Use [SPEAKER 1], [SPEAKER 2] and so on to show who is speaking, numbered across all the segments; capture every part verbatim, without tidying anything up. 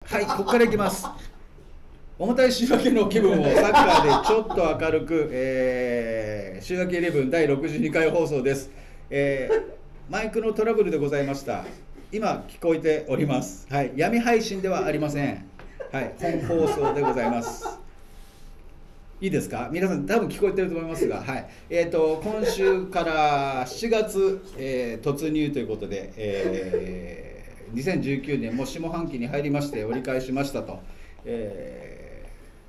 [SPEAKER 1] はい、ここからいきます。重たい週明けの気分をサッカーでちょっと明るく、えー、週明けイレブンだいろくじゅうにかい放送です、えー、マイクのトラブルでございました。今聞こえております、はい、闇配信ではありません、はい、本放送でございます。いいですか、皆さん多分聞こえてると思いますが、はい、えーと、今週からしちがつ、えー、突入ということで、えー、にせんじゅうきゅうねんも下半期に入りまして折り返しましたと、え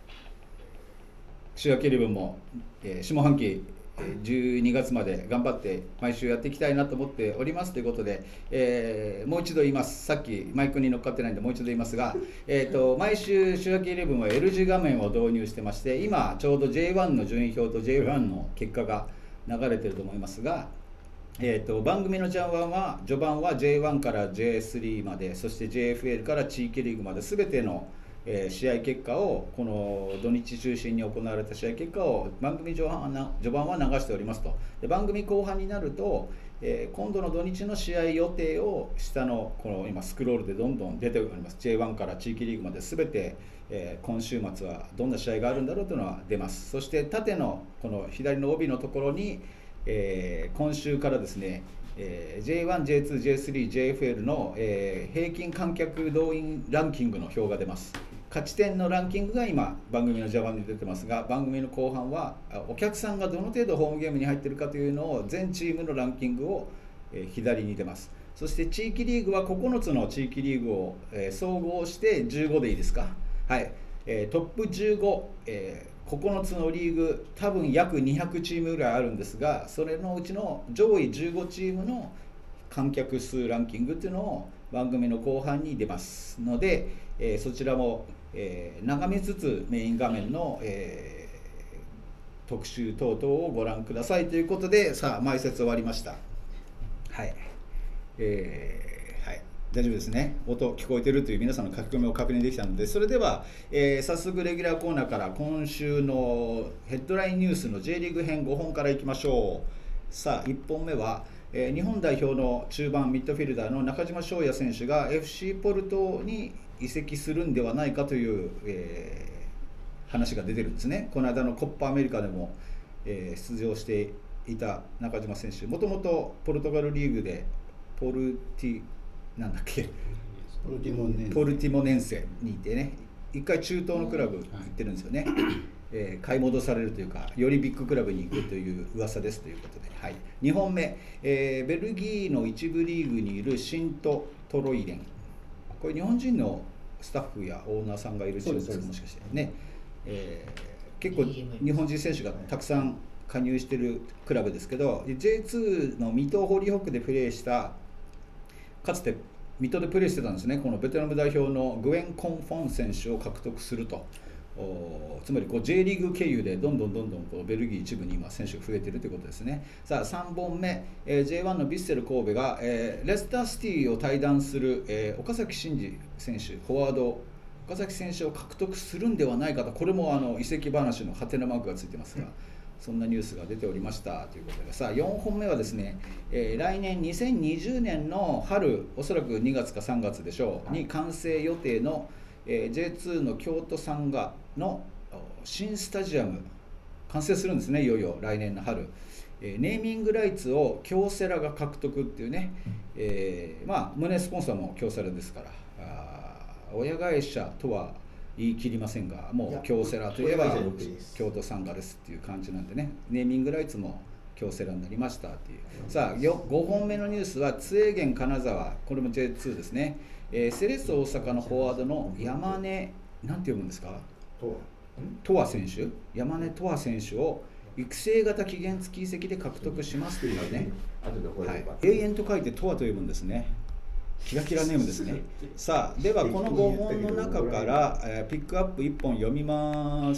[SPEAKER 1] ー、週明けイレブンも、えー、下半期じゅうにがつまで頑張って毎週やっていきたいなと思っておりますということで、えー、もう一度言います。さっきマイクに乗っかってないんでもう一度言いますが、えーと毎週週明けイレブンは L 字画面を導入してまして、今ちょうど ジェイワン の順位表と ジェイワン の結果が流れてると思いますが、えーと番組の序盤は序盤は ジェイワン から ジェイスリー まで、そして ジェイエフエル から地域リーグまで全てのえー、試合結果を、この土日中心に行われた試合結果を番組序盤は序盤は流しておりますと。で番組後半になると、えー、今度の土日の試合予定を下のこの今スクロールでどんどん出ております。 ジェイワン から地域リーグまで全て、えー、今週末はどんな試合があるんだろうというのは出ます。そして縦のこの左の帯のところに、えー、今週からですね、えー、ジェイワン、ジェイツー、ジェイスリー、ジェイエフエル の、えー、平均観客動員ランキングの表が出ます。勝ち点のランキングが今番組の序盤に出てますが、番組の後半はお客さんがどの程度ホームゲームに入っているかというのを全チームのランキングを、えー、左に出ます。そして地域リーグはここのつの地域リーグを、えー、総合してじゅうごでいいですか、はい、えー、トップじゅうご、えー、ここのつのリーグ多分約にひゃくチームぐらいあるんですが、それのうちの上位じゅうごチームの観客数ランキングっていうのを番組の後半に出ますので、えー、そちらも、えー、眺めつつメイン画面の、えー、特集等々をご覧くださいということで、さあ前説終わりました。はい、えーはい、大丈夫ですね。音聞こえてるという皆さんの書き込みを確認できたので、それでは、えー、早速レギュラーコーナーから今週のヘッドラインニュースの J リーグ編ごほんからいきましょう。さあいっぽんめは、えー、日本代表の中盤ミッドフィルダーの中島翔也選手が エフシー ポルトに移籍するんではないかという、えー、話が出てるんですね。この間のコッパアメリカでも、えー、出場していた中島選手、もともとポルトガルリーグでポルティなんだっけ
[SPEAKER 2] ポルティモネンセ
[SPEAKER 1] ポルティモネンセにいてね、一回中東のクラブ行ってるんですよね、はい、えー、買い戻されるというか、よりビッグクラブに行くという噂ですということで、はい、にほんめ、えー、ベルギーの一部リーグにいるシント・トロイレン、これ日本人のスタッフやオーナーさんがいるチームですか、もしかしてね、えー、結構日本人選手がたくさん加入しているクラブですけど、 ジェイツー の水戸ホリホークでプレーした、かつて水戸でプレーしてたんですね、このベトナム代表のグエン・コンフォン選手を獲得すると。つまりこう J リーグ経由でどんどんどんどんこうベルギー一部に今選手が増えているということですね。さあさんぼんめ、えー、ジェイワン のヴィッセル神戸が、えー、レスターシティを退団する、えー、岡崎慎司選手、フォワード岡崎選手を獲得するんではないかと、これもあの移籍話のハテナマークがついてますが、そんなニュースが出ておりましたということで、さあよんほんめはですね、えー、来年にせんにじゅうねんの春、おそらくにがつかさんがつでしょうに完成予定の、えー、ジェイツー の京都サンガの新スタジアム完成するんですね、いよいよ来年の春、えー、ネーミングライツを京セラが獲得っていうね、えー、まあ胸スポンサーも京セラですから、あ親会社とは言い切りませんが、もう京セラといえば京都サンガですっていう感じなんでね、ネーミングライツも京セラになりましたっていう。さあごほんめのニュースは津江源金沢、これも ジェイツー ですね、えー、セレッソ大阪のフォワードの山根、なんて読むんですか、トワ選手、山根トワ選手を育成型期限付き移籍で獲得しますというね、はい、永遠と書いてトワと読むんですね。キラキラネームですね。さあではこのごほんの中から、えー、ピックアップいっぽん読みます。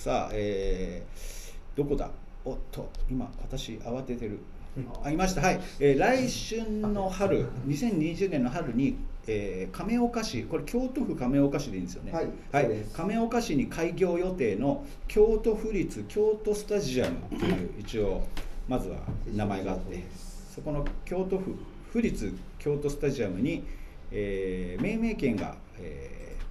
[SPEAKER 1] さあ、えー、どこだ、おっと今私慌ててる、あいました、はい、えー、来春の春にせんにじゅうねんの春に、えー、亀岡市、これ京都府亀岡市でいいんですよね、はい、はい、亀岡市に開業予定の京都府立京都スタジアムという一応まずは名前があって、そこの京都府府立京都スタジアムに、えー、命名権が、えー、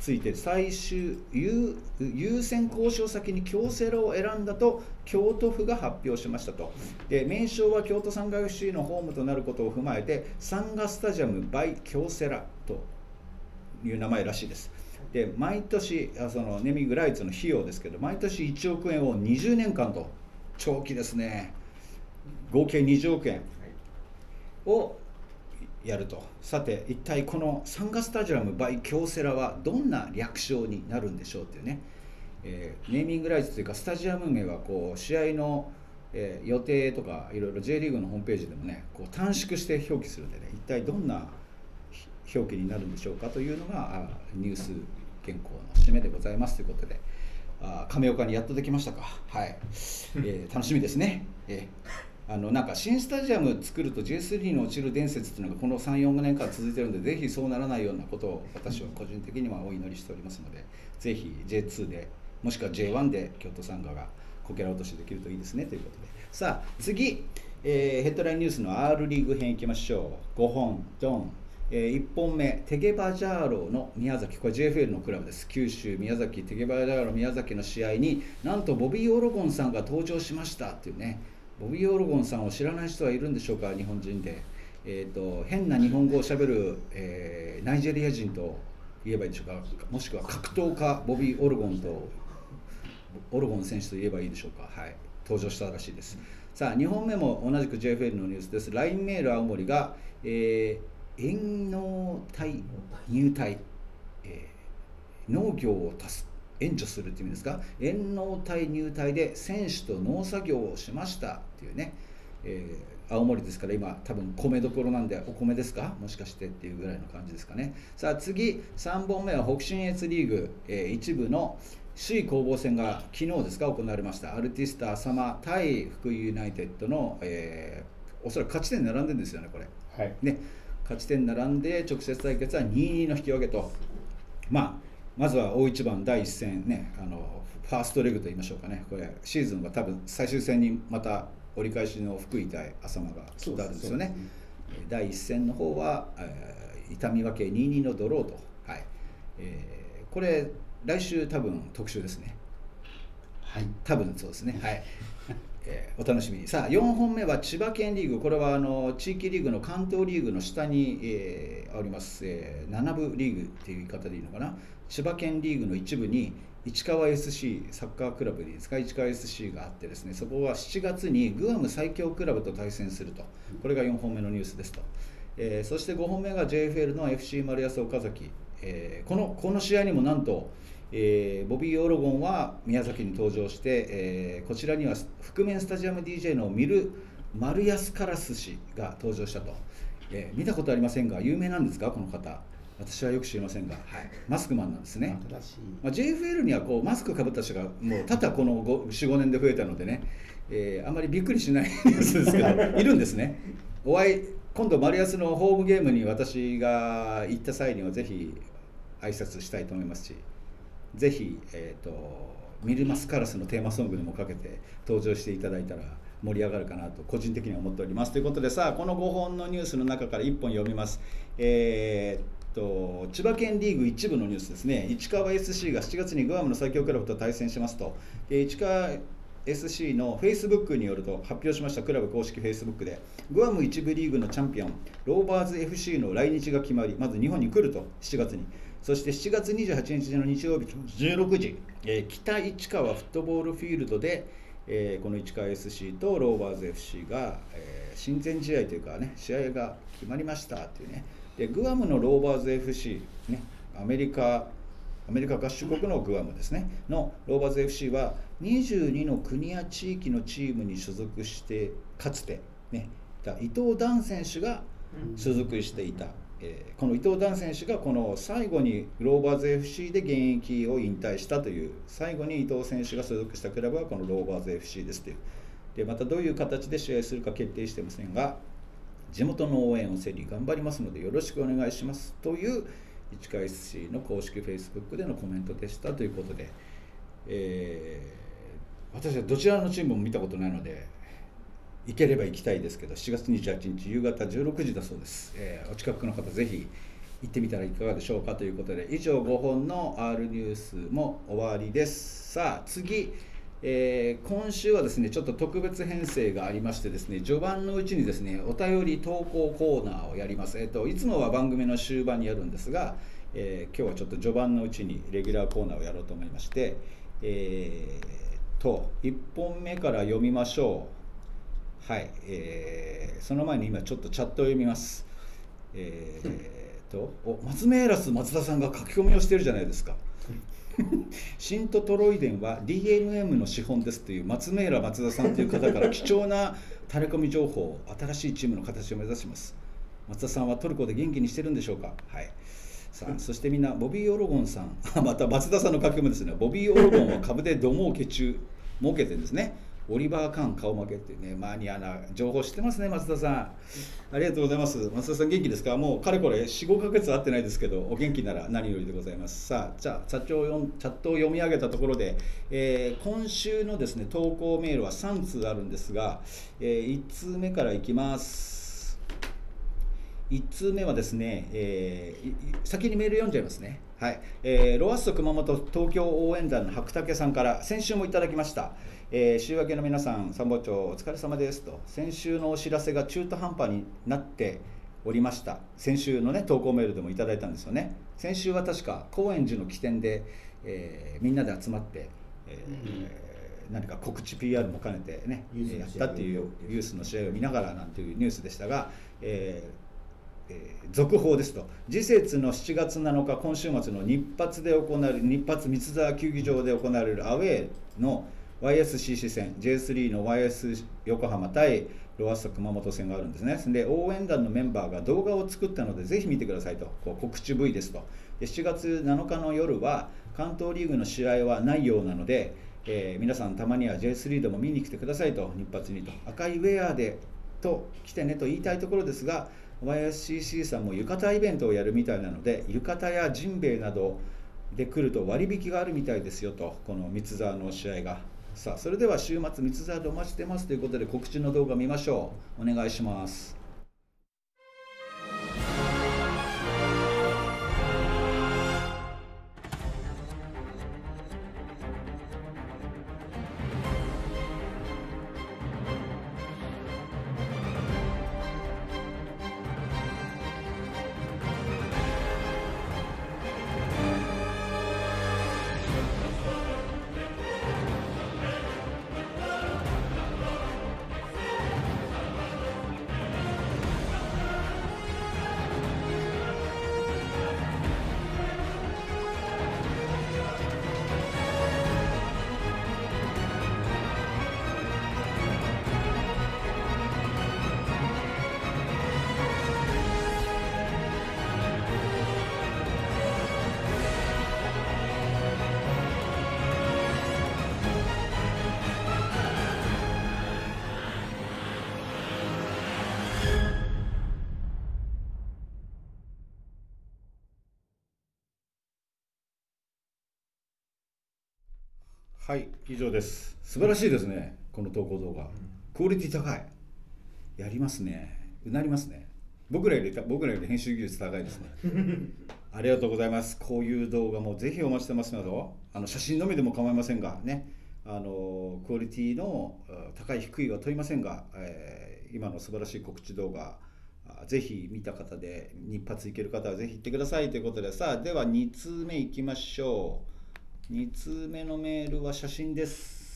[SPEAKER 1] ついて最終 優, 優先交渉先に京セラを選んだと京都府が発表しましたと。で名称は京都サンガ エフシー のホームとなることを踏まえてサンガスタジアム by 京セラという名前らしいです。で毎年そのネーミングライツの費用ですけど、毎年いちおくえんをにじゅうねんかんと、長期ですね、合計にじゅうおくえんをやると。さて一体このサンガスタジアム by 京セラはどんな略称になるんでしょうっていうね、えー、ネーミングライツというかスタジアム名はこう試合の、えー、予定とかいろいろ J リーグのホームページでもねこう短縮して表記するんでね、一体どんな表記になるんでしょうかというのがニュース原稿の締めでございますということで、あ亀岡にやっとできましたか。はい、えー、楽しみですね。えーあのなんか新スタジアム作ると ジェイスリー に落ちる伝説っていうのがこの さん,よねんかん続いてるんで、ぜひそうならないようなことを私は個人的にはお祈りしておりますので、ぜひ ジェイツー でもしくは ジェイワン で京都サンガがこけら落としできるといいですねということで、さあ次、えー、ヘッドラインニュースの R リーグ編いきましょう。ごほんドン、えー、いっぽんめテゲバジャーロの宮崎、これ ジェイエフエル のクラブです。九州宮崎テゲバジャーロ宮崎の試合になんとボビー・オロゴンさんが登場しましたっていうね。ボビー・オロゴンさんを知らない人はいるんでしょうか、日本人で。えー、と変な日本語をしゃべる、えー、ナイジェリア人と言えばいいでしょうか、もしくは格闘家ボビー・オロゴンとオロゴン選手と言えばいいでしょうか。はい、登場したらしいです。さあにほんめも同じく ジェイエフエル のニュースです。 ライン メール青森が、えー、遠農隊入隊、えー、農業を助け援助するという意味ですか、遠農隊入隊で選手と農作業をしましたっていうね、えー、青森ですから今多分米どころなんでお米ですかもしかしてっていうぐらいの感じですかね。さあ次さんぼんめは北信越リーグ、えー、一部の首位攻防戦が昨日ですか行われました。アルティスタ浅間対福井ユナイテッドの、えー、おそらく勝ち点並んでるんですよねこれ、はいね、勝ち点並んで直接対決はにたいにの引き分けと、まあまずは大一番だいいっせんね、あのファーストレグと言いましょうかね、これシーズンは多分最終戦にまた折り返しの福井対浅間がきっとあるんですよね。だいいっせんの方は、えー、痛み分けにたいにのドローと、はいえー、これ来週多分特集ですね。はい多分そうですね。はいえー、お楽しみに。さあよんほんめは千葉県リーグ、これはあの地域リーグの関東リーグの下に、えー、あります、えー、ななぶリーグっていう言い方でいいのかな、千葉県リーグの一部に市川 エスシー サッカークラブで使い市川 エスシー があってですね、そこはしちがつにグアム最強クラブと対戦すると、これがよんほんめのニュースですと、えー、そしてごほんめが ジェイエフエル の エフシー 丸安岡崎、えー、このこの試合にもなんとえー、ボビー・オロゴンは宮崎に登場して、えー、こちらには覆面スタジアム ディージェー のミル・丸安カラス氏が登場したと、えー、見たことありませんが有名なんですかこの方。私はよく知りませんが、はい、マスクマンなんですね。まあ、ジェイエフエル にはこうマスクかぶった人がもう多々このよん、ごねんで増えたのでね、えー、あまりびっくりしないニュースですけどいるんですね。お会い今度丸安のホームゲームに私が行った際にはぜひ挨拶したいと思いますし、ぜひ、えーと、ミルマスカラスのテーマソングにもかけて登場していただいたら盛り上がるかなと個人的には思っております。ということでさあこのごほんのニュースの中からいっぽん読みます。えー、と千葉県リーグ一部のニュースですね。市川 エスシー がしちがつにグアムの最強クラブと対戦しますと、で市川 エスシー のフェイスブックによると発表しましたクラブ公式フェイスブックで、グアム一部リーグのチャンピオンローバーズ エフシー の来日が決まり、まず日本に来るとしちがつに、そしてしちがつにじゅうはちにちの日曜日じゅうろくじ、えー、北市川フットボールフィールドで、えー、この市川 エスシー とローバーズ エフシー が、えー、親善試合というかね試合が決まりましたっていうね。でグアムのローバーズ エフシー、ね、アメリカアメリカ合衆国のグアムですねのローバーズ エフシー はにじゅうにの国や地域のチームに所属してかつて、ね、伊藤段選手が所属していた、えー、この伊藤段選手がこの最後にローバーズ エフシー で現役を引退したという、最後に伊藤選手が所属したクラブはこのローバーズ エフシー ですという。でまたどういう形で試合するか決定してませんが、地元の応援を背に頑張りますのでよろしくお願いしますという市川 エスシー の公式 Facebook でのコメントでしたということで、えー、私はどちらのチームも見たことないので行ければ行きたいですけど、しちがつにじゅうはちにち夕方じゅうろくじだそうです。えー、お近くの方ぜひ行ってみたらいかがでしょうかということで、以上ごほんの R ニュースも終わりです。さあ次、えー、今週はですねちょっと特別編成がありましてですね、序盤のうちにですねお便り投稿コーナーをやります。えっといつもは番組の終盤にやるんですが、えー、今日はちょっと序盤のうちにレギュラーコーナーをやろうと思いまして、えー、といっぽんめから読みましょう。はい、えー、その前に今ちょっとチャットを読みます。えーとお松目エラス松田さんが書き込みをしてるじゃないですか。シントトロイデンは ディーエヌエム の資本ですという松目浦松田さんという方から貴重なタレコミ情報、新しいチームの形を目指します。松田さんはトルコで元気にしてるんでしょうか。はい、さあそしてみんなボビー・オロゴンさんまた松田さんの書き込みですね。ボビー・オロゴンは株でどもうけ中儲けてるんですね。オリバー・カーン顔負けっていうね、マニアな情報知ってますね、松田さん。ありがとうございます。松田さん元気ですか。もうかれこれよん、ごかげつ会ってないですけど、お元気なら何よりでございます。さあ、じゃあチャットを読チャットを読み上げたところで、えー、今週のですね投稿メールはさんつうあるんですが、えー、いちつうめからいきます。いちつうめはですね、えー、先にメール読んじゃいますね。はい、えー、ロアッソ熊本東京応援団の白竹さんから先週もいただきました。えー、週明けの皆さん、参謀長お疲れ様ですと。先週のお知らせが中途半端になっておりました。先週のね投稿メールでもいただいたんですよね。先週は確か高円寺の起点で、えー、みんなで集まって、えーうん、何か告知 ピーアール も兼ねてねやったっていうユースの試合を見ながらなんていうニュースでしたが、えーえー、続報ですと。次節のしちがつなのか今週末の日発で行われる日発三沢球技場で行われるアウェーのワイエスシーシー 戦 ジェイスリー の ワイエス 横浜対ロアッソ熊本戦があるんですね。で応援団のメンバーが動画を作ったのでぜひ見てくださいと、こう告知 ブイ ですと。でしちがつなのかの夜は関東リーグの試合はないようなので、えー、皆さんたまには ジェイスリー でも見に来てくださいと、日発にと。赤いウェアでと来てねと言いたいところですが、 ワイエスシーシー さんも浴衣イベントをやるみたいなので、浴衣やジンベエなどで来ると割引があるみたいですよと、この三沢の試合が。さあそれでは週末三沢でお待ちしてますということで、告知の動画見ましょう。お願いします。はい、以上です。素晴らしいですね、この投稿動画。クオリティ高い。やりますね。うなりますね。僕らより僕らより編集技術高いですね。ありがとうございます。こういう動画もぜひお待ちしてますので、あの写真のみでも構いませんがね、あのクオリティの高い低いは問いませんが、えー、今の素晴らしい告知動画、ぜひ見た方で日発いける方はぜひ行ってくださいということで、さあではにつうめいきましょう。につうめのメールは写真です。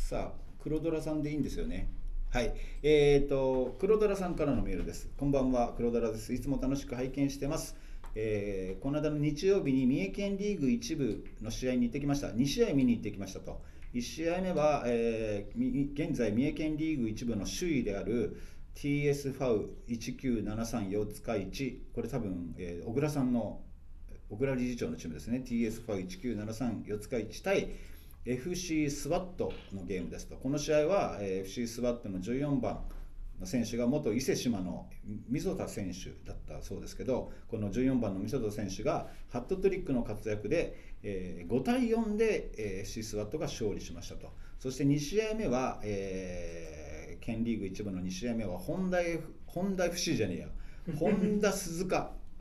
[SPEAKER 1] さあ黒ドラさんでいいんですよね。はい、えーと黒ドラさんからのメールです。こんばんは、黒ドラです。いつも楽しく拝見してます。えー、この間の日曜日に三重県リーグ一部の試合に行ってきました。にしあい見に行ってきましたと。いち試合目は、えー、現在三重県リーグ一部の首位である ティーエス ファウいちきゅうななさん四日市、これ多分、えー、小倉さんの小倉理事長のチームですね。 ティーエス ファウいちきゅうななさん四日市対 エフシー スワットのゲームですと。この試合は エフシー スワットのじゅうよんばんの選手が元伊勢志摩の溝田選手だったそうですけど、このじゅうよんばんの溝田選手がハットトリックの活躍で、えー、ごたいよんで エフシー スワットが勝利しましたと。そしてに試合目は、えー、県リーグ一部のに試合目は本田、F、本田 エフシー じゃねえや本田鈴鹿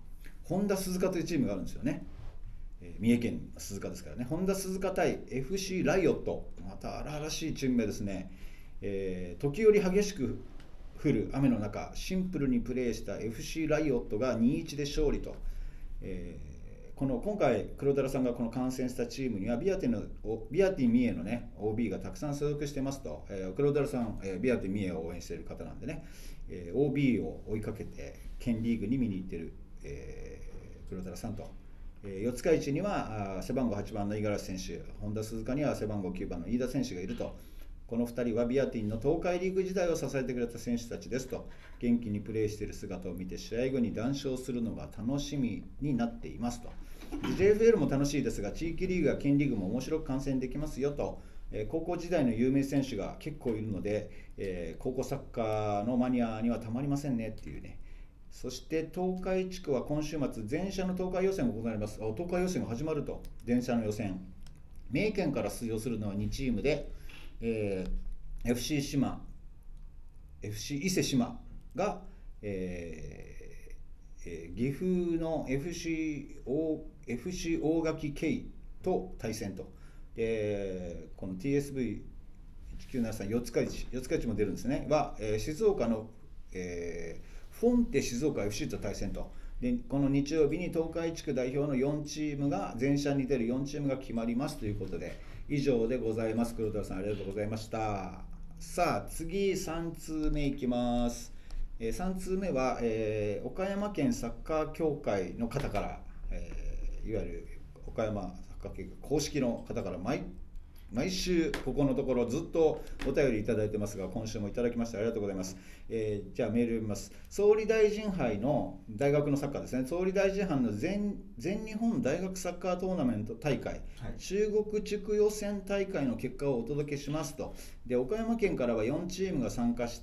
[SPEAKER 1] 本田鈴鹿というチームがあるんですよね。えー、三重県の鈴鹿ですからね。本田鈴鹿対 エフシー ライオット、また荒々しいチームがですね、えー、時折激しく降る雨の中、シンプルにプレーした エフシー ライオットが にたいいち で勝利と。えーこの今回黒虎さんがこの観戦したチームにはビアティのビアティ三重のね オービー がたくさん所属してますと、えー、黒虎さん、えー、ビアティ三重を応援している方なんでね、えー、オービー を追いかけて県リーグに見に行ってる、えー、黒虎さんと、えー、四日市にはあ背番号はちばんの五十嵐選手、本田鈴鹿には背番号きゅうばんの飯田選手がいると。このふたりはビアティンの東海リーグ時代を支えてくれた選手たちですと。元気にプレーしている姿を見て試合後に談笑するのが楽しみになっていますと。ジェイエフエル も楽しいですが、地域リーグや県リーグも面白く観戦できますよと。えー、高校時代の有名選手が結構いるので、えー、高校サッカーのマニアにはたまりませんねっていうね。そして東海地区は今週末全社の東海予選が行われます。あ、東海予選が始まると。全社の予選、三重県から出場するのはにチームで、えー、エフシー 島 エフシー 伊勢志摩が、えーえー、岐阜の エフシー 大, エフシー 大垣慶と対戦と。でこの ティーエスブイいちきゅうななさん 四日市四日市も出るんですねは、えー、静岡の、えー、フォンテ静岡 エフシー と対戦と。でこの日曜日に東海地区代表のよんチームが全社に出るよんチームが決まりますということで、以上でございます。黒田さんありがとうございました。さあ次さん通目いきます。えー、さん通目は、えー、岡山県サッカー協会の方から、えー、いわゆる岡山サッカー協会公式の方から毎毎週ここのところずっとお便りいただいてますが、今週もいただきましてありがとうございます。えー、じゃあメール読みます。総理大臣杯の大学のサッカーですね、総理大臣杯の 全, 全日本大学サッカートーナメント大会、はい、中国地区予選大会の結果をお届けしますと。で岡山県からはよんチームが参加して、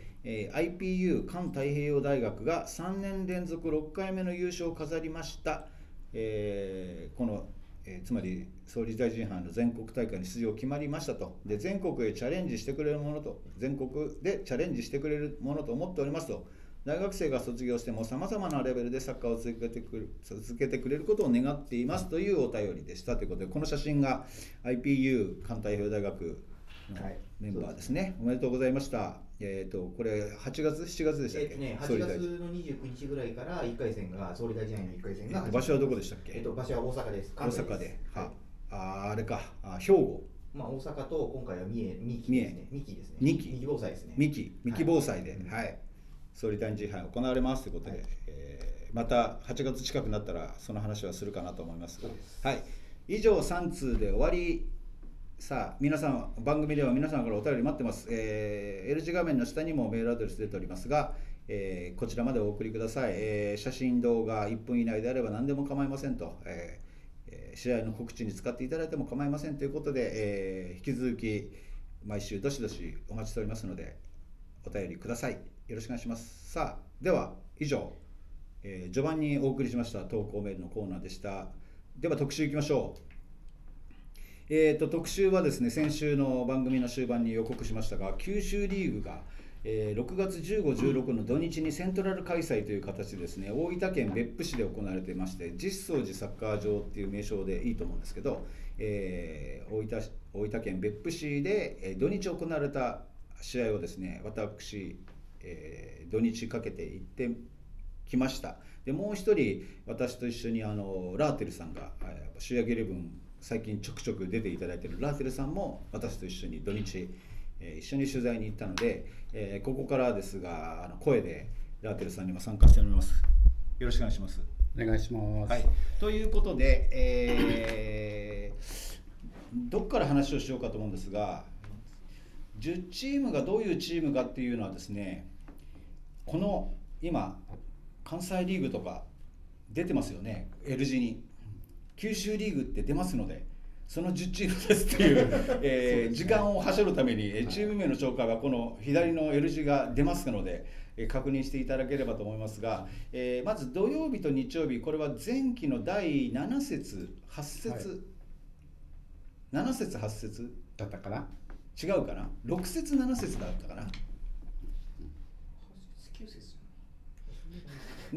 [SPEAKER 1] えー、アイピーユー 環太平洋大学がさんねん連続ろっかいめの優勝を飾りました。えー、このえー、つまり総理大臣杯の全国大会に出場決まりましたと。で全国へチャレンジしてくれるものと、全国でチャレンジしてくれるものと思っておりますと。大学生が卒業してもさまざまなレベルでサッカーを続けてくる続けてくれることを願っていますというお便りでしたということで、この写真が アイピーユー 環太平洋大学のメンバーですね、はい、おめでとうございました。えー、とこれはちがつしちがつでしたっけ、
[SPEAKER 2] えーね、はちがつのにじゅうくにちぐらいからいっかい戦が総理大臣杯のいっかい戦が、えー、
[SPEAKER 1] 場所はどこでしたっけ。
[SPEAKER 2] えー、と場所は大阪です。
[SPEAKER 1] 大阪で、はああれかあ兵庫、
[SPEAKER 2] まあ、大阪と今回は三重三木ですね。三木ですね。
[SPEAKER 1] 三木
[SPEAKER 2] 三木防災ですね。
[SPEAKER 1] 三木三木防災で、はい、はい、総理大臣杯行われますということで、はい、えー、またはちがつ近くなったらその話はするかなと思いますが、はい、以上さん通で終わり。さあ皆さん、番組では皆さんからお便り待ってます。えー、L 字画面の下にもメールアドレス出ておりますが、えー、こちらまでお送りください。えー、写真動画いっぷん以内であれば何でも構いませんと、えー、試合の告知に使っていただいても構いませんということで、えー、引き続き毎週どしどしお待ちしておりますのでお便りください。よろしくお願いします。さあでは以上、えー、序盤にお送りしました投稿メールのコーナーでした。では特集いきましょう。えー、と特集はですね、先週の番組の終盤に予告しましたが、九州リーグが、えー、ろくがつじゅうご、じゅうろくの土日にセントラル開催という形でですね、大分県別府市で行われていまして、実相寺サッカー場っていう名称でいいと思うんですけど、えー、大分、大分県別府市で、えー、土日行われた試合をですね、私、えー、土日かけて行ってきました。でもう一人私と一緒にあのラーテルさんが、えー、主役イレブン最近ちょくちょく出ていただいているラーテルさんも私と一緒に土日、えー、一緒に取材に行ったので、えー、ここからですがあの声でラーテルさんにも参加しております。よろしくお願いします。
[SPEAKER 3] お願いします。
[SPEAKER 1] はい、ということで、えー、どっから話をしようかと思うんですが、じゅうチームがどういうチームかっていうのはですね、この今関西リーグとか出てますよね、 L 字に九州リーグって出ますので、そのじゅうチームですっていう、えー、時間をはしょるためにチーム名の紹介はこの左の L 字が出ますので、えー、確認していただければと思いますが、えー、まず土曜日と日曜日、これは前期のだいなな節はち節、はい、なな節はち節
[SPEAKER 3] だったかな、
[SPEAKER 1] 違うかな、ろく節なな節だったかなね、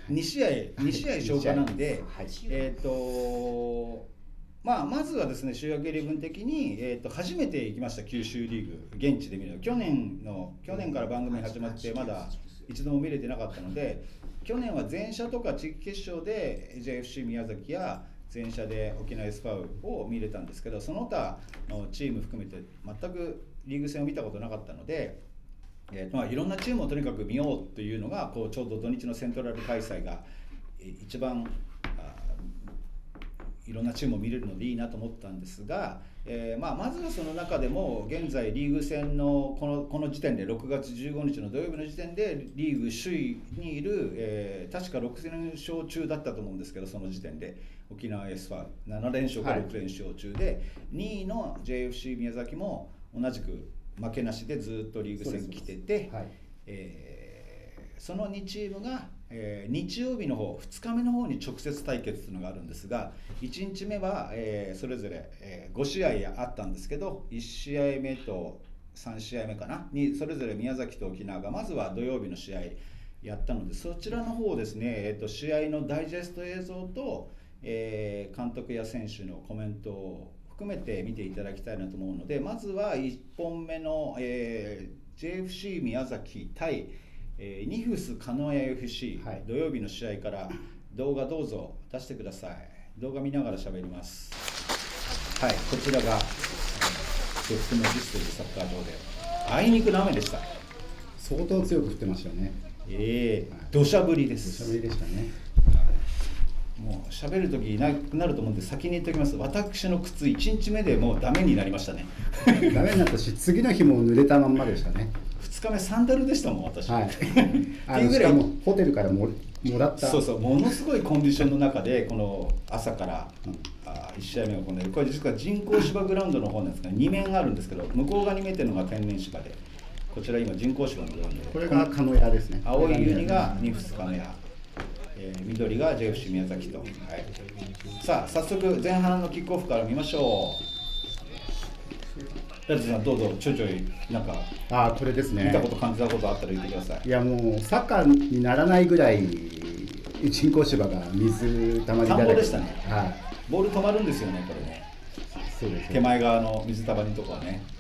[SPEAKER 1] に試合に試合消化なんで、
[SPEAKER 3] はい、
[SPEAKER 1] えっ、ー、とまあ、まずはですね、週明けイレブン的に、えー、と初めて行きました九州リーグ、現地で見る。去年の去年から番組始まってまだ一度も見れてなかったので、去年は全社とか地域決勝で ジェイエフシー 宮崎や全社で沖縄 エスパウを見れたんですけど、その他のチーム含めて全くリーグ戦を見たことなかったので、えーまあ、いろんなチームをとにかく見ようというのが、こうちょうど土日のセントラル開催が一番いろんなチームを見れるのでいいなと思ったんですが、えーまあ、まずはその中でも現在リーグ戦のこの、この時点でろくがつじゅうごにちの土曜日の時点でリーグ首位にいる、えー、確かろくれんしょう中だったと思うんですけど、その時点で沖縄 エスパーななれんしょうかろくれんしょう中で、はい、にいの ジェイエフシー 宮崎も同じく負けなしでずっとリーグ戦来てて、はい、えー、そのにチームがえー、日曜日の方、ふつかめの方に直接対決というのがあるんですが、いちにちめは、えー、それぞれ、えー、ごしあいあったんですけど、いちしあいめとさんしあいめかなにそれぞれ宮崎と沖縄がまずは土曜日の試合やったので、そちらの方ですね、えー、と試合のダイジェスト映像と、えー、監督や選手のコメントを含めて見ていただきたいなと思うので、まずはいっぽんめの、えー、ジェイエフシー 宮崎対えー、ニフス鹿屋 エフシー、はい、土曜日の試合から動画どうぞ出してください。動画見ながら喋ります。はい、こちらが別府のディストリーサッカー場であいにくの雨でした。
[SPEAKER 3] 相当強く降ってましたよね。
[SPEAKER 1] ええー、土砂降りです。
[SPEAKER 3] 土砂降りでしたね。
[SPEAKER 1] もう喋るときいなくなると思うんで先に言っておきます。私の靴いちにちめでもうダメになりましたね。
[SPEAKER 3] ダメになったし、次の日も濡れたまんまでしたね。
[SPEAKER 1] ふつかめサンダルでしたもん私。はい。って
[SPEAKER 3] いうぐらいもホテルからももらった。
[SPEAKER 1] そうそう、ものすごいコンディションの中でこの朝から、うん、あいち試合目を行える。これ実は人工芝グラウンドの方なんですが、にめんあるんですけど、向こう側に見えてるのが天然芝で、こちら今人工芝のグラウンドで。
[SPEAKER 3] これが鹿屋ですね。
[SPEAKER 1] 青いユニがニフス鹿屋、えー、緑が ジェイエフシー 宮崎と。はい。さあ早速前半のキックオフから見ましょう。ラジさんどうぞちょいちょいなんか
[SPEAKER 3] あこれですね、
[SPEAKER 1] 見たこと感じたことあったら言ってください。
[SPEAKER 3] いやもうサッカーにならないぐらい人工芝が水たまりだらけ
[SPEAKER 1] でしたね。
[SPEAKER 3] はい。
[SPEAKER 1] ボール止まるんですよねこれね。
[SPEAKER 3] そうです、ね。
[SPEAKER 1] 手前側の水たまりのとこはね。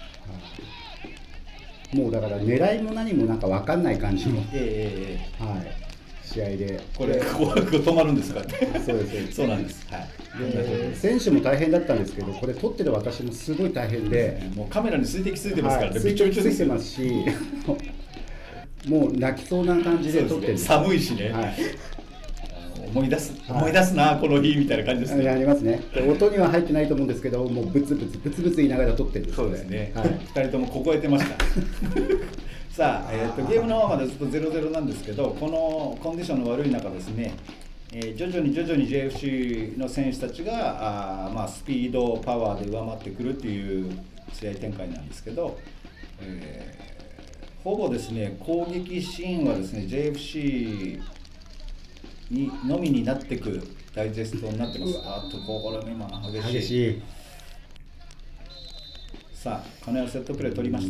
[SPEAKER 3] はい、もうだから狙いも何もなんか分かんない感じの、
[SPEAKER 1] えー、
[SPEAKER 3] はい、試合で
[SPEAKER 1] これこう止まるんですか。
[SPEAKER 3] そうです
[SPEAKER 1] そうなんです。はい。
[SPEAKER 3] で選手も大変だったんですけど、これ撮ってる私もすごい大変で、
[SPEAKER 1] もうカメラに水滴ついてますからね、
[SPEAKER 3] はい、水滴ついてますしもう泣きそうな感じで撮ってるんです。
[SPEAKER 1] 寒いしね、はい、思い出す、思い出すなこの日みたいな感じですね。
[SPEAKER 3] ありますね。音には入ってないと思うんですけど、もうブツブツブツブツ言いながら撮ってるんです。
[SPEAKER 1] そうですね、はい、ふたりとも凍えてましたさあ、えー、とゲームの方までずっとゼロゼロなんですけど、このコンディションの悪い中ですね、えー、徐々に徐々に ジェイエフシー の選手たちがあ、まあ、スピード、パワーで上回ってくるっていう試合展開なんですけど、えー、ほぼですね攻撃シーンはですね ジェイエフシー にのみになってくるダイジェストになってます。あとここれも今激しい。
[SPEAKER 3] 激しい。
[SPEAKER 1] さあ金谷セットプレー取りました。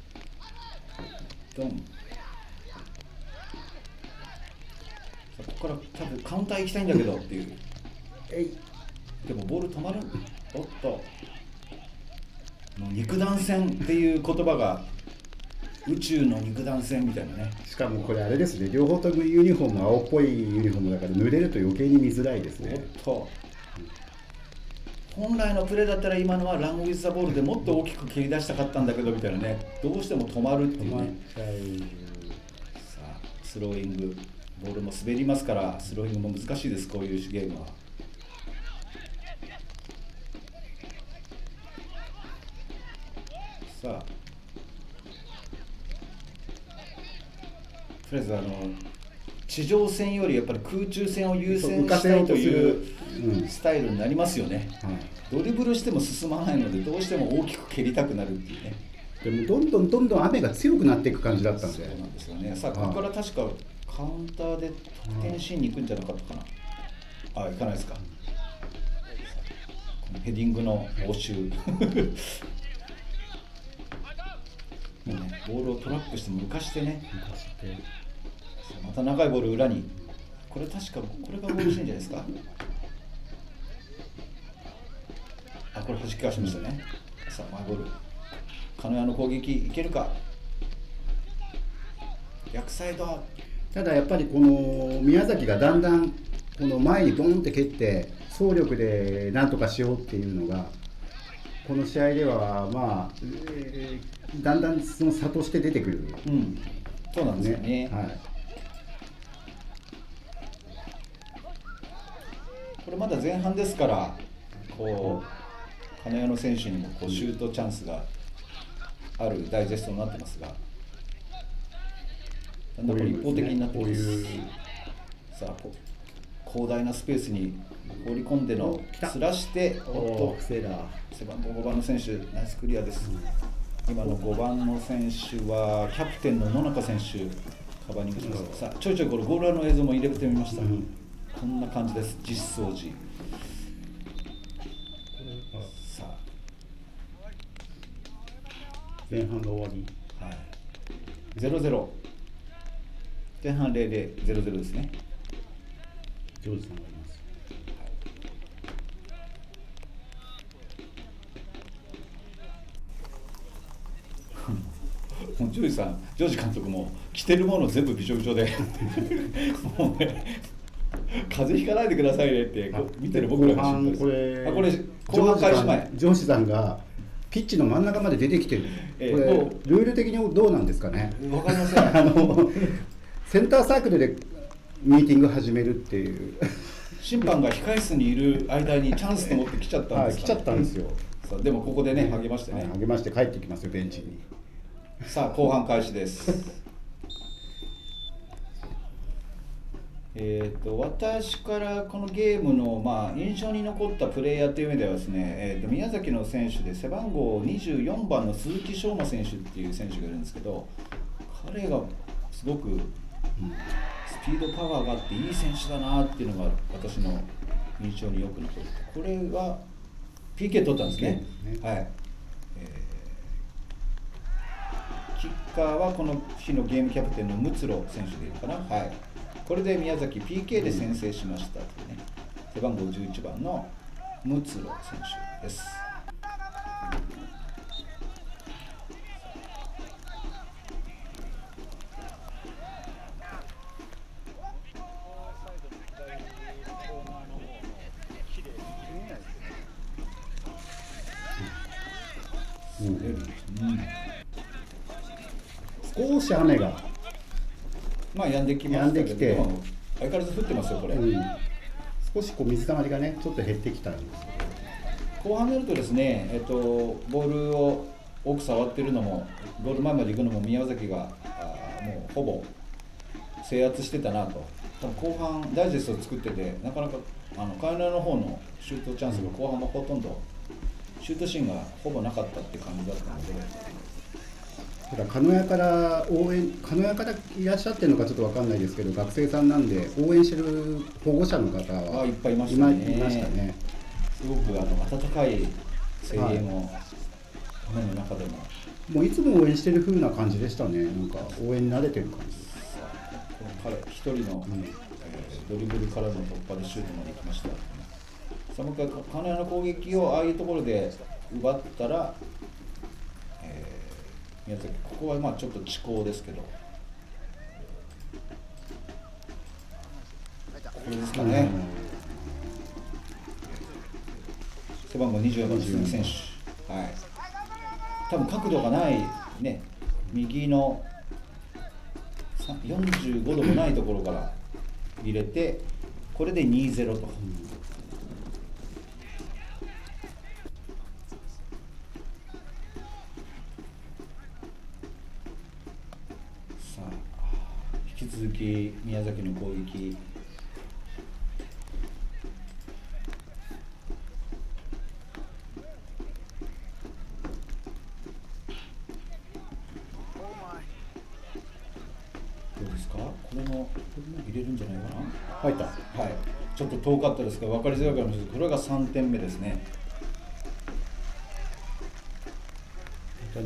[SPEAKER 1] ドン。ここから多分カウンター行きたいんだけどっていう。えい。でもボール止まる。おっと。もう肉弾戦っていう言葉が宇宙の肉弾戦みたいなね。
[SPEAKER 3] しかもこれあれですね。両方ともユニフォーム青っぽいユニフォームだから濡れると余計に見づらいですね。
[SPEAKER 1] おっと。本来のプレーだったら今のはランウィズ・ザ・ボールでもっと大きく蹴り出したかったんだけどみたいなね。どうしても止まるっていうね。さあスローイング。ボールも滑りますからスローイングも難しいです、こういうゲームは。さあとりあえずあの地上戦よりやっぱり空中戦を優先したいというスタイルになりますよね、うん、ドリブルしても進まないのでどうしても大きく蹴りたくなるっていうね。
[SPEAKER 3] でもどんどんどんどん雨が強くなっていく感じだったんで。
[SPEAKER 1] そうなんですよね。さあここから確かカウンターで得点シーンに行くんじゃなかったかな。あ、行かないですか。このヘディングの応酬もうね、ボールをトラップしても浮かしてね、浮かしてまた長いボール裏にこれ確かこれがゴールシーンじゃないですか。あ、これ弾き返しましたね。さあマイボール、金谷の攻撃いけるか。逆サイド。
[SPEAKER 3] ただやっぱりこの宮崎がだんだんこの前にボンって蹴って総力でなんとかしようっていうのがこの試合ではまあ、えー、だんだんその差として出てくる、
[SPEAKER 1] うん、そうなんですよね。
[SPEAKER 3] はい、
[SPEAKER 1] これまだ前半ですから、こう金谷の選手にもこうシュートチャンスがあるダイジェストになってますが、だんだんこれ一方的になってきます。さあこ広大なスペースに放り込んでのすらして、おっと背番号ごばんの選手ナイスクリアです。今のごばんの選手はキャプテンの野中選手カバーニングします。さあちょいちょいこれゴール裏の映像も入れてみました。うん、こんな感じです。実相寺。さあ
[SPEAKER 3] 前半が終わり。
[SPEAKER 1] はい。ゼロゼロ。前半ゼロゼロゼロゼロですね。
[SPEAKER 3] ジョージさんがいます。
[SPEAKER 1] もうジョージさん、ジョージ監督も着てるもの全部びちょびちょでもうね、風邪ひかないでくださいねって見てる僕らが心配です。
[SPEAKER 3] これ
[SPEAKER 1] あこれ後半開始前、
[SPEAKER 3] ジョージさんがピッチの真ん中まで出てきてる。
[SPEAKER 1] えー、
[SPEAKER 3] これルール的にどうなんですかね。
[SPEAKER 1] わかりません。
[SPEAKER 3] あのセンターサークルでミーティング始めるっていう
[SPEAKER 1] 審判が控室にいる間にチャンスと思って来ちゃったんですか、ね、
[SPEAKER 3] 来ちゃったんですよ。
[SPEAKER 1] さあでもここでね励ましてね、
[SPEAKER 3] 励まして帰ってきますよベンチに。
[SPEAKER 1] さあ後半開始ですえと私からこのゲームの、まあ、印象に残ったプレイヤーという意味ではですね、えー、と宮崎の選手で背番号にじゅうよんばんの鈴木翔馬選手っていう選手がいるんですけど、彼がすごく、うん、スピードパワーがあっていい選手だなっていうのが私の印象によく残って、これが ピーケー 取ったんですね。はい、えー、キッカーはこの日のゲームキャプテンのムツロ選手でいいかな。はい、これで宮崎 ピーケー で先制しましたというね、背番号じゅういちばんのムツロ選手です。
[SPEAKER 3] うんうん、少し雨が
[SPEAKER 1] まあ止んできましたけど、相変わらず降ってますよこれ、うん、
[SPEAKER 3] 少しこう水たまりがねちょっと減ってきたんですけど、
[SPEAKER 1] 後半見るとですね、えっと、ボールを多く触ってるのもゴール前まで行くのも宮崎があもうほぼ制圧してたなと。多分後半ダイジェストを作っててなかなかあの海南の方のシュートチャンスが後半もほとんどシュートシーンがほぼなかったって感じだったので、
[SPEAKER 3] ただ鹿屋から応援鹿屋からいらっしゃってるのかちょっと分かんないですけど、学生さんなんで応援してる保護者の方は
[SPEAKER 1] あいっぱいいましたね。
[SPEAKER 3] いましたね。
[SPEAKER 1] すごくあの温かい声援を雨の中でも、
[SPEAKER 3] もういつも応援してる風な感じでしたね。なんか応援に慣れてる感じ。
[SPEAKER 1] この彼一人の、うんえー、ドリブルからの突破でシュートまで行きました。さあもう一回金谷の攻撃をああいうところで奪ったら、えー、宮崎ここはまあちょっと遅攻ですけど、これですかね、背番号にじゅうよんばんの鈴木選手、はい、多分角度がないね、右のよんじゅうごどもないところから入れて、これで にたいゼロ と。さあ引き続き宮崎の攻撃。どうですか、これもこれも入れるんじゃないかな。
[SPEAKER 3] 入った。
[SPEAKER 1] はい、ちょっと遠かったですが分かりづらいかもしれないです。これがさんてんめですね。
[SPEAKER 3] はい。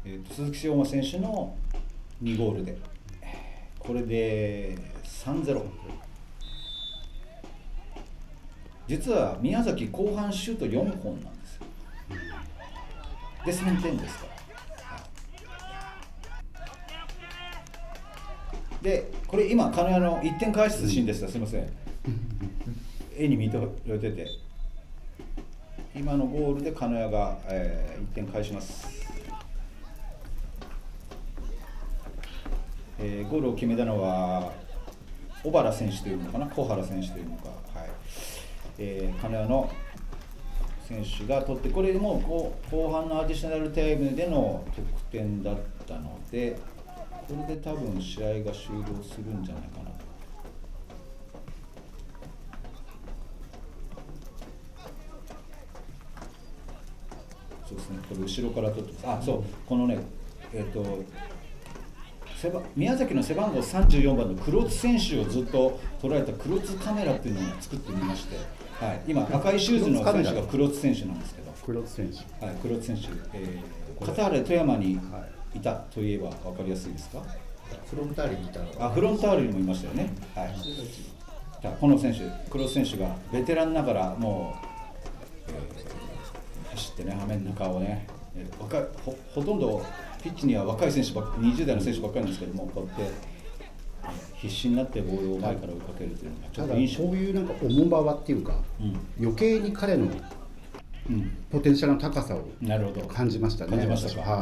[SPEAKER 1] えー、と鈴木翔馬選手のにゴールで、これで さんたいゼロ。実は宮崎後半シュートよんほんなんですよ。でさんてんですから。でこれ今金谷のいってん返すシーンでした。すみません。絵に見とれてて、今のゴールで金谷が、えー、いってん返します。えー、ゴールを決めたのは小原選手というのかな、小原選手というのか、はい、えー、金谷の選手が取って、これも後後半のアディショナルタイムでの得点だったので、これで多分試合が終了するんじゃないかな。そうですね、これ後ろから取ってます。あ、そう、このね、えっ、ー、と背番宮崎の背番号さんじゅうよんばんの黒津選手をずっと捉えた黒津カメラっていうのを作ってみまして、はい、今赤いシューズの選手が黒津選手なんですけど、
[SPEAKER 3] 黒津選手、
[SPEAKER 1] はい、黒津選手、えー、カターレ富山にいたといえば分かりやすいですか？
[SPEAKER 2] フロンターレにいたの
[SPEAKER 1] あ、フロンターレにもいましたよね。はい。この選手、黒津選手がベテランながらもう、えー、走ってね、雨の中をね、えー、若い ほ, ほとんどピッチには若い選手ばっかり、にじゅう代の選手ばっかりなんですけども、こうやって必死になってボールを前から追いかけるというのがちょっと印象。
[SPEAKER 3] ただそういうなんか重馬場っていうか、うん、余計に彼のポテンシャルの高さを感じましたね。
[SPEAKER 1] 感じましたか。はい。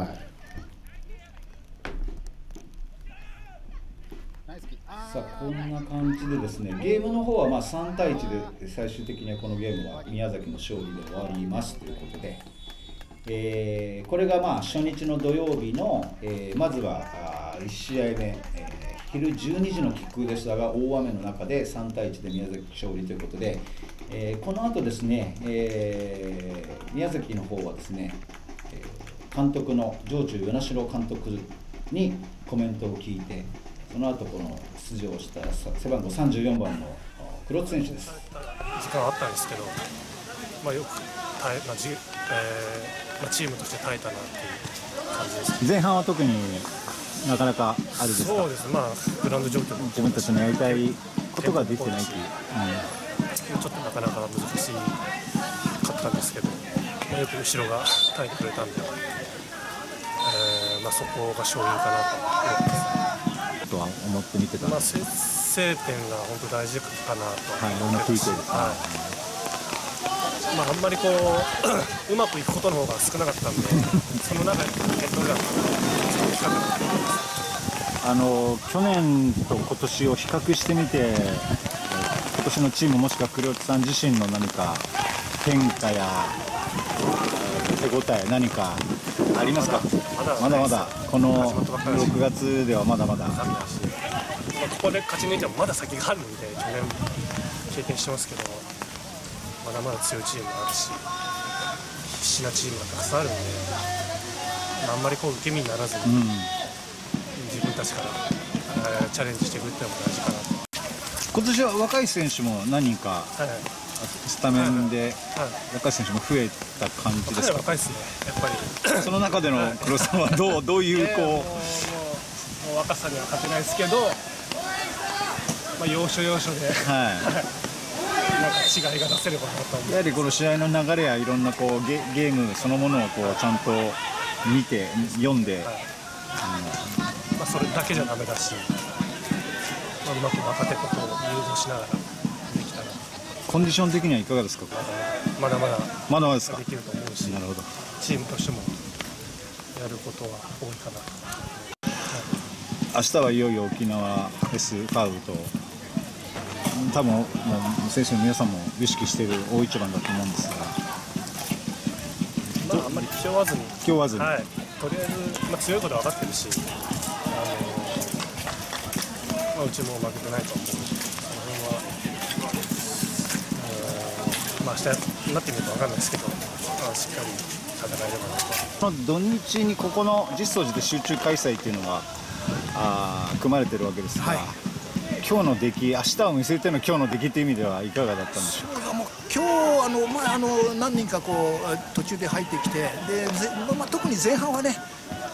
[SPEAKER 1] さあ、こんな感じでですね、ゲームの方はまあさんたいいちで最終的にはこのゲームは宮崎の勝利で終わりますということで、えー、これがまあ初日の土曜日の、えー、まずはいち試合目、えー、昼じゅうにじのキックでしたが、大雨の中でさんたいいちで宮崎勝利ということで、えー、この後ですね、えー、宮崎の方はですね、えー、監督の城中与那城監督にコメントを聞いて、その後この出場した背番号さんじゅうよんばんの黒津選手です。
[SPEAKER 4] 時間はあったんですけど、まあ、よく耐え、まあじえーまあ、チームとして耐えたなっていう感じです。
[SPEAKER 5] 前半は特になかなかあるですか？
[SPEAKER 4] そうです、まあ、グラウンド状況も
[SPEAKER 5] 自分たちのやりたいことができてないという、
[SPEAKER 4] うん、ちょっとなかなか難しかったんですけど、まあ、よく後ろが耐えてくれたんで、えーまあ、そこが勝因かなと思います。
[SPEAKER 5] とは思って見てたんです。
[SPEAKER 4] まあ、先制点が本当大事かなと思ってます。はい、まあ、あんまりこううまくいくことの方が少なかったんでその中でヘッドが大きかったと思います。
[SPEAKER 5] あの去年と今年を比較してみて、今年のチームもしくは黒津さん自身の何か変化や手応え何かありますか？まだまだこのろくがつではまだまだ、
[SPEAKER 4] ここで勝ち抜いてもまだ先があるんで、去年経験してますけど、まだまだ強いチームがあるし、必死なチームがたくさんあるんで、まあ、あんまりこう受け身にならずに、うん、自分たちから、えー、チャレンジしていくっていうのも大事かなと。
[SPEAKER 5] 今年は若い選手も何人か、はいはい、スタメンで若い選手も増えた感じですか？
[SPEAKER 4] 若いですね、やっぱり。そ
[SPEAKER 5] の中での黒さんはどう、どういうこう、
[SPEAKER 4] もう、もう若さには勝てないですけど、まあ、要所要所で、はい、なんか違いが出せればなと思う。
[SPEAKER 5] やはりこの試合の流れやいろんなこう ゲ, ゲームそのものをこうちゃんと見て読んで、はい、
[SPEAKER 4] うんまあ、それだけじゃダメだし、まあ、うまく若手とこう融合しながらできたら。
[SPEAKER 5] コンディション的にはいかがですか？
[SPEAKER 4] まだまだ
[SPEAKER 5] まだまだですか？
[SPEAKER 4] できると思うし、
[SPEAKER 5] なるほど。
[SPEAKER 4] チームとしてもやることは多いかなと。
[SPEAKER 5] 明日はいよいよ沖縄 S ファウルと、多分もう選手の皆さんも意識している大一番だと思うんです
[SPEAKER 4] が、まあ、あんまり気負わずに、
[SPEAKER 5] 気負わずに、
[SPEAKER 4] はい、とりあえず、まあ、強いことは分かってるし、あのまあ、うちも負けてないと思うし、その辺は、えーまあ、明日になってみると分かんないですけど、まあ、しっかり戦えればなと。
[SPEAKER 5] この土日にここの実相寺で集中開催っていうのがあ組まれてるわけですが、はい、今日の出来、明日を見据えての今日の出来という意味ではいかがだったんでしょうか？
[SPEAKER 6] もう今日あの、まあ、あの何人かこう途中で入ってきて、で、まあ、特に前半はね、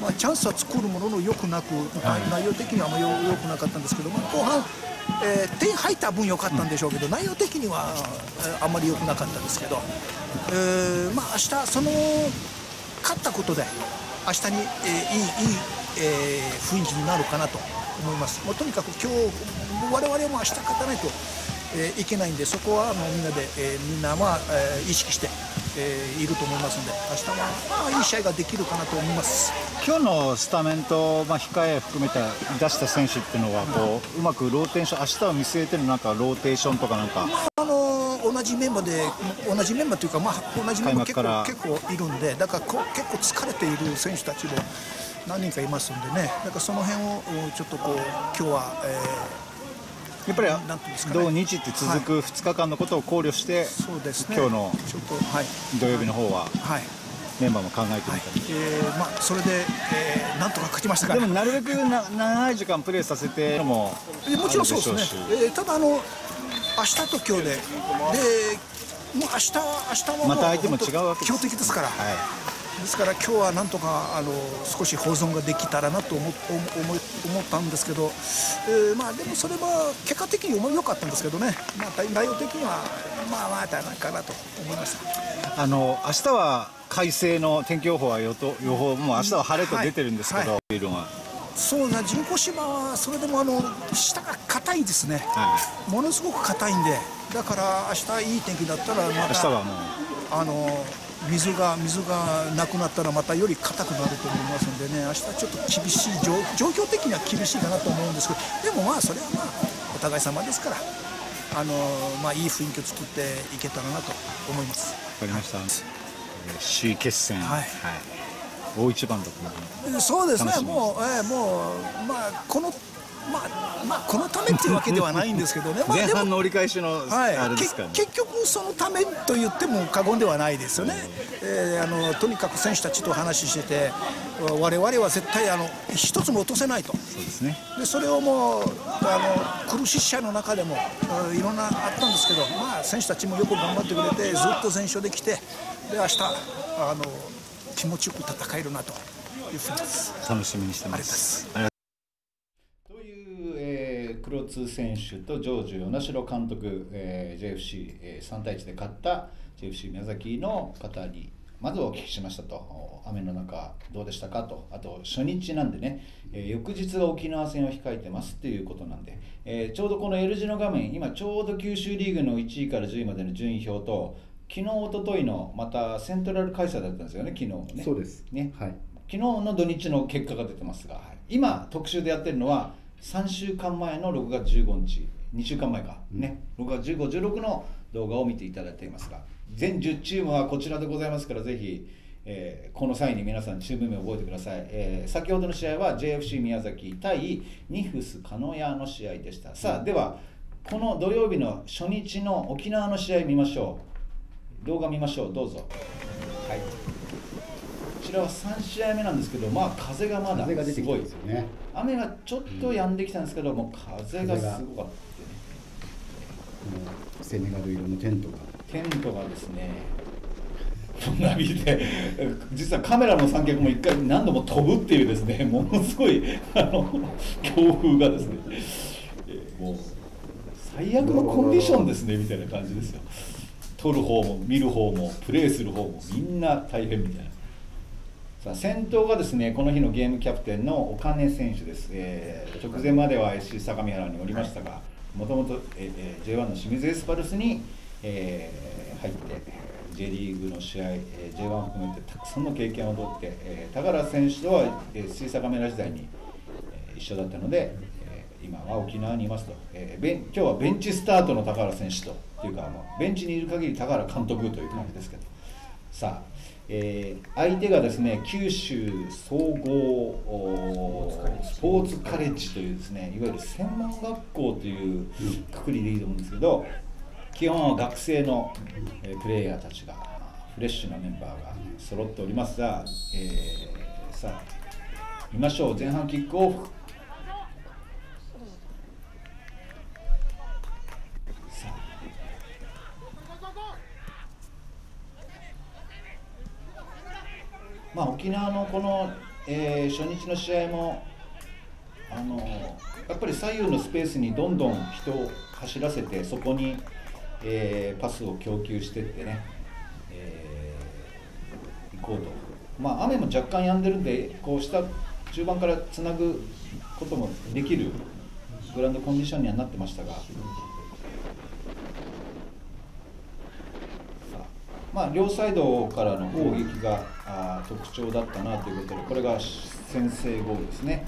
[SPEAKER 6] まあ、チャンスは作るもののよくなく、内容的にはあんまりよくなかったんですけど、まあ、後半、えー、点入った分良かったんでしょうけど、内容的には、えー、あんまり良くなかったですけど、えー、まあ明日その勝ったことで明日に、えー、いいいい、えー、雰囲気になるかなと思います。もうとにかく今日我々も明日勝たないと、えー、いけないんで、そこはもうみんなで、えー、みんなは、えー、意識して、えー、いると思いますので、明日は、まあ、いい試合ができるかなと思います。
[SPEAKER 5] 今日のスタメンと、まあ、控え含めて出した選手っていうのはこう、うまくローテーション、明日を見据えてるなんかローテーションとかなんか、
[SPEAKER 6] あのー、同じメンバーで同じメンバーというか、まあ、同じメンバー結構結構いるんで、だからこ結構疲れている選手たちも何人かいますんでね、だからその辺をちょっとこう今日は、えー
[SPEAKER 5] やっぱり
[SPEAKER 6] なんていうんですかね、
[SPEAKER 5] 同日って続くふつかかんのことを考慮して、
[SPEAKER 6] そうですね、
[SPEAKER 5] 今日の
[SPEAKER 6] ちょっと、はい、
[SPEAKER 5] 土曜日の方はメンバーも考えてみたり、
[SPEAKER 6] はい、えーまあ、それで、えー、なんとか勝ちましたから。
[SPEAKER 5] でもなるべくな長い時間プレーさせてのも
[SPEAKER 6] もちろんそうですね、えー、ただあの明日と今日ででもう明日は明日はもう
[SPEAKER 5] また相手も違うわけです。
[SPEAKER 6] 強敵ですから、
[SPEAKER 5] はい、
[SPEAKER 6] ですから今日はなんとかあの少し保存ができたらなと思思思ったんですけど、えー、まあでもそれは結果的に良かったんですけどね、まあ、内容的にはまあまあだなかなと思いました。
[SPEAKER 5] あの明日は快晴の天気予報は予報もう明日は晴れと出てるんですけど、はいはい、
[SPEAKER 6] そうな人工芝はそれでもあの下が硬いですね、はい、ものすごく硬いんで、だから明日いい天気だったらまた
[SPEAKER 5] 明日はもう
[SPEAKER 6] あの水が水がなくなったらまたより硬くなると思いますんでね、明日ちょっと厳しい状状況的には厳しいかなと思うんですけど、でもまあそれはまあお互い様ですから、あのまあいい雰囲気を作っていけたらなと思います。
[SPEAKER 5] わかりました。首位決戦、はいはい、大一番だと思う。
[SPEAKER 6] そうですね。もう、えー、もうまあこのまあまあこのためっていうわけではないんですけどね。まあ、
[SPEAKER 5] 前半の折り返しの、はい、あれですかね。
[SPEAKER 6] 結局そのためと言っても過言ではないですよね。えー、あのとにかく選手たちと話してて、我々は絶対あの一つも落とせないと。
[SPEAKER 5] そうですね。で
[SPEAKER 6] それをもうあの苦しい試合の中でもいろんなあったんですけど、まあ選手たちもよく頑張ってくれてずっと全勝できて、で明日あの気持ちよく戦えるなというふうに
[SPEAKER 5] 楽しみにしてます。
[SPEAKER 1] という、えー、黒津選手と城主与那城監督、えー、ジェイエフシー、えー、さんたいいちで勝った ジェイエフシー 宮崎の方にまずお聞きしましたと。雨の中どうでしたかと。あと初日なんでね、えー、翌日が沖縄戦を控えてますっていうことなんで、えー、ちょうどこの L 字の画面、今ちょうど九州リーグのいちいからじゅういまでの順位表と、昨日一昨日のまたセントラル開催だったんですよね、昨日のね。
[SPEAKER 3] そうです
[SPEAKER 1] ね、
[SPEAKER 3] はい、
[SPEAKER 1] 昨日の土日の結果が出てますが、はい、今特集でやってるのはさんしゅうかんまえのろくがつじゅうごにち、にしゅうかんまえか、うん、ね、ろくがつじゅうご、じゅうろくの動画を見ていただいていますが、全じゅうチームはこちらでございますから、ぜひ、えー、この際に皆さんチーム名を覚えてください。えー、先ほどの試合は ジェイエフシー 宮崎対ニフス鹿屋の試合でした。さあ、ではこの土曜日の初日の沖縄の試合見ましょう。動画見ましょう、どうぞ。はい、こちらはさんしあいめなんですけど、まあ風がまだ
[SPEAKER 3] 風が出てきてるんですよね。
[SPEAKER 1] 雨がちょっと止んできたんですけど、うん、もう風がすごかったね。
[SPEAKER 3] セネガル色のテントが
[SPEAKER 1] テントがですね、波で実はカメラの三脚も一回何度も飛ぶっていうですね、ものすごいあの強風がですね、もう最悪のコンディションですねみたいな感じですよ。撮る方も見る方もプレーする方もみんな大変みたいな。さあ先頭がですね、この日のゲームキャプテンの岡根選手です。えー、直前までは エスシー 相模原におりましたが、もともと ジェイワン の清水エスパルスに、えー、入って J リーグの試合、えー、ジェイワン を含めてたくさんの経験を取って、えー、田原選手とは エスシー 相模原時代に、えー、一緒だったので、えー、今は沖縄にいますと、えー、ベン今日はベンチスタートの田原選手とというか、もうベンチにいる限り田原監督という感じですけど、さあ、えー、相手がですね、九州総合スポーツカレッジというですね、いわゆる専門学校というくくりでいいと思うんですけど、基本は学生のプレイヤーたちがフレッシュなメンバーが揃っておりますが、えー、さあ見ましょう。前半キックオフ。まあ、沖縄のこのえー初日の試合もあのやっぱり左右のスペースにどんどん人を走らせて、そこに、えーパスを供給していってね、えー行こうと。まあ、雨も若干止んでるんで、こうした中盤からつなぐこともできるグラウンドコンディションにはなってましたが、さあまあ、両サイドからの攻撃があ特徴だったなということで、これが先制ゴールですね。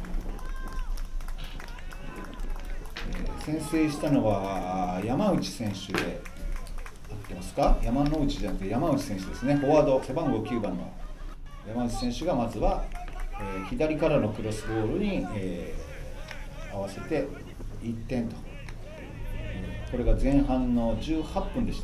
[SPEAKER 1] えー先制したのは山内選手で、合ってますか？山之内じゃなくて山内選手ですね。フォワード背番号きゅうばんの山内選手がまずは、えー左からのクロスボールに、えー合わせていってんと。これが前半のじゅうはっぷんでした。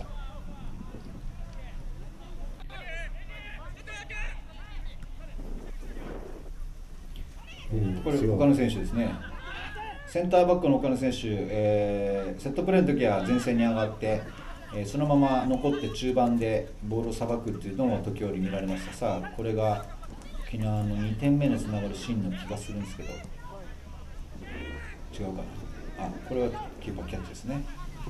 [SPEAKER 1] これ岡野選手ですね。センターバックの岡野選手、えーセットプレーの時は前線に上がって、えーそのまま残って中盤でボールをさばくっていうのも時折見られました。さあこれが沖縄のにてんめにつながるシーンの気がするんですけど、違うかな。あ、これはキーパーキャッチですね。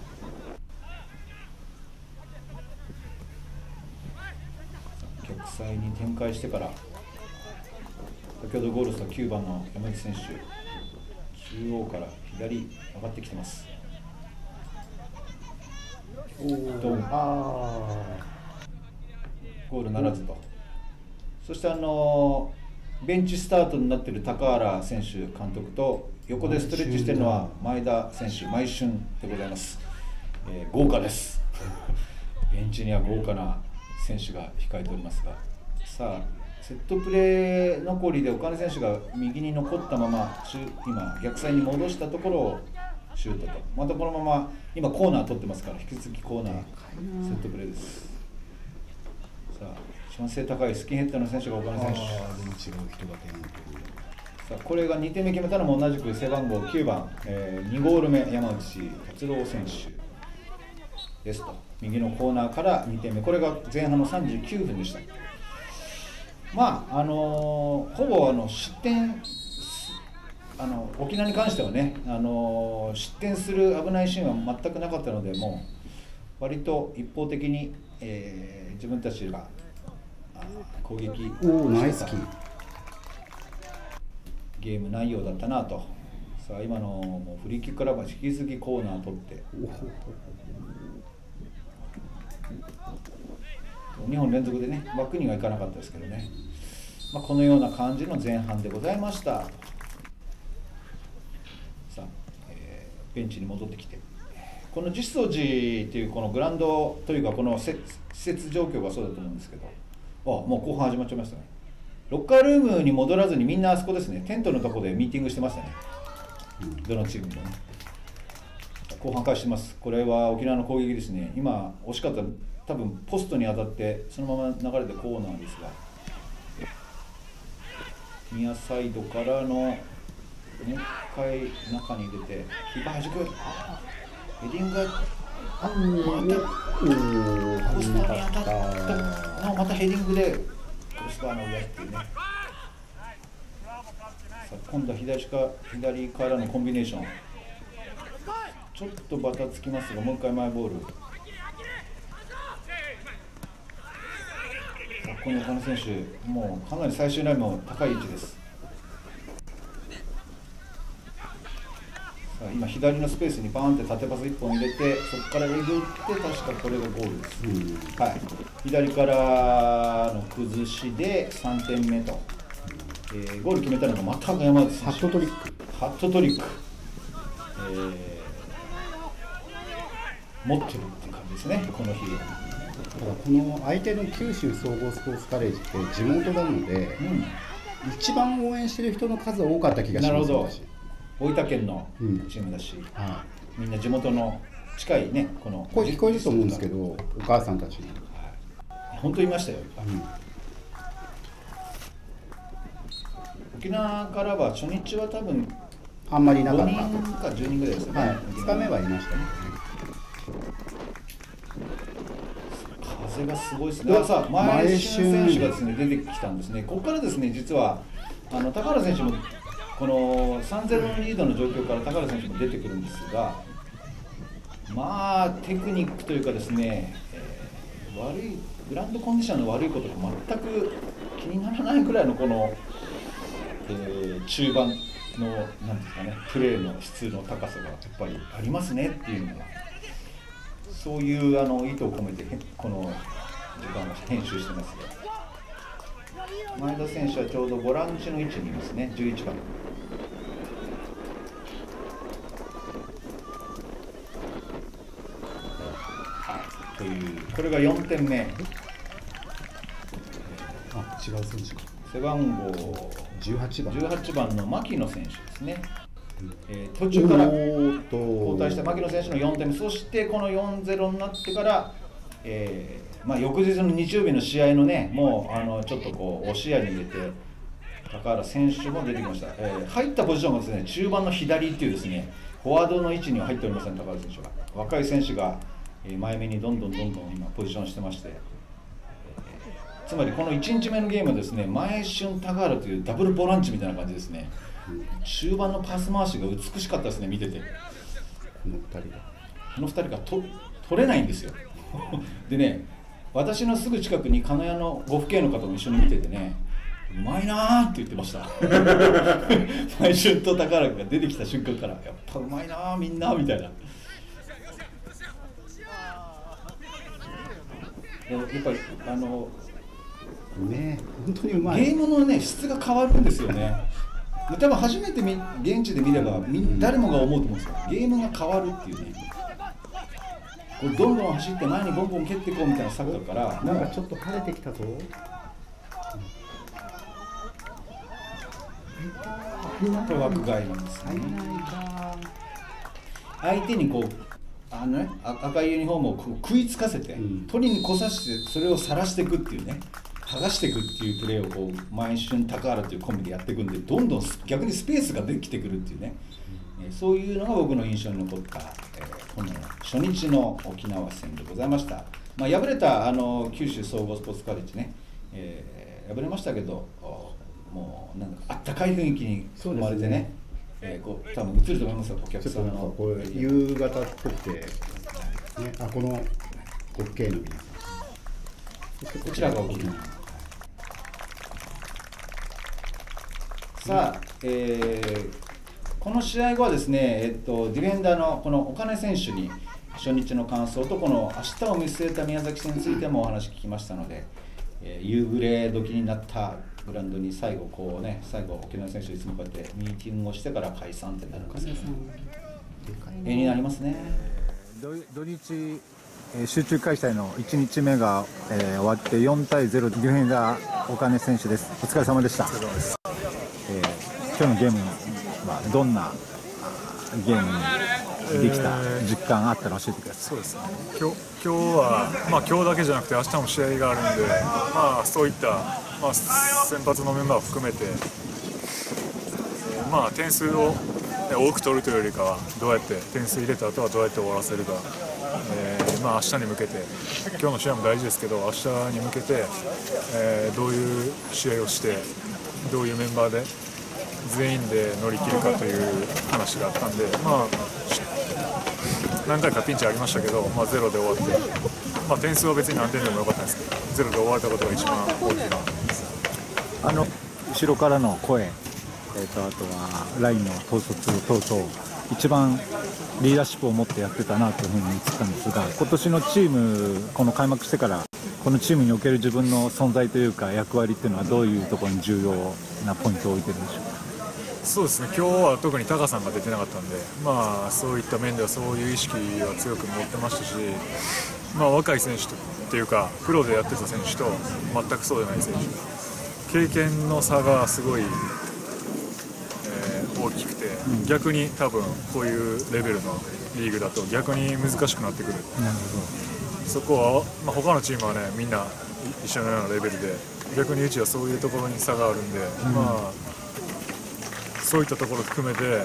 [SPEAKER 1] 逆サイに展開してから、先ほどゴールしたきゅうばんの山内選手、中央から左上がってきてます。ドン、ゴールならずと。そしてあのベンチスタートになっている高原選手監督と、横でストレッチしているのは前田選手、毎春でございます。えー豪華ですベンチには豪華な選手が控えておりますが、さあセットプレー残りで岡根選手が右に残ったままシュ今逆サイに戻したところをシュートと、またこのまま今コーナー取ってますから、引き続きコーナーセットプレーです。さあ一番背高いスキンヘッドの選手が岡根選手。
[SPEAKER 3] 全然違う人が点を取る。
[SPEAKER 1] さあこれがにてんめ決めたのも同じく背番号きゅうばん、えー、にゴール目山内達郎選手ですと。右のコーナーからにてんめ、これが前半のさんじゅうきゅうふんでした。まああのーほぼあの失点、あの沖縄に関してはね、あのー失点する危ないシーンは全くなかったので、もう割と一方的に、えー自分たちがあ攻撃
[SPEAKER 3] おお、ナイスキー。
[SPEAKER 1] ゲーム内容だったなと。さあ今のもうフリーキックからは引き続きコーナー取ってにほん連続でね、バックにはいかなかったですけどね、まあ、このような感じの前半でございました。さあ、えーベンチに戻ってきて、この実相寺というこのグラウンドというかこの施設状況がそうだと思うんですけど、あもう後半始まっちゃいましたね。ロッカールームに戻らずにみんなあそこですね、テントのところでミーティングしてましたね、どのチームもね。後半開始してます。これは沖縄の攻撃ですね。今惜しかった、多分ポストに当たってそのまま流れてコーナーですが、ニアサイドからのね一回中に出てキーパーはじく、ヘディングがまたポストに当たったのをまたヘディングでクロスバーの上っていうね。さあ今度は左か左からのコンビネーション、ちょっとバタつきますが、もう一回マイボール。この岡野選手、もうかなり最終ラインも高い位置です。さあ今左のスペースにバーンって縦パスいっぽん入れて、そこからえぐって確かこれがゴールです、うん、はい、左からの崩しでさんてんめと、えー、ゴール決めたのがまた山内選手、
[SPEAKER 3] ハットトリック
[SPEAKER 1] ハットトリック、えー、持ってるって感じですね、この日。
[SPEAKER 3] この相手の九州総合スポーツカレッジって地元なので、うん、一番応援してる人の数は多かった気がします。
[SPEAKER 1] なるほど、大分県のチームだし、うんはい、みんな地元の近いね、この
[SPEAKER 3] 声聞こえると思うんですけど、お母さんたちに、
[SPEAKER 1] はい、本当にいましたよ、うん、沖縄からは初日は多分
[SPEAKER 3] あんまりなかった、
[SPEAKER 1] ごにんかじゅうにんぐらいですよね、はい、
[SPEAKER 3] ふつかめはいましたね。
[SPEAKER 1] 風がすごいですね。さあ前俊選手がですね出てきたんですね。ここからですね実はあの高原選手もこの さんたいゼロ のリードの状況から高原選手も出てくるんですが、まあテクニックというかですね、えー、悪いグラウンドコンディションの悪いことが全く気にならないくらいのこの、えー、中盤のなんですかね、プレーの質の高さがやっぱりありますねっていうのが、そういうあの意図を込めてこの時間は編集してますよ。前田選手はちょうどボランチの位置にいますね、じゅういちばん。というこれがよんてんめ。
[SPEAKER 3] あ、違う選手か。
[SPEAKER 1] 背番号
[SPEAKER 3] じゅうはちばん。
[SPEAKER 1] じゅうはちばんの牧野選手ですね。えー、途中から交代した牧野選手のよんてんめ、そしてこの よんたいゼロ になってから、えーまあ、翌日の日曜日の試合のね、もうあのちょっとこう押し合いに入れて、高原選手も出てきました、えー、入ったポジションがですね、中盤の左っていうですね、フォワードの位置には入っておりません、高原選手が。若い選手が前目にどんどんどんどん今、ポジションしてまして、えー、つまりこのいちにちめのゲームはですね、前俊、高原というダブルボランチみたいな感じですね。中盤のパス回しが美しかったですね、見てて。
[SPEAKER 3] このふたりが
[SPEAKER 1] このふたりがと取れないんですよでね、私のすぐ近くに鹿屋の呉服系の方も一緒に見ててね、うまいなーって言ってました前俊と高原が出てきた瞬間から、やっぱうまいなーみんなみたいな。やっぱりあの
[SPEAKER 3] ね、本当にうまい。
[SPEAKER 1] ゲームのね質が変わるんですよね。多分初めてみ現地で見ればみ誰もが思うと思うんですよ。ゲームが変わるっていうね。これどんどん走って前にボンボン蹴っていこうみたいなサッカーから、
[SPEAKER 3] なんかちょっと晴れてきたぞ。
[SPEAKER 1] これ枠外なんですね。相手にこうあのね、赤いユニフォームをこう食いつかせて、うん、取りに来さしてそれを晒していくっていうね、剥がしていくっていうプレーをこう前俊高原というコンビでやっていくんで、どんどん逆にスペースができてくるっていうね、うん、えー、そういうのが僕の印象に残った、えー、この初日の沖縄戦でございました。まあ、敗れたあの九州総合スポーツカレッジね、えー、敗れましたけど、もうなんかあったかい雰囲気に包まれてね、えー、こう多分映ると思いますよ、お客さんの。
[SPEAKER 3] これ夕方っぽくて、ね、あ、この呉服系の皆さん、
[SPEAKER 1] こちらが沖縄。さあ、えー、この試合後はですね、えっと、ディフェンダーのこの岡根選手に初日の感想とこの明日を見据えた宮崎戦についてもお話聞きましたので、えー、夕暮れ時になったグラウンドに最後こうね、最後沖縄選手いつもこうやってミーティングをしてから解散ってなるんですけど、絵になりますね。
[SPEAKER 5] 土日集中開催のいちにちめが、えー、終わってよんたいゼロ、ディフェンダー岡根選手です。お疲れ様でした。えー、今日のゲームはどんなゲームにできた実感あったら教えてください。
[SPEAKER 7] そうですね、今日、今日は、まあ、今日だけじゃなくて明日も試合があるんで、まあ、そういった、まあ、先発のメンバーを含めて、えーまあ、点数を多く取るというよりかはどうやって点数入れた後はどうやって終わらせるか、えーまあ、明日に向けて、今日の試合も大事ですけど明日に向けて、えー、どういう試合をしてどういうメンバーで全員で乗り切るかという話があったんで、まあ、何回かピンチありましたけど、まあ、ゼロで終わって、まあ、点数は別に何点でもよかったんですけどゼロで終われたことが一番大きな
[SPEAKER 5] あの後ろからの声、えー、とあとはラインの統率等々一番リーダーシップを持ってやってたなというふうに言ってたんですが、今年のチームこの開幕してからこのチームにおける自分の存在というか役割っていうのはどういうところに重要なポイントを置いてるんでしょうか。
[SPEAKER 7] そうですね、今日は特にタカさんが出てなかったんで、まあ、そういった面ではそういう意識は強く持ってましたし、まあ、若い選手っていうかプロでやってた選手と全くそうでない選手、経験の差がすごい、えー、大きくて、うん、逆に多分こういうレベルのリーグだと逆に難しくなってくる。なるほど。そこは、まあ、他のチームはねみんな一緒のようなレベルで、逆にうちはそういうところに差があるんで、うん、まあそういったところを含めて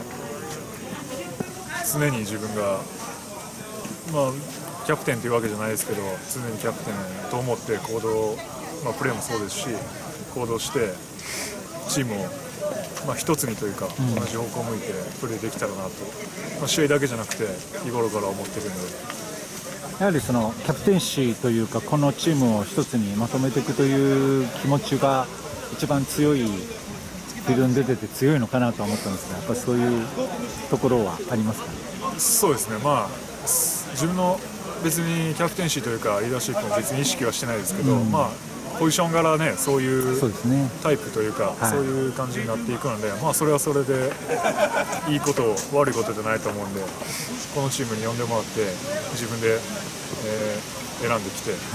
[SPEAKER 7] 常に自分が、まあ、キャプテンというわけじゃないですけど常にキャプテンと思って行動、まあ、プレーもそうですし行動してチームをまあ、一つにというか、うん、同じ方向を向いてプレーできたらなと、まあ、試合だけじゃなくて日頃から思ってるんで、
[SPEAKER 5] やはりそのキャプテンシーというか、このチームを一つにまとめていくという気持ちが一番強い、フィールドに出てて強いのかなと思ったんですが、やっぱりそういうところはありますかね。
[SPEAKER 7] そうですね、まあ、自分の別にキャプテンシーというかリーダーシップも別に意識はしてないですけど、うん、まあ、ポジション柄ね、そういうタイプというか、そう、ね、はい、そういう感じになっていくので、まあ、それはそれでいいこと、悪いことじゃないと思うんで、このチームに呼んでもらって自分で、えー、選んできて、はい、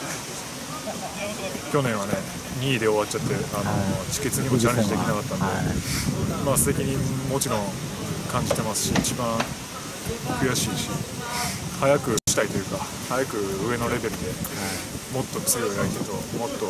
[SPEAKER 7] 去年はねにいで終わっちゃって、あの、はい、チケツにもチャレンジできなかったんで、はい、まあ、責任もちろん感じてますし、一番悔しいし、早くしたいというか、早く上のレベルで、もっと強い相手と、もっと、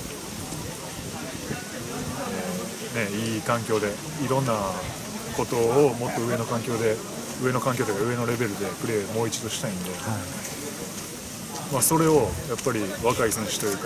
[SPEAKER 7] えーね、いい環境で、いろんなことをもっと上の環境で、上の環境というか上のレベルでプレーをもう一度したいんで、はい、まあ、それをやっぱり若い選手というか、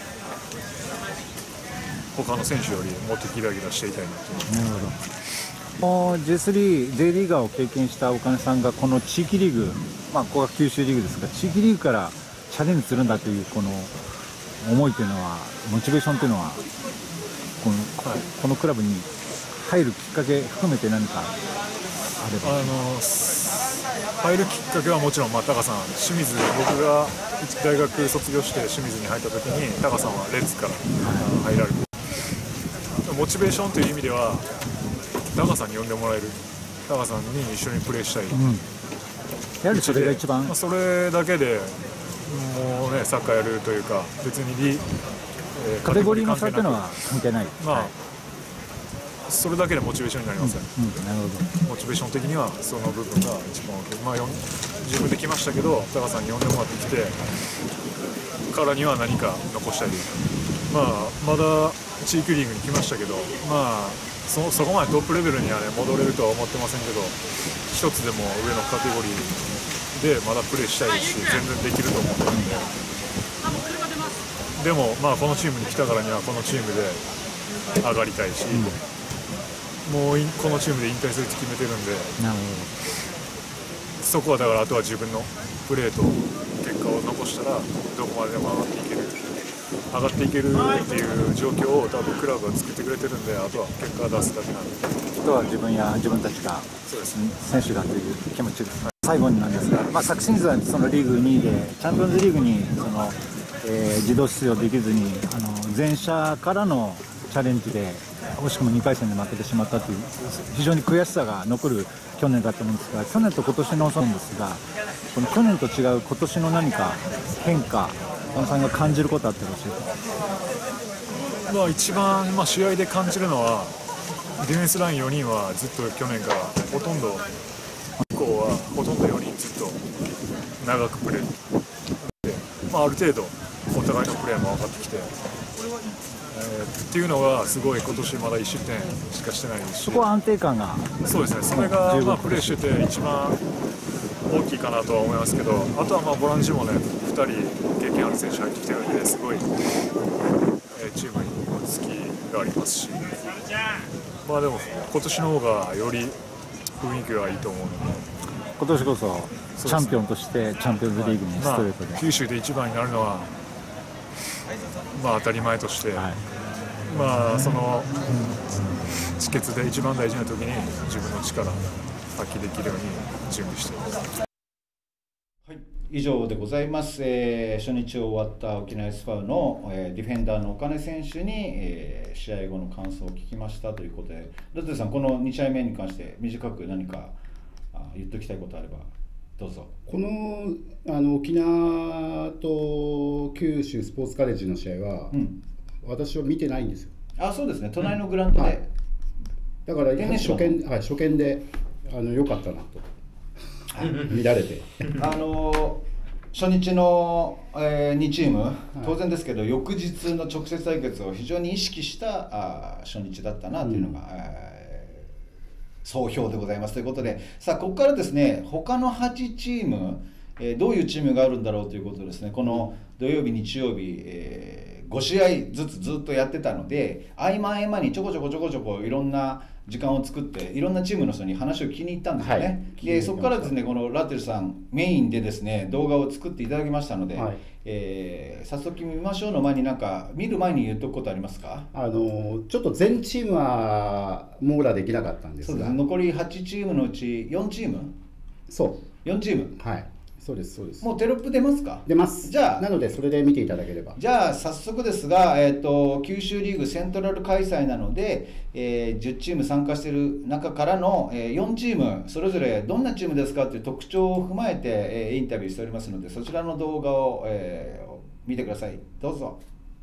[SPEAKER 7] 他の選手よりもっとギラギラしていたいなと思います。なるほど。
[SPEAKER 5] ジェイスリー、J リーガーを経験した岡根さんがこの地域リーグ、まあ、ここが九州リーグですが、地域リーグからチャレンジするんだというこの思いというのは、モチベーションというのは、この、はい、このクラブに入るきっかけ含めて何かあれば。あの
[SPEAKER 7] 入るきっかけはもちろん、まあ、タカさん、清水、僕が大学卒業して清水に入った時に、タカさんはレッズから入られて、はい、モチベーションという意味では、タカさんに呼んでもらえる、タカさんに一緒にプレーしたい、うん、
[SPEAKER 5] やはりそれが一番、
[SPEAKER 7] まあ、それだけでもうね、サッカーやるというか、別にリ、
[SPEAKER 5] えー、カテゴリーの差というのは関係ない、
[SPEAKER 7] まあ、
[SPEAKER 5] はい、
[SPEAKER 7] それだけでモチベーションになりますよね、
[SPEAKER 5] うんうん、なるほど。
[SPEAKER 7] モチベーション的にはその部分が一番大きい、まあ、自分で来ましたけど、タカさんに呼んでもらってきてからには何か残したい、まあ、まだ地域リーグに来ましたけど、まあそ, そこまでトップレベルには、ね、戻れるとは思ってませんけど、一つでも上のカテゴリーでまだプレーしたいし、全然できると思ってるんで、でも、まあ、このチームに来たからにはこのチームで上がりたいし、うん、もうこのチームで引退するって決めてるんで、なるほど、そこはだからあとは自分のプレーと結果を残したらどこまででも上がっていける。上がっていけるっていう状況を多分クラブが作ってくれてるんで、あとは結果を出すだけなんで、
[SPEAKER 5] あとは自分や自分たちが選手だという気持ちです。最後になんですが、まあ、昨シーズンはそのリーグにいでチャンピオンズリーグにその、えー、自動出場できずに、あの前者からのチャレンジで惜しくもにかい戦で負けてしまったという非常に悔しさが残る去年だと思うんですが、去年と今年のそうなんですが、この去年と違う今年の何か変化、岡野さんが感じることあったら教えて。
[SPEAKER 7] まあ、一番、まあ、試合で感じるのは、ディフェンスラインよにんはずっと去年からほとんど以降はほとんどよにんずっと長くプレーで、まあ、ある程度お互いのプレーも分かってきて、えー、っていうのがすごい今年まだいち失点しかしてないですし、
[SPEAKER 5] そこは安定感が、
[SPEAKER 7] そうですね、それが、まあ、プレーしてて一番大きいかなとは思いますけど、あとはまあボランチもね、ふたり経験ある選手入ってきてるんで、すごい、えー、チームに好きがありますし、まあでも今年の方がより雰囲気がいいと思うので、
[SPEAKER 5] 今年こそチャンピオンとしてチャンピオンズリーグにストレートで、
[SPEAKER 7] まあ、九州で一番になるのはまあ当たり前として、はい、まあそのチケツで一番大事な時に自分の力発揮できるように準備しています。
[SPEAKER 1] はい、以上でございます、えー、初日終わった沖縄 エスエフエー の、えー、ディフェンダーの岡根選手に、えー、試合後の感想を聞きましたということで、ロッテさん、このに試合目に関して短く何かあ言っておきたいことあればどうぞ。
[SPEAKER 3] この、あの沖縄と九州スポーツカレッジの試合は、うん、私は見てないんですよ。
[SPEAKER 1] あ、そうですね、隣のグラウンドで、うん、はい、
[SPEAKER 3] だから初見、はい、初見であの良かったなと見られて
[SPEAKER 1] あの初日の、えー、にチーム、当然ですけど、はい、翌日の直接対決を非常に意識したあ初日だったなというのが、うん、えー、総評でございますということで、さあここからですね、他のはちチーム、えー、どういうチームがあるんだろうということですね、この土曜日日曜日、えーご試合ずつずっとやってたので、合間合間にちょこちょこちょこちょこいろんな時間を作っていろんなチームの人に話を聞きに行ったんですよね、はい、でそこからですねこのラッテルさんメインでですね動画を作っていただきましたので、はい、えー、早速見ましょうの前になんか見る前に言っとくことありますか？
[SPEAKER 3] あのちょっと全チームは網羅できなかったんですが、
[SPEAKER 1] そうです、残りはちチームのうちよんチーム、
[SPEAKER 3] そう
[SPEAKER 1] よんチーム、
[SPEAKER 3] はい、そうですそうです。
[SPEAKER 1] もうテロップ出ますか？
[SPEAKER 3] 出ます。
[SPEAKER 1] じゃあ
[SPEAKER 3] なのでそれで見ていただければ。
[SPEAKER 1] じゃあ早速ですが、えー、と九州リーグセントラル開催なので、えー、じゅうチーム参加している中からの、えー、よんチームそれぞれどんなチームですかという特徴を踏まえて、えー、インタビューしておりますので、そちらの動画を、えー、見てください。どうぞ。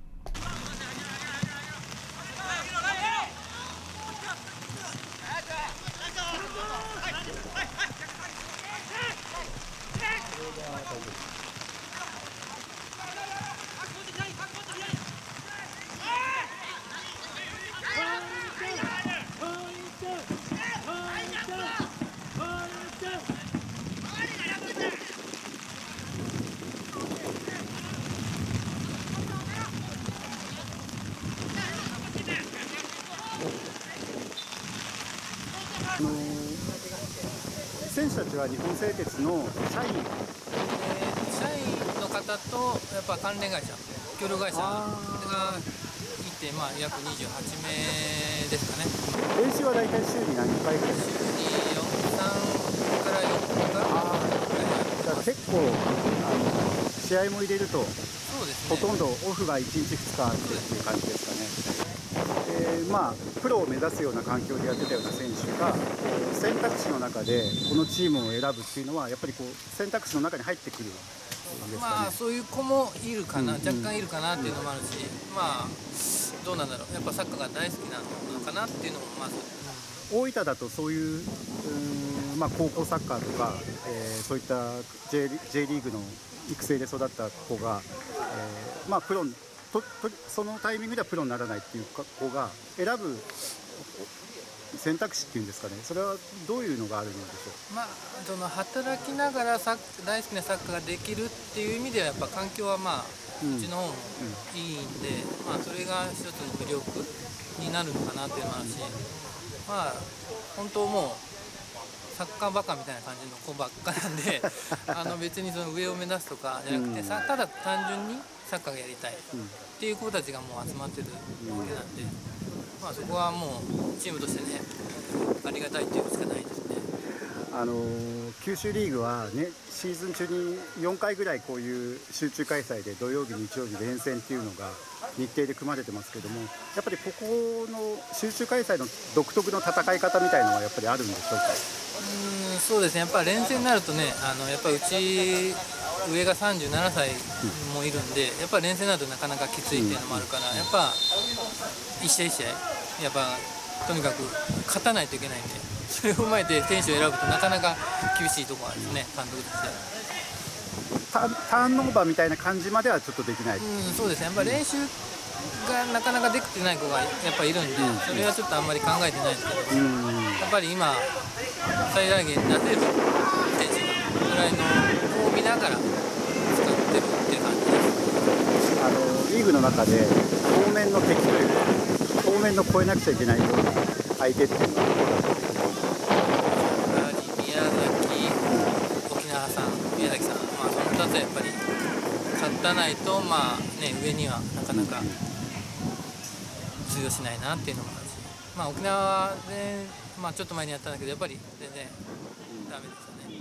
[SPEAKER 3] あの選手たちは日本製鉄の社員、
[SPEAKER 8] えー、社員の方とやっぱ関連会社、協力会社がいて、まあ、約にじゅうはちめいですかね。
[SPEAKER 3] 練習は大体週に何回ぐらいですか？
[SPEAKER 8] 週によん、さんからよっか
[SPEAKER 3] じゃあ結構あの試合も入れると、
[SPEAKER 8] そうですね、
[SPEAKER 3] ほとんどオフがいちにちふつかあってっていう感じですかね。えー、まあプロを目指すような環境でやってたような選手が選択肢の中でこのチームを選ぶっていうのはやっぱりこう選択肢の中に入ってくるんですかね。
[SPEAKER 8] まあそういう子もいるかな、うん、若干いるかなっていうのもあるし、うん、まあどうなんだろう、やっぱサッカーが大好きなのかなっていうのもまず、
[SPEAKER 3] うん、大分だとそういう、うん、まあ、高校サッカーとか、えー、そういった J, J リーグの育成で育った子が、えー、まあプロととそのタイミングではプロにならないっていう子が選ぶ選択肢っていうんですかね、それはどういうのがあるのでしょう。
[SPEAKER 8] まあ、その働きながらサッ大好きなサッカーができるっていう意味ではやっぱ環境はまあ、うん、うちの方もいいんで、うん、まあ、それが一つの魅力になるのかなっていうのもあるし、まあ本当もうサッカーバカみたいな感じの子ばっかなんであの別にその上を目指すとかじゃなくて、うん、さただ単純にサッカーがやりたいっていう子たちがもう集まってるわけなんで、まあ、そこはもうチームとしてねありがたいっていうしかないですね。
[SPEAKER 3] あの九州リーグは、ね、シーズン中によんかいぐらいこういう集中開催で土曜日日曜日連戦っていうのが日程で組まれてますけども、やっぱりここの集中開催の独特の戦い方みたいなのはやっぱりあるんでしょうか。
[SPEAKER 8] うーん、そうですね、やっぱ連戦になるとね、あのやっぱうち上がさんじゅうななさいもいるんで、やっぱ連戦になるとなかなかきついっていうのもあるから、やっぱ一試合一試合やっぱとにかく勝たないといけないんで、それを踏まえて選手を選ぶとなかなか厳しいところなんですね、監督としては。
[SPEAKER 3] ターンオーバーみたいな感じまではちょっとできない。
[SPEAKER 8] うん、そうですね、やっぱ練習がなかなかできてない子がやっぱりいるんで、それはちょっとあんまり考えてないですけど、やっぱり今最大限出せる選手がぐらいの子を見ながら使ってるっていう感じです。
[SPEAKER 3] あのリーグの中で当面の敵というか当面の超えなくちゃいけないような相手っていうのは
[SPEAKER 8] 宮崎、沖縄さん、宮崎さん、まあ、そのふたつはやっぱり勝たないと、まあね、上にはなかなか通用しないなっていうのもあるし、まあ、沖縄で、まあ、ちょっと前にやったんだけどやっぱり全然ダメでしたね。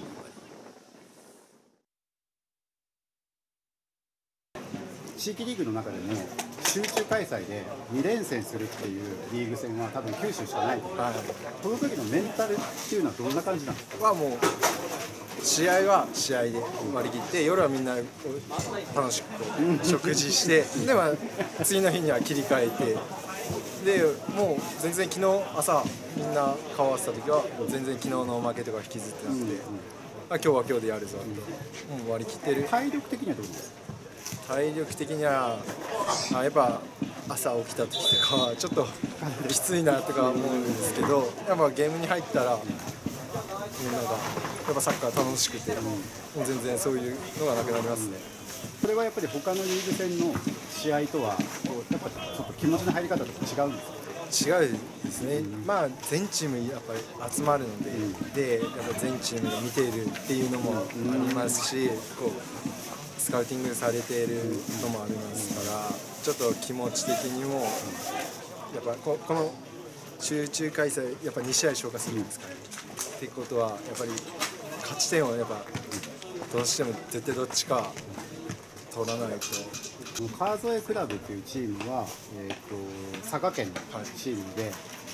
[SPEAKER 3] 地域リーグの中でも集中開催でに連戦するっていうリーグ戦は多分九州しかないと思う、はい、この時のメンタルっていうのはどんな感じなんですか。
[SPEAKER 9] はもう試合は試合で割り切って、夜はみんな楽しく食事してで、まあ、次の日には切り替えて、でもう全然昨日朝みんな顔合わせた時は全然昨日の負けとか引きずってなくて、うんうん、まあ、今日は今日でやるぞと、うん、もう割り切ってる。
[SPEAKER 3] 体力的にはどうですか。
[SPEAKER 9] 体力的にはあやっぱ朝起きた時とかはちょっときついなとか思うんですけど、やっぱゲームに入ったらみんながやっぱサッカー楽しくて、もう全然そういうのがなくなりますね。
[SPEAKER 3] それはやっぱり他のリーグ戦の試合とはこうやっぱちょっと気持ちの入り方と違うんですか？
[SPEAKER 9] 違うですね、うん、まあ全チームやっぱり集まるので、うん、でやっぱ全チームが見ているっていうのもありますし、こうスカウティングされているのもありますから、ちょっと気持ち的にもやっぱここの集中開催やっぱに試合消化するんですかね、うん、ってことはやっぱり勝ち点をやっぱどうしても絶対どっちか取らないと。
[SPEAKER 3] 川添クラブというチームは、えー、と佐賀県のチームで、はい、え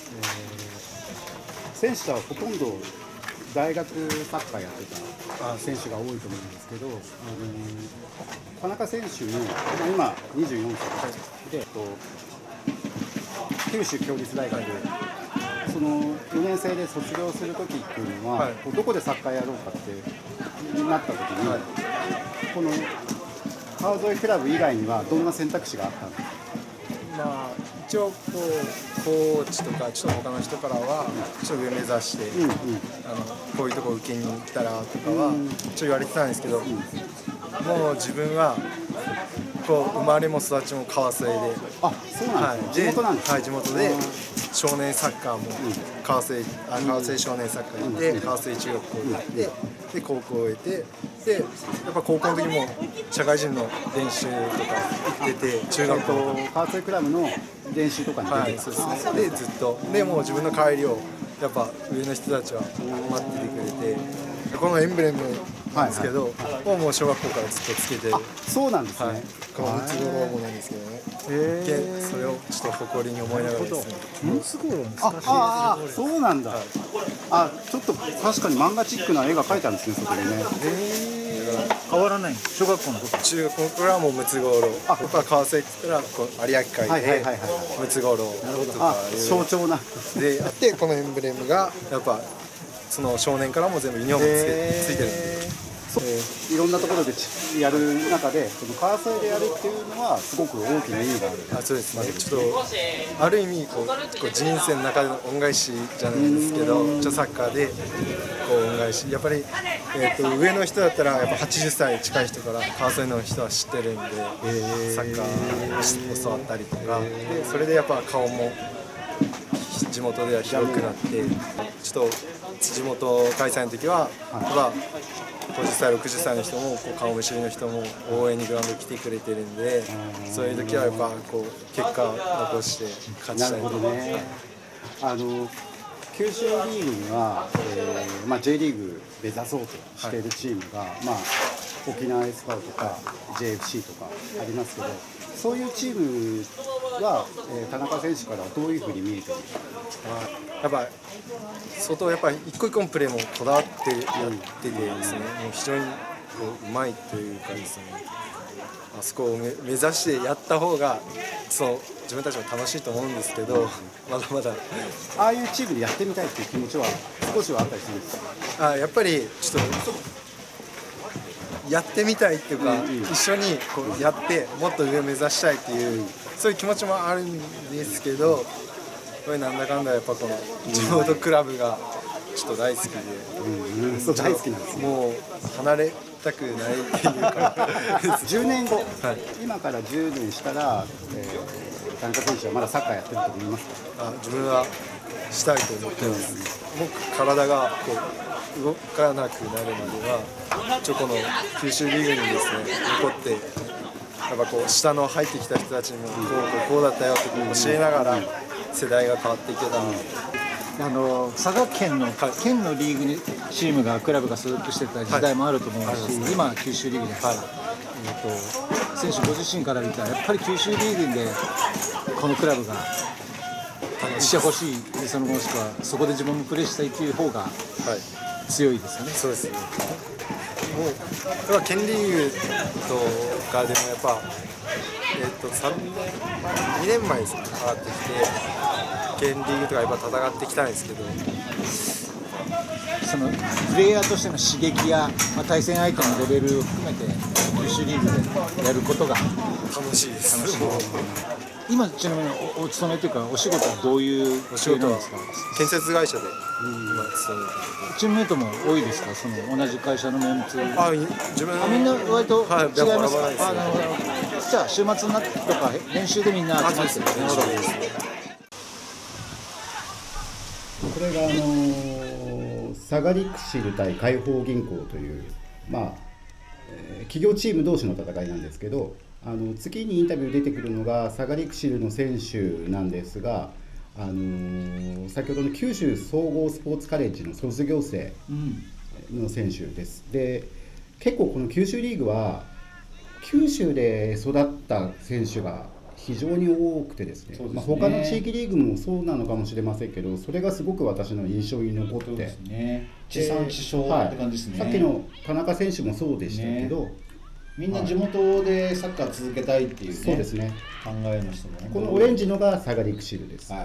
[SPEAKER 3] ー、選手はほとんど大学サッカーやってた選手が多いと思うんですけど、あのー、田中選手も今にじゅうよんさいで、九州共立大学、そのよねん生で卒業するときっていうのは、はい、どこでサッカーやろうかってなったときに、はい、この川添クラブ以外にはどんな選択肢があったんですか？
[SPEAKER 9] まあ、一応こうコーチとかちょっと他の人からはちょっと上目指して、うんうん、あのこういうとこ受けに行ったらとかはちょっと言われてたんですけど、うん、もう自分はこう生まれも育ちも川添で、
[SPEAKER 3] あ、そうなんですね、はい、地元なんですね。
[SPEAKER 9] はい、地元で少年サッカーも川添、あ、川添少年サッカーに行って、川添中学校に行って、で高校を終えて、でやっぱ高校の時も社会人の練習とか行ってて、中学校
[SPEAKER 3] 川添クラブの練習とかに出て、はい、そうですね。
[SPEAKER 9] でずっとでもう自分の帰りをやっぱ上の人たちは待っててくれて、このエンブレムなんですけど、はいはい、もう小学校からずっとつけて、
[SPEAKER 3] そうなんですね。はい、
[SPEAKER 9] このムツゴロウもなんですけどね。でそれをちょっと誇りに思いながらですね。
[SPEAKER 6] ムツゴロウ
[SPEAKER 3] あああ、そうなんだ。はい、あ、ちょっと確かに漫画チックな絵が描いてあるんですね、そこでね。
[SPEAKER 6] 変わらない。小学校のこと。
[SPEAKER 9] 中学校からもムツゴロウ。あ、僕は川瀬って言ったらこう有明海でムツゴロウとか
[SPEAKER 3] 象徴な
[SPEAKER 9] であって、このエンブレムがやっぱその少年からも全部ユニフォームつけついてるんで。
[SPEAKER 3] えー、いろんなところでやる中で、その川添でやるっていうのはすごく大きな意味がある。
[SPEAKER 9] あ、そうですね。ちょっとある意味こうこう人生の中での恩返しじゃないですけど、ちょっとサッカーでこう恩返し、やっぱり、えー、と上の人だったらやっぱはちじゅっさい近い人から川添の人は知ってるんで、えー、サッカーを教わったりとか、でそれでやっぱ顔も地元では広くなって、ちょっと地元開催の時は、はい、やっぱごじゅっさいろくじゅっさいの人もこう顔見知りの人も応援にグラウンド来てくれてるんで、そういう時はやっぱこう結果を残して勝ちたいと。なるほどね。
[SPEAKER 3] あの九州リーグには、えーまあ、J リーグ目指そうとしているチームが、はい、まあ、沖縄エスパルとか ジェイエフシー とかありますけど、そういうチームは、えー、田中選手からはどういうふうに見えてるんですか？
[SPEAKER 9] やっぱ相当やっぱり一個一個のプレーもこだわってやっててですね、もう非常にこううまいというかですね、あそこを目指してやった方がそう自分たちも楽しいと思うんですけど、まだまだ
[SPEAKER 3] ああいうチームでやってみたいっていう気持ちは少しはあったりするんですか？
[SPEAKER 9] あ、やっぱりちょっとやってみたいっていうか、うんうん、一緒にこうやってもっと上を目指したいっていう、そういう気持ちもあるんですけど、これなんだかんだやっぱこの地元クラブがちょっと大好きで、
[SPEAKER 3] うんうん、そう大好きなんですね。
[SPEAKER 9] もう離れたくないっていうか
[SPEAKER 3] じゅうねんご、はい、今からじゅうねんしたら、えー、田中選手はまだサッカーやってると思いますか？
[SPEAKER 9] あ、自分はしたいと思ってます。僕体がこう動かなくなるまではちょこの九州リーグにですね残って、やっぱこう下の入ってきた人たちにもこうこうこうだったよって教えながら世代が変わっていけたら、
[SPEAKER 6] あの佐賀県の、はい、県のリーグにチームがクラブが所属してた時代もあると思うし、はい、今は九州リーグですから、はい、えーと、選手ご自身から見たらやっぱり九州リーグでこのクラブがいてほしい、そのもしくはそこで自分もプレーしたいという方が強いですよね。
[SPEAKER 9] そうですね。もうやっぱ県リーグとかでもやっぱえっとさんねんにねんまえですね、上がってきて県リーグとかやっぱ戦ってきたんですけど、
[SPEAKER 6] そのプレイヤーとしての刺激や、まあ、対戦相手のレベルを含めて九州リーグでやることが
[SPEAKER 9] 楽しいです。
[SPEAKER 6] 楽しい
[SPEAKER 5] 今ちなみに お, お勤めというかお仕事はどういう
[SPEAKER 9] お仕事は
[SPEAKER 5] ですか？
[SPEAKER 9] 建設会社で今勤めて
[SPEAKER 5] チームメイトも多いですか？その同じ会社のメンツ。
[SPEAKER 9] あ自分
[SPEAKER 5] あみんな割と違いますか？
[SPEAKER 9] はいバラバラですね
[SPEAKER 5] あなるほど。じゃあ週末になってとか練習でみんな集まってる。
[SPEAKER 9] そうですね。
[SPEAKER 3] これがあのーサガリクシル対解放銀行という、まあえー企業チーム同士の戦いなんですけど、あの次にインタビュー出てくるのがサガリクシルの選手なんですが、あのー先ほどの九州総合スポーツカレッジの卒業生の選手です。で結構この九州リーグは九州で育った選手が非常に多くてですね、まあ、他の地域リーグもそうなのかもしれませんけど、それがすごく私の印象に残って、
[SPEAKER 1] ね、地産地消って感じですね、
[SPEAKER 3] はい、さっきの田中選手もそうでしたけど、ね、
[SPEAKER 1] みんな地元でサッカー続けたいっていう、ね、
[SPEAKER 3] そうですね、
[SPEAKER 1] 考えの人もね、
[SPEAKER 3] このオレンジのがサガリクシルです。
[SPEAKER 1] はい、はい、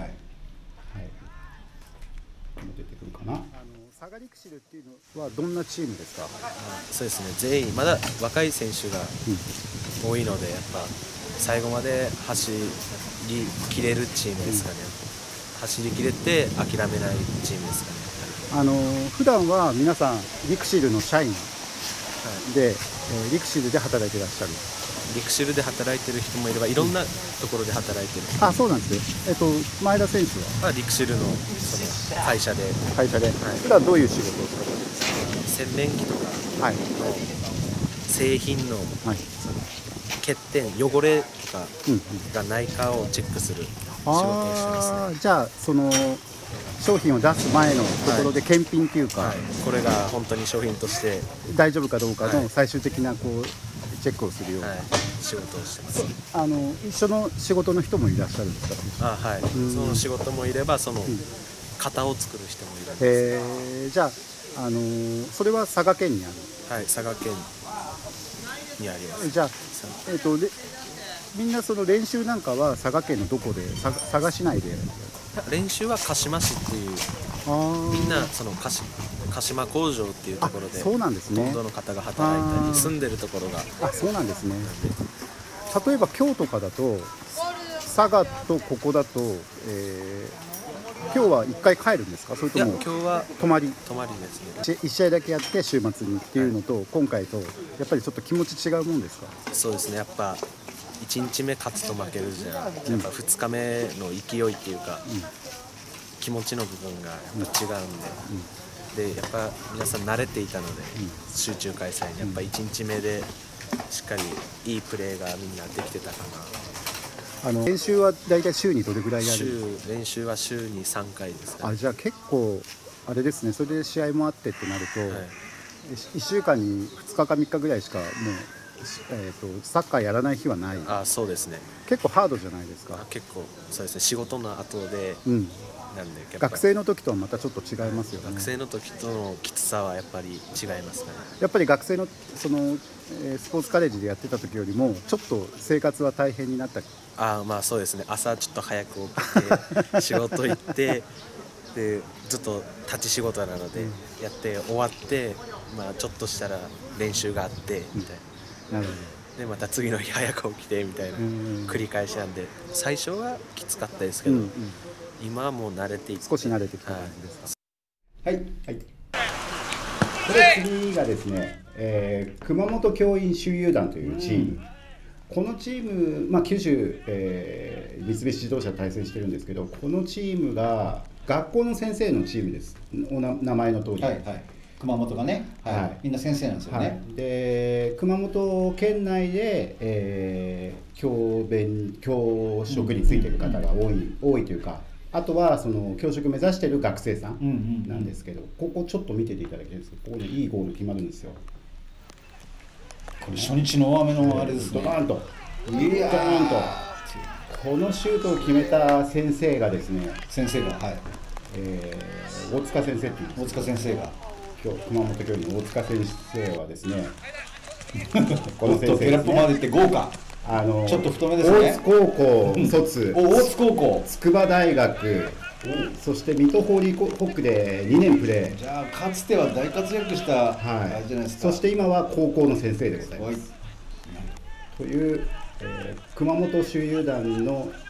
[SPEAKER 3] 出てくるかな。あのサガリクシルっていうのはどんなチームですか？
[SPEAKER 10] そうですね、全員まだ若い選手が多いので、やっぱ最後まで走り切れるチームですかね、うん、走り切れて諦めないチームですかね。
[SPEAKER 3] あの普段は皆さんリクシルの社員で、はい、えー、リクシルで働いていらっしゃる。
[SPEAKER 10] リクシルで働いてる人もいればいろんなところで働いてる、
[SPEAKER 3] うん、あ、そうなんですね。えっと前田選手は、
[SPEAKER 10] まあ、リクシルのその会社で
[SPEAKER 3] 会社で、はい、普段どういう仕事をされてるんですか？
[SPEAKER 10] 洗面器とか、はい、製品の、はい、その欠点汚れとかがないかをチェックする仕事をしてますね。
[SPEAKER 3] じゃあその商品を出す前のところで検品というか、
[SPEAKER 10] はいはい、これが本当に商品として
[SPEAKER 3] 大丈夫かどうかの最終的なこうチェックをするような、はい、
[SPEAKER 10] 仕事をしてます。
[SPEAKER 3] あの一緒の仕事の人もいらっしゃるんですか？
[SPEAKER 10] あ、はい、その仕事もいればその型を作る人もいるんです。
[SPEAKER 3] えー、じゃあ、あのー、それは佐賀県にある？
[SPEAKER 10] はい、佐賀県にあります。
[SPEAKER 3] じゃあ、えー、とでみんなその練習なんかは佐賀県のどこで、佐賀市内で？
[SPEAKER 10] 練習は鹿島市っていう、あみんなその鹿島、鹿島工場っていうところで、
[SPEAKER 3] そうなんですね、
[SPEAKER 10] ほとんどの方が働いたり住んでるところが、
[SPEAKER 3] あ、そうなんですね。例えば今日とかだと佐賀とここだと、えー、今日はいっかい帰るんですか？それとも
[SPEAKER 10] 今日は
[SPEAKER 3] 泊まり
[SPEAKER 10] 泊まりですね。
[SPEAKER 3] いち試合だけやって週末にっていうのと、はい、今回とやっぱりちょっと気持ち違うもんですか？
[SPEAKER 10] そうですね、やっぱいちにちめ勝つと負けるじゃん、やっぱふつかめの勢いっていうか、うん、気持ちの部分がやっぱ違うんで、うん、でやっぱ皆さん慣れていたので、うん、集中開催にやっぱいちにちめでしっかりいいプレーがみんなできてたかな。
[SPEAKER 3] あの練習は大体週にどれぐらいやる？
[SPEAKER 10] 週練習は週にさんかいですかね。
[SPEAKER 3] あ、じゃあ結構あれですね。それで試合もあってってなると、はい、いっしゅうかんにふつかかみっかぐらいしかもう、えー、とサッカーやらない日はない。
[SPEAKER 10] あ、そうですね。
[SPEAKER 3] 結構ハードじゃないですか？
[SPEAKER 10] 結構そうですね、仕事の後で、うん、なんで
[SPEAKER 3] 学生の時とはまたちょっと違いますよね。
[SPEAKER 10] 学生の時とのきつさはやっぱり違いますかね。
[SPEAKER 3] やっぱり学生のその、えー、スポーツカレッジでやってた時よりもちょっと生活は大変になった。
[SPEAKER 10] あ、まあそうですね、朝ちょっと早く起きて仕事行ってでずっと立ち仕事なので、うん、やって終わって、まあ、ちょっとしたら練習があってみたいな、うん、なるほど。でまた次の日早く起きてみたいな繰り返しなんで、最初はきつかったですけど、うんうん、今はもう慣れていって
[SPEAKER 3] 少し慣れてきた感じですか？はい、はいはい、これ次がですね、えー、熊本教員周遊団というチーム、うん、このチーム、まあ、九州、えー、三菱自動車と対戦してるんですけど、このチームが学校の先生のチームです。おな名前の通り、はいはい、
[SPEAKER 1] 熊本がね、はいはい、みんな先生なんですよね。はい、で熊本県内で、えー、教鞭教職についている方が多い、うん、多いというか、あとはその教職目指している学生さんなんですけど、ここちょっと見てていただきたいんですけど、ここにいいゴール決まるんですよ。 これ初日の大雨のあれですね。
[SPEAKER 3] ドーンとドーンとこのシュートを決めた先生がですね、
[SPEAKER 1] 先生が、はい、
[SPEAKER 3] えー、大塚先生っていう
[SPEAKER 1] 大塚先生が
[SPEAKER 3] 今日熊本教員の大塚先生はですね
[SPEAKER 1] この先生ですね、ゲラップまでいって豪華、あのちょっと太めですね。
[SPEAKER 3] 大津高校卒、
[SPEAKER 1] 大津高校、
[SPEAKER 3] 筑波大学、そして水戸ホーリーホックでにねんプレー。
[SPEAKER 1] じゃあかつては大活躍した、はい、じゃないですか。
[SPEAKER 3] そして今は高校の先生でございます。という、えー、熊本周遊団の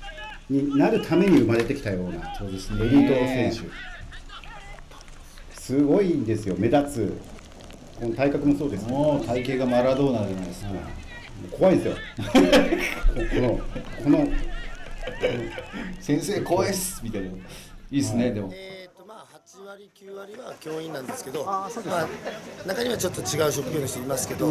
[SPEAKER 3] になるために生まれてきたような
[SPEAKER 1] そうですね
[SPEAKER 3] エリート選手、すごいんですよ、目立つ、この体格もそうですけど、
[SPEAKER 1] もう体型がマラドーナじゃないですか、
[SPEAKER 3] 怖いんですよ、この、この、
[SPEAKER 1] 先生怖いっすみたいな、いいですね、でも。
[SPEAKER 11] えーとまあ、はち割、きゅう割は教員なんですけど、まあ、中にはちょっと違う職業の人いますけど、はい、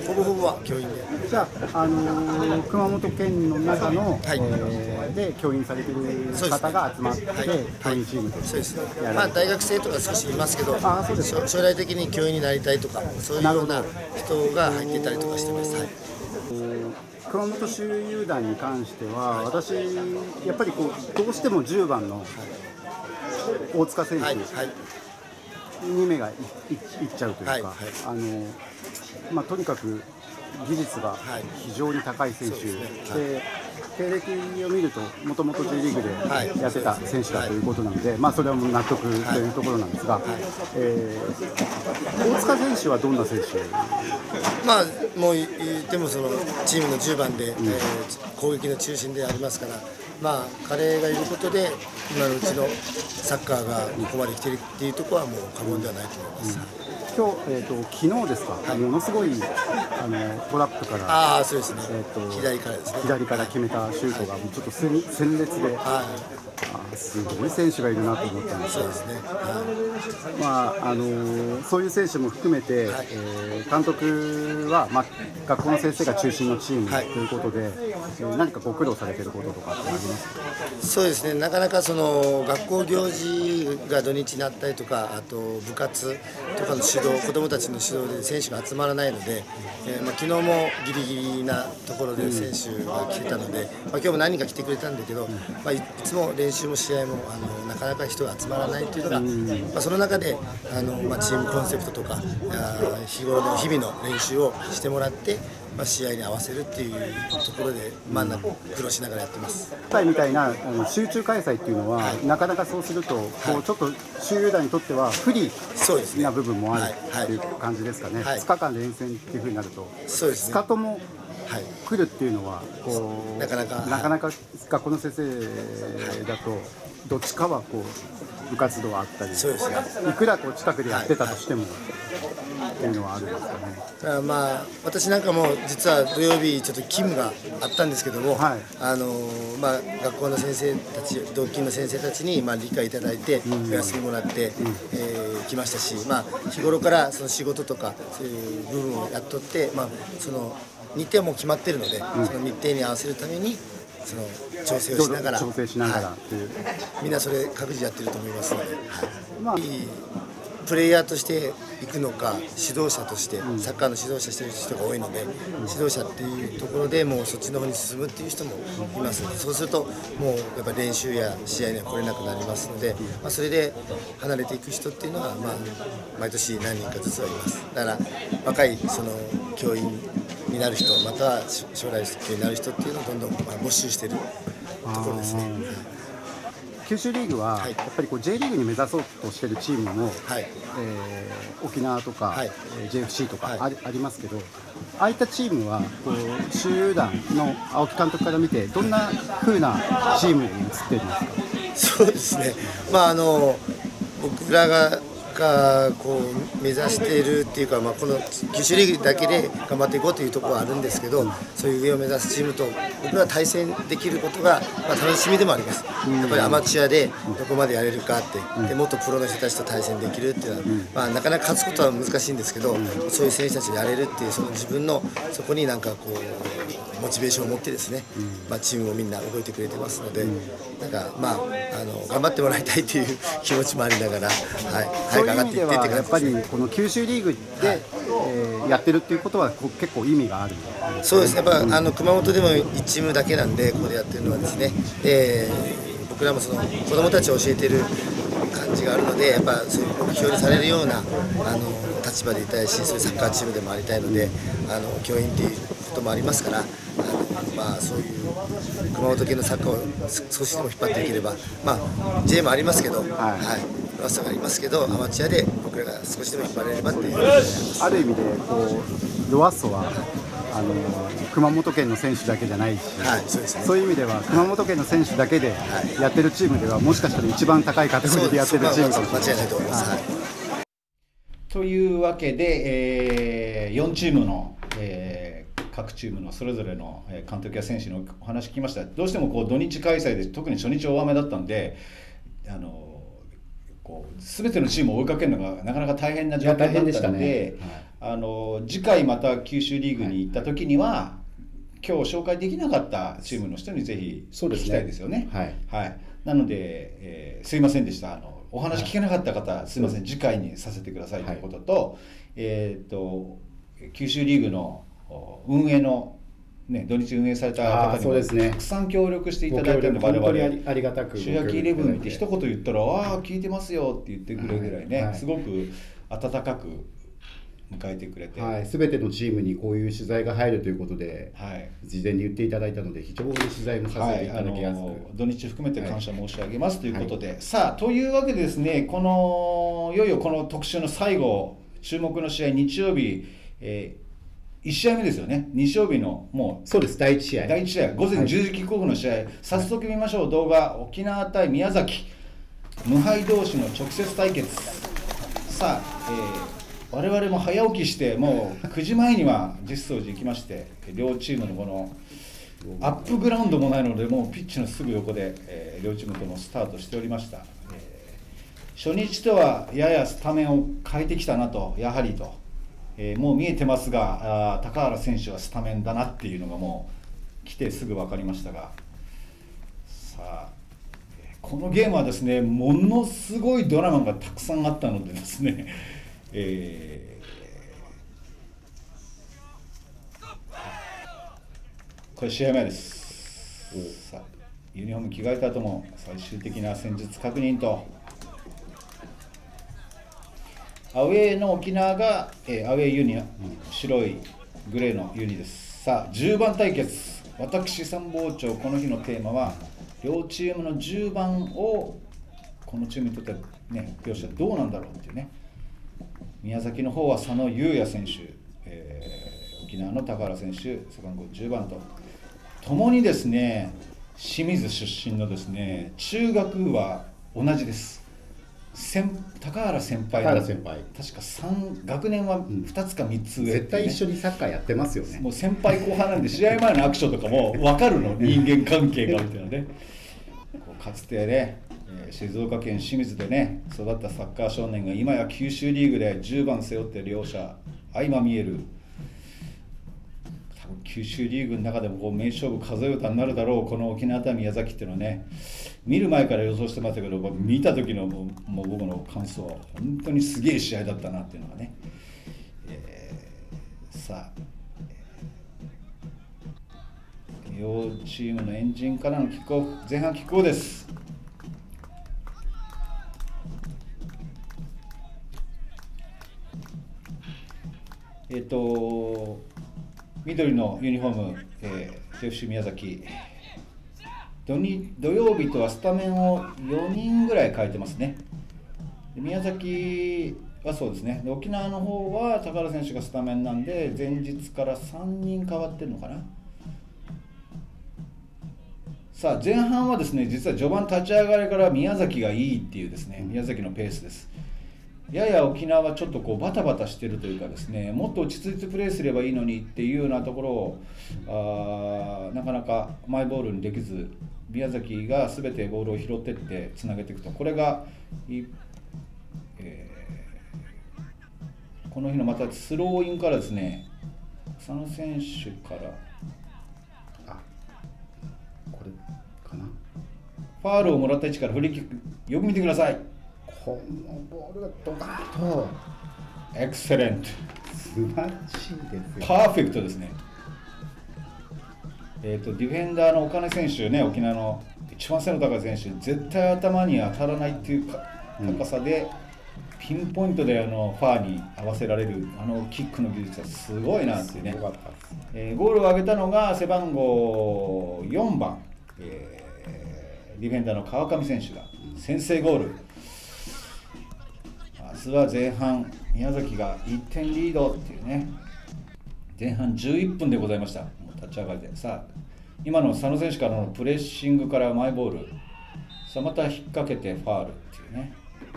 [SPEAKER 11] ほぼほぼは教員で。
[SPEAKER 3] じゃあ、あのー、熊本県の中の、はいえー、で教員されている方が集まって、はい、教員チームとしてやる、
[SPEAKER 11] まあ、大学生とか少しいますけど、あそうです将来的に教員になりたいとか、そういうような人が入っていたりとかしてます。はい、
[SPEAKER 3] 熊本州遊団に関しては、私、やっぱりこうどうしてもじゅうばんの大塚選手に目がいっちゃうというか、はいはいあのまあ、とにかく技術が非常に高い選手、はいで経歴を見ると、もともと J リーグでやってた選手だということなので、まあ、それはもう納得というところなんですが、はいえー、大塚選手はどんな選手？
[SPEAKER 11] まあ、もう言ってもそのチームのじゅうばんで、うんえー、攻撃の中心でありますから、まあ、彼がいることで今のうちのサッカーがここまで来ているっていうところはもう過言ではないと思います。うん
[SPEAKER 3] 今日、えーと、昨日ですか、はい、ものすごいあのトラップから、
[SPEAKER 11] あそうですねえーと、左からですね、
[SPEAKER 3] 左から決めたシュートがもうちょっと鮮烈で、はい、あすごい選手がいるなと思ったんですけど、そうですね、はいまああのー、そういう選手も含めて、はいえー、監督は、まあ、学校の先生が中心のチームということで、はいえー、何かご苦労されていることとかってありますか？
[SPEAKER 11] そうですね、なかなかその学校行事が土日になったりとか、あと部活とかの指導、子どもたちの指導で選手が集まらないので、えーまあ、昨日もギリギリなところで選手が来てたので、まあ、今日も何人か来てくれたんだけど、まあ、い, いつも練習も試合もあのなかなか人が集まらないというのが、まあ、その中であの、まあ、チームコンセプトとか日頃の日々の練習をしてもらって、まあ、試合に合わせるっていうところで真ん中苦労しながらやってます。
[SPEAKER 3] 今回みたいなあの集中開催っていうのは、はい、なかなかそうすると、はい、こうちょっと州遊団にとっては不利な部分もあるっていう感じですかね。はい、ふつかかん連戦っていうふうになると、
[SPEAKER 11] そうですね、
[SPEAKER 3] ふつかとも来るっていうのはこうなかなかなかなか学校の先生だとどっちかはこう部活動はあったり、そうですね、いくらこう近くでやってたとしても、はいはい、っていうのはあるんですかね。
[SPEAKER 11] あまあ私なんかも実は土曜日ちょっと勤務があったんですけども、はい、あのまあ学校の先生たち、同勤の先生たちにまあ理解いただいて、うん、お休みもらって、うんえー、来ましたし、まあ日頃からその仕事とかそういう部分をやっとって、まあその日程はもう決まっているので、うん、その日程に合わせるためにその調整をしながら、
[SPEAKER 3] 調整しながら、はい、
[SPEAKER 11] みんなそれ各自やってると思いますので、はいまあ、いいプレイヤーとして行くのか、指導者として、うん、サッカーの指導者してる人が多いので、うん、指導者っていうところでもうそっちの方に進むっていう人もいますので、そうするともうやっぱ練習や試合には来れなくなりますので、まあ、それで離れていく人っていうのは、まあ、毎年何人かずつはいます。だから若いその教員になる人、または将来教員になる人っていうのをどんどん募集しているところですね。
[SPEAKER 3] 九州リーグはやっぱりこう J リーグに目指そうとしているチームも、はいえー、沖縄とか、はい、ジェイエフシー とか あり、はい、ありますけど、ああいったチームはこう州遊団の青木監督から見てどんな風なチームに映っているんです
[SPEAKER 11] か？そうですね、まあ、あの僕らががこう目指しているっていうか、まあ、この九州リーグだけで頑張っていこうというところはあるんですけど、そういう上を目指すチームと僕ら対戦できることが、まあ、楽しみでもあります。やっぱりアマチュアでどこまでやれるかって、でもっとプロの人たちと対戦できるっていうのは、まあ、なかなか勝つことは難しいんですけど、そういう選手たちがやれるっていう、その自分のそこになんかこうモチベーションを持ってですね、まあ、チームもみんな動いてくれてますので、なんかまあ、あの頑張ってもらいたいという気持ちもありながら、はい、早く上がっていってって感じですね。
[SPEAKER 3] やっぱりこの九州リーグで、はいえー、やってるっていうことは結構意味がある。
[SPEAKER 11] そうですね。やっぱ、うん、あの熊本でもいちチームだけなんでここでやってるのはですね。で僕らもその子どもたちを教えてる感じがあるので、やっぱそういう目標にされるようなあの立場でいたいし、そういうサッカーチームでもありたいので、あの教員っていうこともありますから、あのまあそういう熊本県のサッカーを少しでも引っ張っていければ、まあ J もありますけど、はい、はい、噂がありますけど、アマチュアで僕らが少しでも引っ張れればっていう。
[SPEAKER 3] ある意味でこうロアッソはあの熊本県の選手だけじゃないし、
[SPEAKER 11] はいそうですね、
[SPEAKER 3] そういう意味では熊本県の選手だけでやってるチームではもしかしたら一番高いカテゴリーでやってるチームかもしれない。
[SPEAKER 11] 間違いないと思います。はい、
[SPEAKER 1] というわけで、えー、よんチームの、えー、各チームのそれぞれの監督や選手のお話聞きました。どうしてもこう土日開催で特に初日大雨だったんで、あの全てのチームを追いかけるのがなかなか大変な状況だったので、ねはい、あの次回また九州リーグに行った時には、はい、今日紹介できなかったチームの人にぜひ聞きたいですよね。はいはい、なので、えー、すいませんでした。あのお話聞けなかった方、はい、すいません、次回にさせてくださいということと、はい、えー、と九州リーグの運営のね、土日運営された方にもたくさん協力していただいたので、我々
[SPEAKER 3] ありがたく
[SPEAKER 1] 週明けイレブンって一言言ったら「ああ聞いてますよ」って言ってくれるぐらいね、はいはい、すごく温かく迎えてくれて、
[SPEAKER 3] はい、全てのチームにこういう取材が入るということで、はい、事前に言っていただいたので非常に取材もさせていただきやすく、はい、
[SPEAKER 1] 土日含めて感謝申し上げますということで、はい、さあというわけでですね、このいよいよこの特集の最後、注目の試合日曜日、えーいち試合目ですよね。日曜日のもう
[SPEAKER 3] そうです、だいいち試合
[SPEAKER 1] だいいち試合、午前じゅうじキックオフの試合、はい、早速見ましょう。動画、沖縄対宮崎、無敗同士の直接対決。さあ、えー、我々も早起きしてもうくじまえには実相寺行きまして両チームのこのアップグラウンドもないのでもうピッチのすぐ横で、えー、両チームともスタートしておりました。えー、初日とはややスタメンを変えてきたなと、やはりとえー、もう見えてますが、あ高原選手はスタメンだなっていうのがもう来てすぐ分かりましたが、さあこのゲームはですね、ものすごいドラマがたくさんあったのでですね、えー、これ試合前です。さあユニフォーム着替えた後も最終的な戦術確認と、アウェーの沖縄が、えー、アウェーユニ、うん、白いグレーのユニです。さあじゅうばん対決、私参謀長この日のテーマは両チームのじゅうばんをこのチームにとってはね、両者どうなんだろうっていうね。宮崎の方は佐野優也選手、えー、沖縄の高原選手背番号じゅうばんとともにですね、清水出身のですね、中学は同じです。先高原先輩の
[SPEAKER 3] 先輩
[SPEAKER 1] 確かさん学年はふたつかみっつ上、ね、
[SPEAKER 3] 絶対一緒にサッカーやってますよね。
[SPEAKER 1] もう先輩後輩なんで試合前のアクションとかも分かるの人間関係がみたいなねこうかつてね、えー、静岡県清水でね育ったサッカー少年が今や九州リーグでじゅうばん背負って両者相まみえる、多分九州リーグの中でもこう名勝負数え歌になるだろうこの沖縄対宮崎っていうのはね、見る前から予想してましたけど、見た時のもう、もう僕の感想は本当にすげえ試合だったなっていうのがね、えー、さあ、えー、両チームのエンジンからのキックオフ、前半キックオフです。えっ、ー、と緑のユニフォーム、えー、エフシー 宮崎、土, に土曜日とはスタメンをよにんぐらい変えてますね。宮崎はそうですね。沖縄の方は高原選手がスタメンなんで前日からさんにん変わってるのかな。さあ前半はですね、実は序盤立ち上がりから宮崎がいいっていうですね、宮崎のペースです。やや沖縄はちょっとこうバタバタしてるというかですね、もっと落ち着いてプレーすればいいのにっていうようなところをあなかなかマイボールにできず、宮崎が全てボールを拾ってってつなげていくと、これが、えー、この日のまたスローインからですね、佐野選手から
[SPEAKER 3] あこれかな、
[SPEAKER 1] ファールをもらった位置からフリーキック、よく見てください。
[SPEAKER 3] このボールがドカッと
[SPEAKER 1] エクセレント、
[SPEAKER 3] 素晴らしいですよ。
[SPEAKER 1] パーフェクトですね。えーと、ディフェンダーの岡根選手ね、沖縄の一番背の高い選手、絶対頭に当たらないっていうか高さで、うん、ピンポイントであのファーに合わせられるあのキックの技術はすごいなっていうね。えー、ゴールを挙げたのが背番号よんばん、えー、ディフェンダーの川上選手が先制ゴール。明日は前半宮崎がいってんリードっていうね。 前半じゅういっぷんでございました。もう立ち上がりで、さあ今の佐野選手からのプレッシングからマイボール、さあまた引っ掛けてファールっていうね、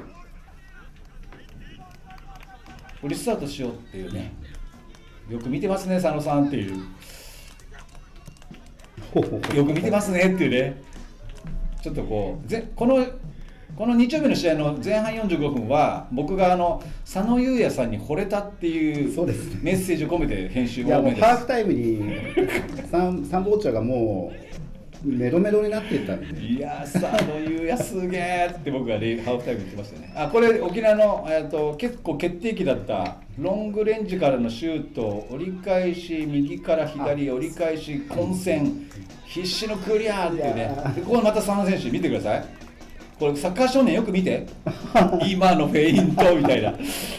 [SPEAKER 1] リスタートしようっていうね、よく見てますね佐野さんっていう、よく見てますねっていうね、ちょっとこうぜこのこの日曜日の試合の前半よんじゅうごふんは僕があの佐野裕也さんに惚れたっていうメッセージを込めて編集を
[SPEAKER 3] いやもう
[SPEAKER 1] 多めです。
[SPEAKER 3] ハーフタイムにサンサンボッチャがもうメロメロになっていったんで、
[SPEAKER 1] いや佐野裕也すげえって僕がレイハーフタイム言ってましたね。あこれ沖縄の、えー、と結構決定機だったロングレンジからのシュート、折り返し右から左折り返し混戦必死のクリアっていうね。でここまた佐野選手見てください。これサッカー少年よく見て今のフェイントみたいな、い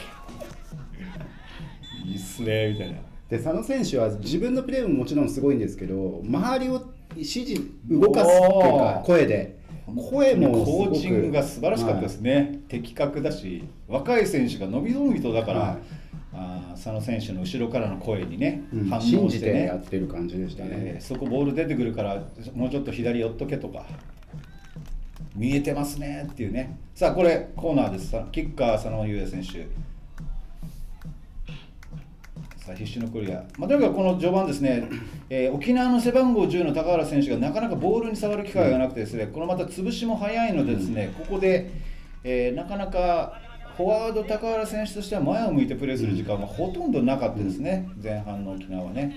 [SPEAKER 1] いっすねみたいな。
[SPEAKER 3] で佐野選手は自分のプレーももちろんすごいんですけど、周りを指示動かすっていうか声で声もすごく
[SPEAKER 1] コーチングが素晴らしかったですね、はい、的確だし若い選手が伸び伸びとだから、はい、あ佐野選手の後ろからの声にね、
[SPEAKER 3] うん、
[SPEAKER 1] 反応してね
[SPEAKER 3] 信じてやってる感じでしたね、
[SPEAKER 1] えー、そこボール出てくるからもうちょっと左寄っとけとか見えてますねっていうね。さあこれコーナーです。さキッカー佐野裕也選手、さあ必死のクリア、まあ、とにかくこの序盤ですね、えー、沖縄の背番号じゅうの高原選手がなかなかボールに触る機会がなくてですね、このまた潰しも早いのでですね、ここで、えー、なかなかフォワード高原選手としては前を向いてプレーする時間がほとんどなかったですね、前半の沖縄はね。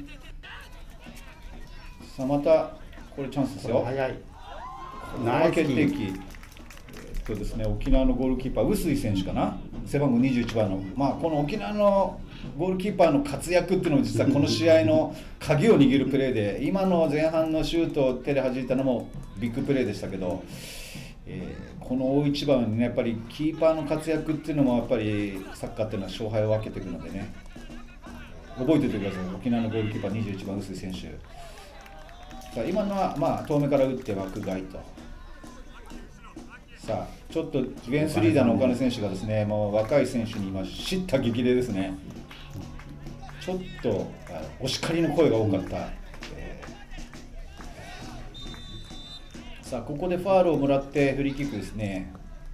[SPEAKER 1] さあまたこれチャンスですよ。
[SPEAKER 3] 早い
[SPEAKER 1] ナイス決定機、えーっとですね、沖縄のゴールキーパー臼井選手かな、背番号にじゅういちばんの、まあ、この沖縄のゴールキーパーの活躍っていうのも実はこの試合の鍵を握るプレーで、今の前半のシュートを手で弾いたのもビッグプレーでしたけど、えー、この大一番にねやっぱりキーパーの活躍っていうのもやっぱりサッカーっていうのは勝敗を分けていくのでね、覚えておいてください。沖縄のゴールキーパーにじゅういちばん臼井選手、さあ今のはまあ遠目から打って枠外と。さあちょっとディフェンスリーダーの岡根選手がですね、もう若い選手に今叱咤激励ですね。ちょっとお叱りの声が多かった、えー、さあここでファウルをもらってフリーキックですね。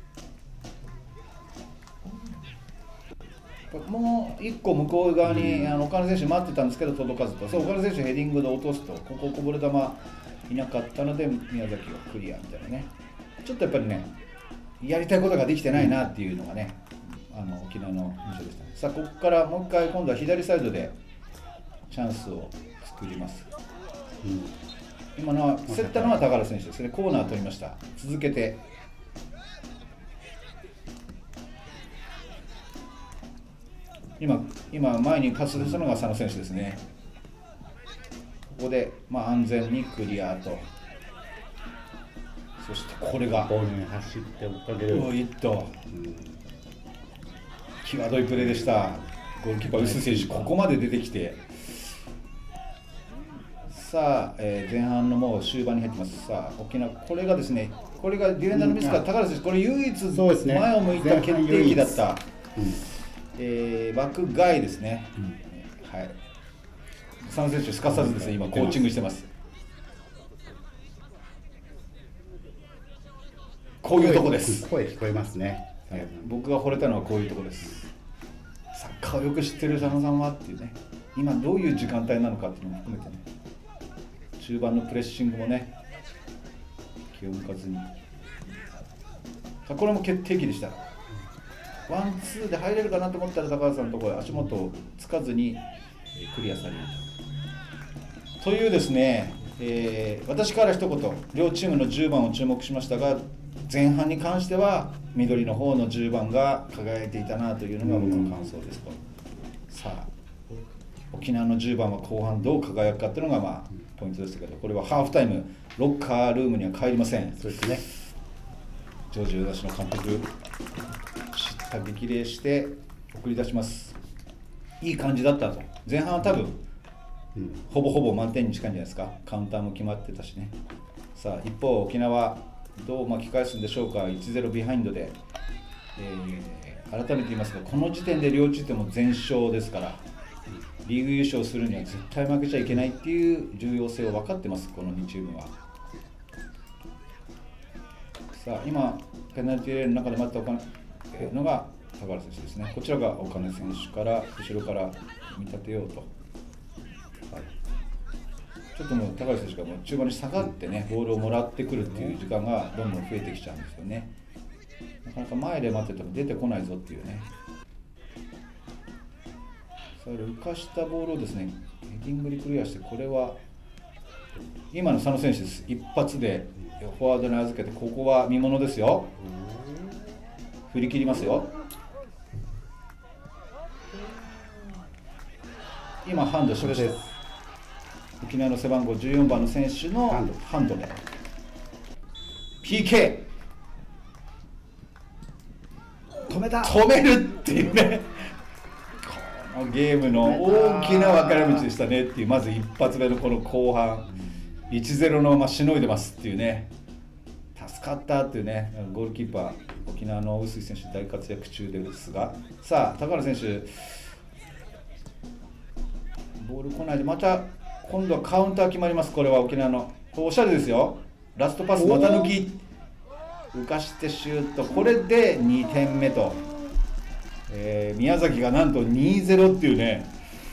[SPEAKER 1] もういっこ向こう側にあの岡根選手待ってたんですけど届かずと、そう岡根選手ヘディングで落とすと、こここぼれ球いなかったので宮崎がクリアみたいなね。ちょっとやっぱりねやりたいことができてないなっていうのがね、あの沖縄の印象でしたね。さあここからもう一回今度は左サイドでチャンスを作ります、うん、今のは競ったのは高原選手ですね。コーナー取りました。続けて今今前にパスしたのが佐野選手ですね。ここでまあ安全にクリアと、そしてこれが
[SPEAKER 3] ボールに走って追っかける、
[SPEAKER 1] おいっと、うん、際どいプレーでした。ゴールキーパー臼井選手ここまで出てきて、さあ、えー、前半のもう終盤に入ってます。さあ沖縄これがですね、これがディフェンダーのミスから、うん、高原選手これ唯一前を向いた決定機だった、うんえー、枠外ですね、うん、はい。佐野選手すかさずですね今コーチングしてます。こういうとこです。
[SPEAKER 3] 声聞こえますね、
[SPEAKER 1] はい、僕が惚れたのはこういうとこです。サッカーをよく知ってる佐野さんはっていうね、今どういう時間帯なのかっていうのも含めてね、中盤のプレッシングもね気を抜かずに、さこれも決定機でした。ワンツーで入れるかなと思ったら高橋さんのところへ足元をつかずにクリアされるというですね、えー、私から一言、両チームのじゅうばんを注目しましたが、前半に関しては緑の方のじゅうばんが輝いていたなというのが僕の感想ですと。さあ沖縄のじゅうばんは後半どう輝くかというのがまあポイントでしたけど、これはハーフタイムロッカールームには帰りません。
[SPEAKER 3] そうですね、
[SPEAKER 1] ジョージ・ウダシの監督叱咤激励して送り出します。いい感じだったと。前半は多分、うん、ほぼほぼ満点に近いんじゃないですか。カウンターも決まってたしね。さあ一方沖縄どう巻き返すんでしょうか。いちたいゼロビハインドで、えー、改めて言いますがこの時点で両チームも全勝ですから、 リーグ優勝するには絶対負けちゃいけないっていう重要性を分かってます、このにチームは。さあ今ペナルティーエリアの中で待っておかのが高原選手ですね。こちらが岡根選手から後ろから見立てようと、はい、ちょっともう高橋選手がもう中盤に下がってね、ボールをもらってくるっていう時間がどんどん増えてきちゃうんですよね。なかなか前で待ってても出てこないぞっていうね。さあ浮かしたボールをですね、ヘディングにクリアして、これは今の佐野選手です。一発でフォワードに預けて、ここは見ものですよ。振り切りますよ。今ハンドしました。沖縄の背番号じゅうよんばんの選手のハンドで ピーケー 止めた、止めるっていうね、このゲームの大きな分かれ道でしたねっていう、まず一発目のこの後半 いちたいゼロ のまあしのいでますっていうね、助かったっていうね、ゴールキーパー沖縄の臼井選手大活躍中ですが、さあ高原選手ボール来ないで、また今度はカウンター決まります。これは沖縄のこれおしゃれですよ。ラストパス股抜き浮かしてシュート、これでにてんめと、えー、宮崎がなんと にたいゼロ っていうね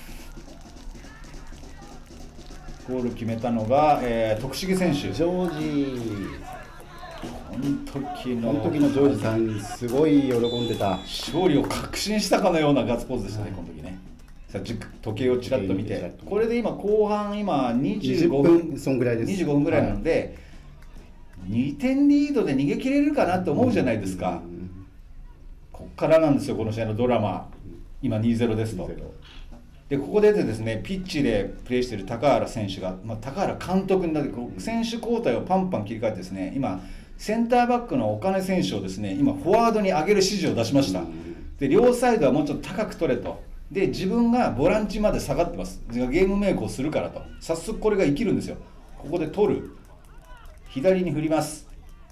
[SPEAKER 1] ゴール決めたのが、えー、徳重選手、
[SPEAKER 3] ジョージ、
[SPEAKER 1] この時の
[SPEAKER 3] この時のジョージさんすごい喜んでた、
[SPEAKER 1] 勝利を確信したかのようなガッツポーズでしたね、この時ね。さあ時計をちらっと見て、これで今後半今にじゅうごふん、
[SPEAKER 3] そんぐらいです。
[SPEAKER 1] にじゅうごふんぐらいなので、はい、にてんリードで逃げ切れるかなと思うじゃないですか。こっからなんですよ、この試合のドラマ。今 にたいゼロ ですと。でここでですね、ピッチでプレーしている高原選手が、まあ、高原監督になって選手交代をパンパン切り替えてですね、今センターバックの岡根選手をですね、今フォワードに上げる指示を出しました。で両サイドはもうちょっと高く取れと。で自分がボランチまで下がってます。ゲームメイクをするからと。早速これが生きるんですよ。ここで取る。左に振ります。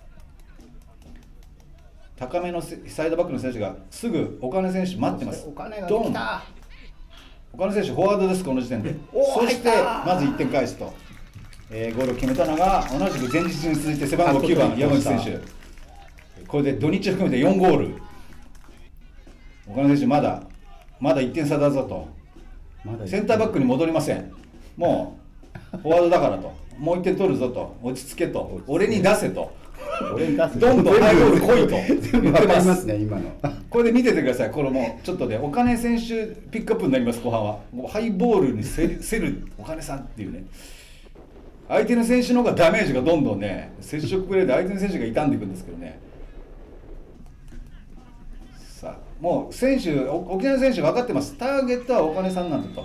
[SPEAKER 1] 高めのサイドバックの選手がすぐ岡根選手待ってます。
[SPEAKER 3] 岡根が
[SPEAKER 1] ドン。
[SPEAKER 3] 来た。
[SPEAKER 1] 岡根選手フォワードです、この時点で。そしてまずいってん返すと、えー、ゴールを決めたのが同じく前日に続いて背番号きゅうばん山口選手。これで土日含めてよんゴール。岡根選手まだまだいってん差だぞと。センターバックに戻りません。もうフォワードだからと。もういってん取るぞと。落ち着けと。俺に出せと。
[SPEAKER 3] 俺に出せ。
[SPEAKER 1] どんどんハイボール来いと
[SPEAKER 3] 全部わかりますね、今の。
[SPEAKER 1] これで見ててください。これもうちょっとで岡根選手ピックアップになります。後半はもうハイボールにせるせる岡根さんっていうね。相手の選手の方がダメージがどんどんね、接触プレーで相手の選手が傷んでいくんですけどね。さあもう選手、沖縄の選手分かってます。ターゲットは岡根さんなんだと。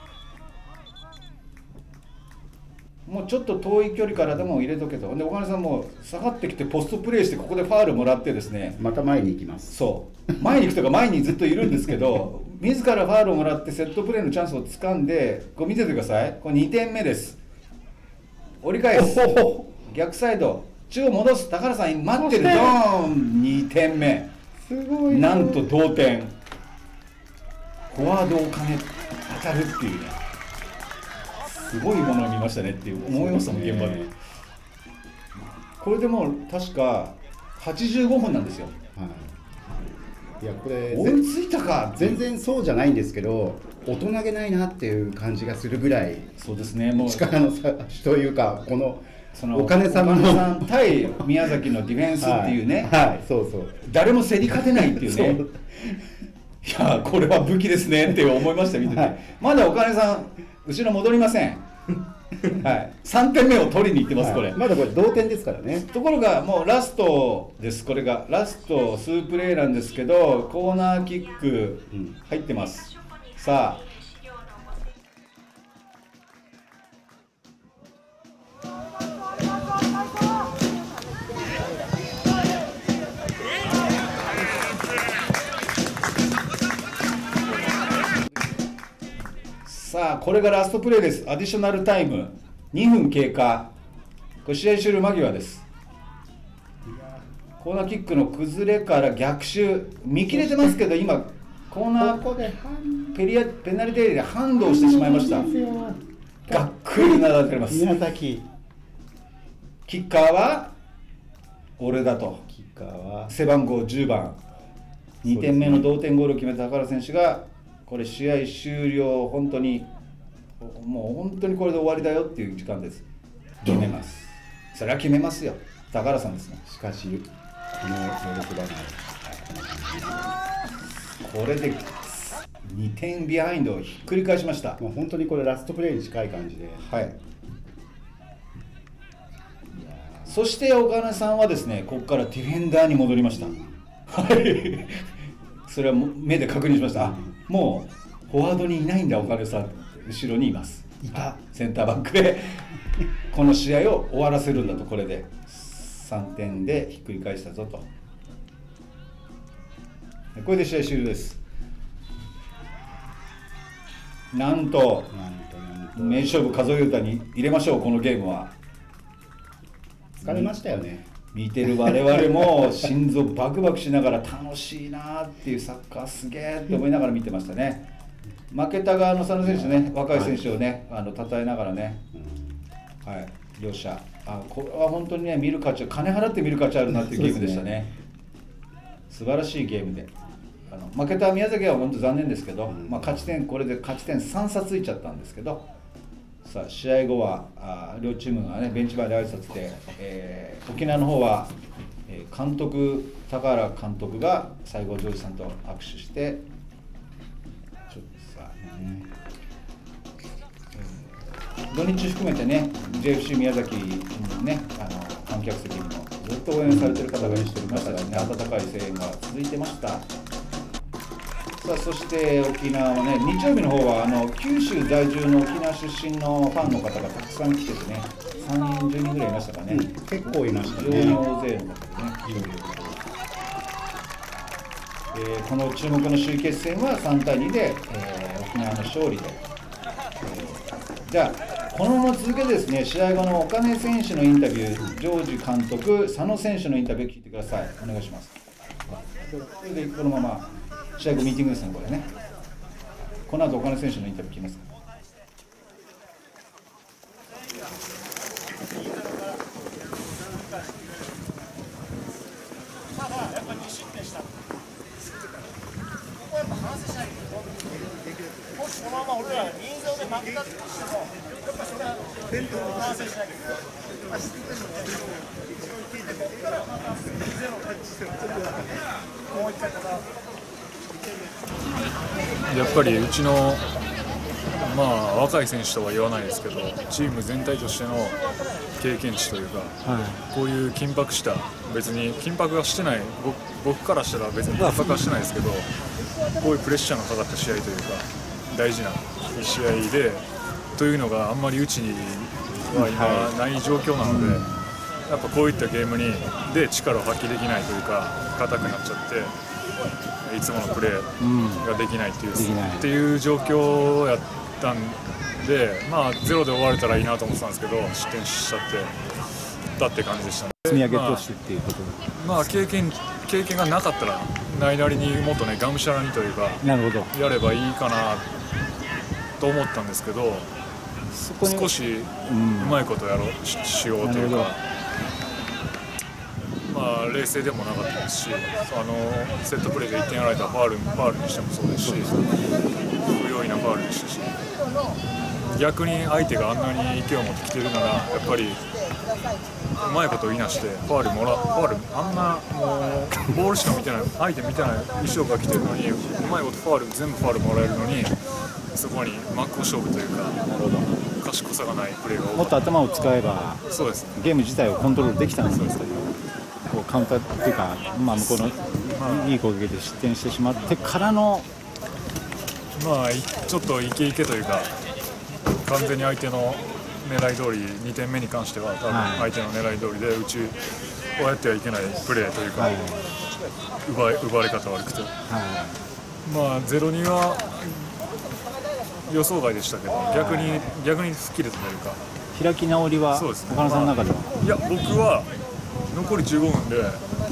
[SPEAKER 1] もうちょっと遠い距離からでも入れとけと。で岡根さんも下がってきてポストプレーして、ここでファウルもらってですね、
[SPEAKER 3] また前に行きます。
[SPEAKER 1] そう前に行くとか前にずっといるんですけど自らファウルをもらってセットプレーのチャンスをつかんで、こう見ててください。これにてんめです。折り返す、逆サイド中央戻す。高原さん待ってる。ドーンにてんめ。
[SPEAKER 3] すごい。
[SPEAKER 1] なんと同点。フォワード岡根当たるっていうね、すごいものを見ましたねっていう思いましたもん、現場で。これでもう確かはちじゅうごふんなんですよ。
[SPEAKER 3] はい、いやこれ
[SPEAKER 1] 追いついたか。
[SPEAKER 3] 全然そうじゃないんですけど、大人げないなっていう感じがするぐらい。
[SPEAKER 1] そうですね、もう
[SPEAKER 3] 力の差というか、この
[SPEAKER 1] その
[SPEAKER 3] 岡根さんの
[SPEAKER 1] 岡根さん対宮崎のディフェンスっていうね、
[SPEAKER 3] はい、はい、そうそう、
[SPEAKER 1] 誰も競り勝てないっていうねいやこれは武器ですねって思いました、見てて、はい、まだ岡根さん後ろ戻りませんはい、さんてんめを取りに行ってます、はい、これ
[SPEAKER 3] まだこれ同点ですからね。
[SPEAKER 1] ところがもうラストです。これがラスト数プレーなんですけど、コーナーキック入ってます、うん、さあさあこれがラストプレーです。アディショナルタイムにふん経過。これ試合終了間際です。コーナーキックの崩れから逆襲見切れてますけど、今コーナーペリアペナルティーエリアでハンドをしてしまいました。がっくりなだれます。
[SPEAKER 3] 宮崎
[SPEAKER 1] キッカーは俺だと。
[SPEAKER 3] キッカーは
[SPEAKER 1] 背番号じゅうばん、にてんめの同点ゴールを決めた高原選手が、これ試合終了、本当にもう本当にこれで終わりだよっていう時間です。決めます。それは決めますよ、高原さんですね。
[SPEAKER 3] しかしこの喜ばない、
[SPEAKER 1] これでにてんビハインドをひっくり返しました。
[SPEAKER 3] まあ、本当にこれラストプレーに近い感じで、
[SPEAKER 1] はい。そして岡根さんはですね、ここからディフェンダーに戻りました。はい。それは目で確認しました。もうフォワードにいないんだ岡根さん、後ろにいます。
[SPEAKER 3] いた。
[SPEAKER 1] センターバックでこの試合を終わらせるんだと。これでさんてんでひっくり返したぞと。これで試合終了です。なんと名勝負数え歌に入れましょう。このゲームは
[SPEAKER 3] 疲れましたよね。
[SPEAKER 1] 見てる我々も心臓バクバクしながら楽しいなっていう、サッカーすげえって思いながら見てましたね。負けた側の佐野選手ね、若い選手をね、あの称えながらね、はい、両者、あ、これは本当にね、見る価値、金払って見る価値あるなっていうゲームでしたね。素晴らしいゲームで、あの負けた宮崎は本当残念ですけど、まあ、勝ち点、これで勝ち点さん差ついちゃったんですけど、さあ試合後はあ両チームがね、ベンチ前で挨拶で、えー、沖縄の方は、えー、監督、高原監督が西郷ジョージさんと握手して、ちょっとさ、ね、えー、土日含めてね、ジェイエフシー 宮崎のね、あの観客席にもずっと応援されてる方がいましたからね、温かい声援が続いてました。さあそして沖縄はね、日曜日の方はあの九州在住の沖縄出身のファンの方がたくさん来ててね、さんにん、じゅうにんぐらいいましたかね、うん、
[SPEAKER 3] 結構いましたね、
[SPEAKER 1] 非常に大勢の方でね、いろいろと、えー、この注目の首位決戦はさんたいにで、えー、沖縄の勝利で、えー、じゃあこのまま続けてですね、試合後の岡根選手のインタビュー、ジョージ監督、佐野選手のインタビュー聞いてください。お願いします。それでこのまま試合後ミーティングですね、これね。この後岡根選手のインタビュー聞きますか。やっぱに失点した。ここやっぱ反省しないと。もしこのまま俺ら人情で負けたとしても、やっぱそれは反省しないと。もう一回また。
[SPEAKER 7] やっぱりうちの、まあ、若い選手とは言わないですけど、チーム全体としての経験値というか、はい、こういう緊迫した、別に緊迫はしてない、僕, 僕からしたら別に緊迫はしてないですけど、こういうプレッシャーのかかった試合というか、大事な試合でというのがあんまりうちには今ない状況なので、やっぱこういったゲームにで力を発揮できないというか、硬くなっちゃって。いつものプレーができないっていう、うん、っていう状況やったんで、まあゼロで終われたらいいなと思ってたんですけど、失点しちゃってたって感じでしたね。
[SPEAKER 5] 積み上げとしてっていうこと、
[SPEAKER 7] まあ、まあ経験経験がなかったらないなりにもっとね、がむしゃらにというか、
[SPEAKER 5] なるほど、
[SPEAKER 7] やればいいかなと思ったんですけど、そこ少しうまいことやろう し, しようというか。まあ、冷静でもなかったですし、あのセットプレーでいってんやられたファウル、ファウルにしてもそうですし、不用意なファウルでしたし、逆に相手があんなに勢いを持ってきてるなら、やっぱりうまいことをいなして、ファウルもらファウル、あんなもうボールしか見てない、相手見てない後ろから来てるのに、うまいことファウル、全部ファウルもらえるのに、そこに真っ向勝負というか、賢さがないプレーが多かった。
[SPEAKER 5] もっと頭を使えば、
[SPEAKER 7] そうですね、
[SPEAKER 5] ゲーム自体をコントロールできたんですけど。こうカウンターっていうか、まあ、向こうのいい攻撃で失点してしまってからの、
[SPEAKER 7] まあ、ちょっとイケイケというか、完全に相手の狙い通り、にてんめに関しては、多分相手の狙い通りで、うちをやってはいけないプレーというか、はい、奪い奪われ方悪くて、はい、まあ、ゼロには予想外でしたけど、逆に、逆に吹っ切れたというか、
[SPEAKER 5] 開き直りは、岡野さんの中では。
[SPEAKER 7] いや、僕は残りじゅうごふんで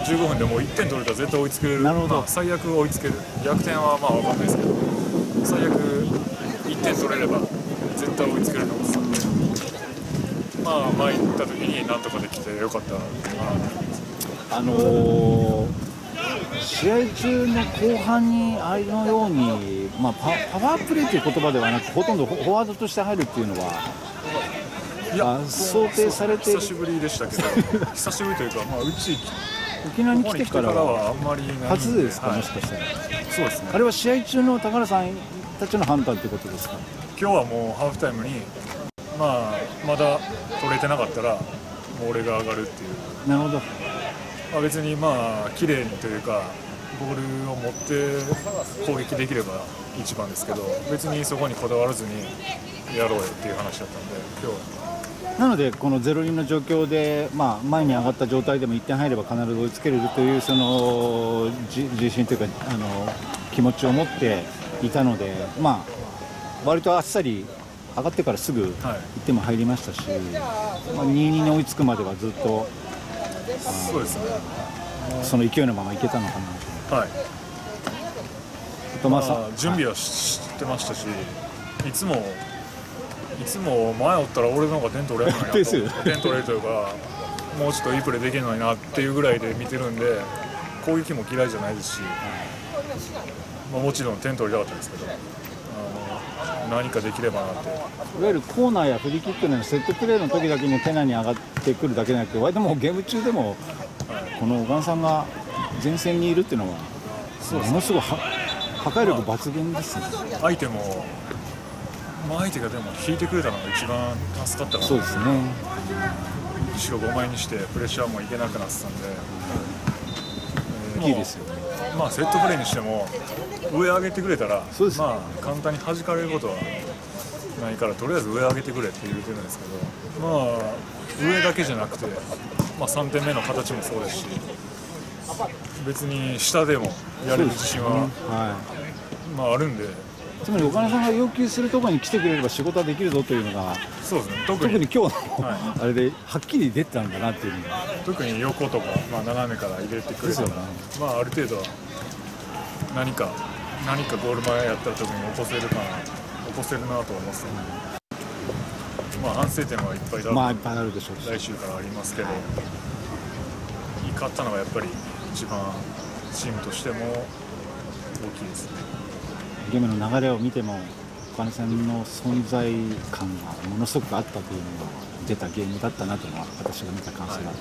[SPEAKER 7] じゅうごふんでもういってん取れたら絶対追いつける、
[SPEAKER 5] なるほど、
[SPEAKER 7] まあ、最悪追いつける、逆転はまあ分かんないですけど、最悪いってん取れれば絶対追いつけると思ってたんで、まあ前行った時になんとかできてよかったなと思います。
[SPEAKER 5] あのー、試合中の後半にあのように、まあ、パ, パワープレーという言葉ではなくほとんどフォワードとして入るっていうのは。
[SPEAKER 7] いや
[SPEAKER 5] 想定されて
[SPEAKER 7] 久しぶりでしたけど久しぶりというか、まあ、うち
[SPEAKER 5] 沖縄に来てから
[SPEAKER 7] はあんまりない
[SPEAKER 5] 初ですか、
[SPEAKER 7] はい、
[SPEAKER 5] もしかしたら。
[SPEAKER 7] そうですね。
[SPEAKER 5] あれは試合中の高原さんたちの判断ということですか。
[SPEAKER 7] 今日はもうハーフタイムに、まあ、まだ取れてなかったらもう俺が上がるっていう。
[SPEAKER 5] なるほど。
[SPEAKER 7] まあ、別にまあ綺麗にというかボールを持って攻撃できれば一番ですけど、別にそこにこだわらずにやろうよっていう話だったんで今日は。
[SPEAKER 5] なので、このゼロにの状況で、まあ、前に上がった状態でもいってん入れば必ず追いつけるというその自信というかあの気持ちを持っていたので、まあ、割とあっさり上がってからすぐいってんも入りましたし、はい、まあ、にたいにに追いつくまではずっと
[SPEAKER 7] そうですね、
[SPEAKER 5] その勢いのままいけたのかな。はい、
[SPEAKER 7] とまあ、準備はしてましたし、いつもいつも前おったら俺の方が点取れるのになと点取れるというか、もうちょっといいプレーできるのになっていうぐらいで見てるんで、攻撃も嫌いじゃないですし、まあ、もちろん点取りたかったですけど、あの何かできればなって。
[SPEAKER 5] いわゆるコーナーやフリーキックのようなセットプレーの時だけに手内に上がってくるだけじゃなくて、割ともうゲーム中でも、はい、この小川さんが前線にいるっていうのは、ものすごい破壊力抜群ですね。
[SPEAKER 7] 相手もまあ、相手がでも引いてくれたのが一番助かったから、
[SPEAKER 5] そうですね、
[SPEAKER 7] 後ろごまいにしてプレッシャーもいけなくなってたんで、
[SPEAKER 5] 大きいですよね。
[SPEAKER 7] まあ、セットプレーにしても上上げてくれたら、まあ、簡単に弾かれることはないから、とりあえず上上げてくれって言うてるんですけど、まあ、上だけじゃなくて、まあ、さんてんめの形もそうですし、別に下でもやれる自信は、ね、はい、まあ、あるんで。
[SPEAKER 5] つまり岡田さんが要求するところに来てくれれば仕事はできるぞというのが、
[SPEAKER 7] そうですね、特に、
[SPEAKER 5] 特に今日の、はい、あれではっきり出てたんだなっていうのが、
[SPEAKER 7] 特に横とか、まあ、斜めから入れてくれたら、ね、まあ、ある程度は何か何かゴール前やったら特に起こせるかな、起こせるなと思いますね。まあ、反省点はいっぱいだ、
[SPEAKER 5] まあ、いっぱいあるでしょうし、
[SPEAKER 7] 来週からありますけど、勝ったのがやっぱり一番チームとしても大きいですね。
[SPEAKER 5] ゲームの流れを見ても岡根さんの存在感がものすごくあったというのが出たゲームだったなというのは私が見た感想が、はい、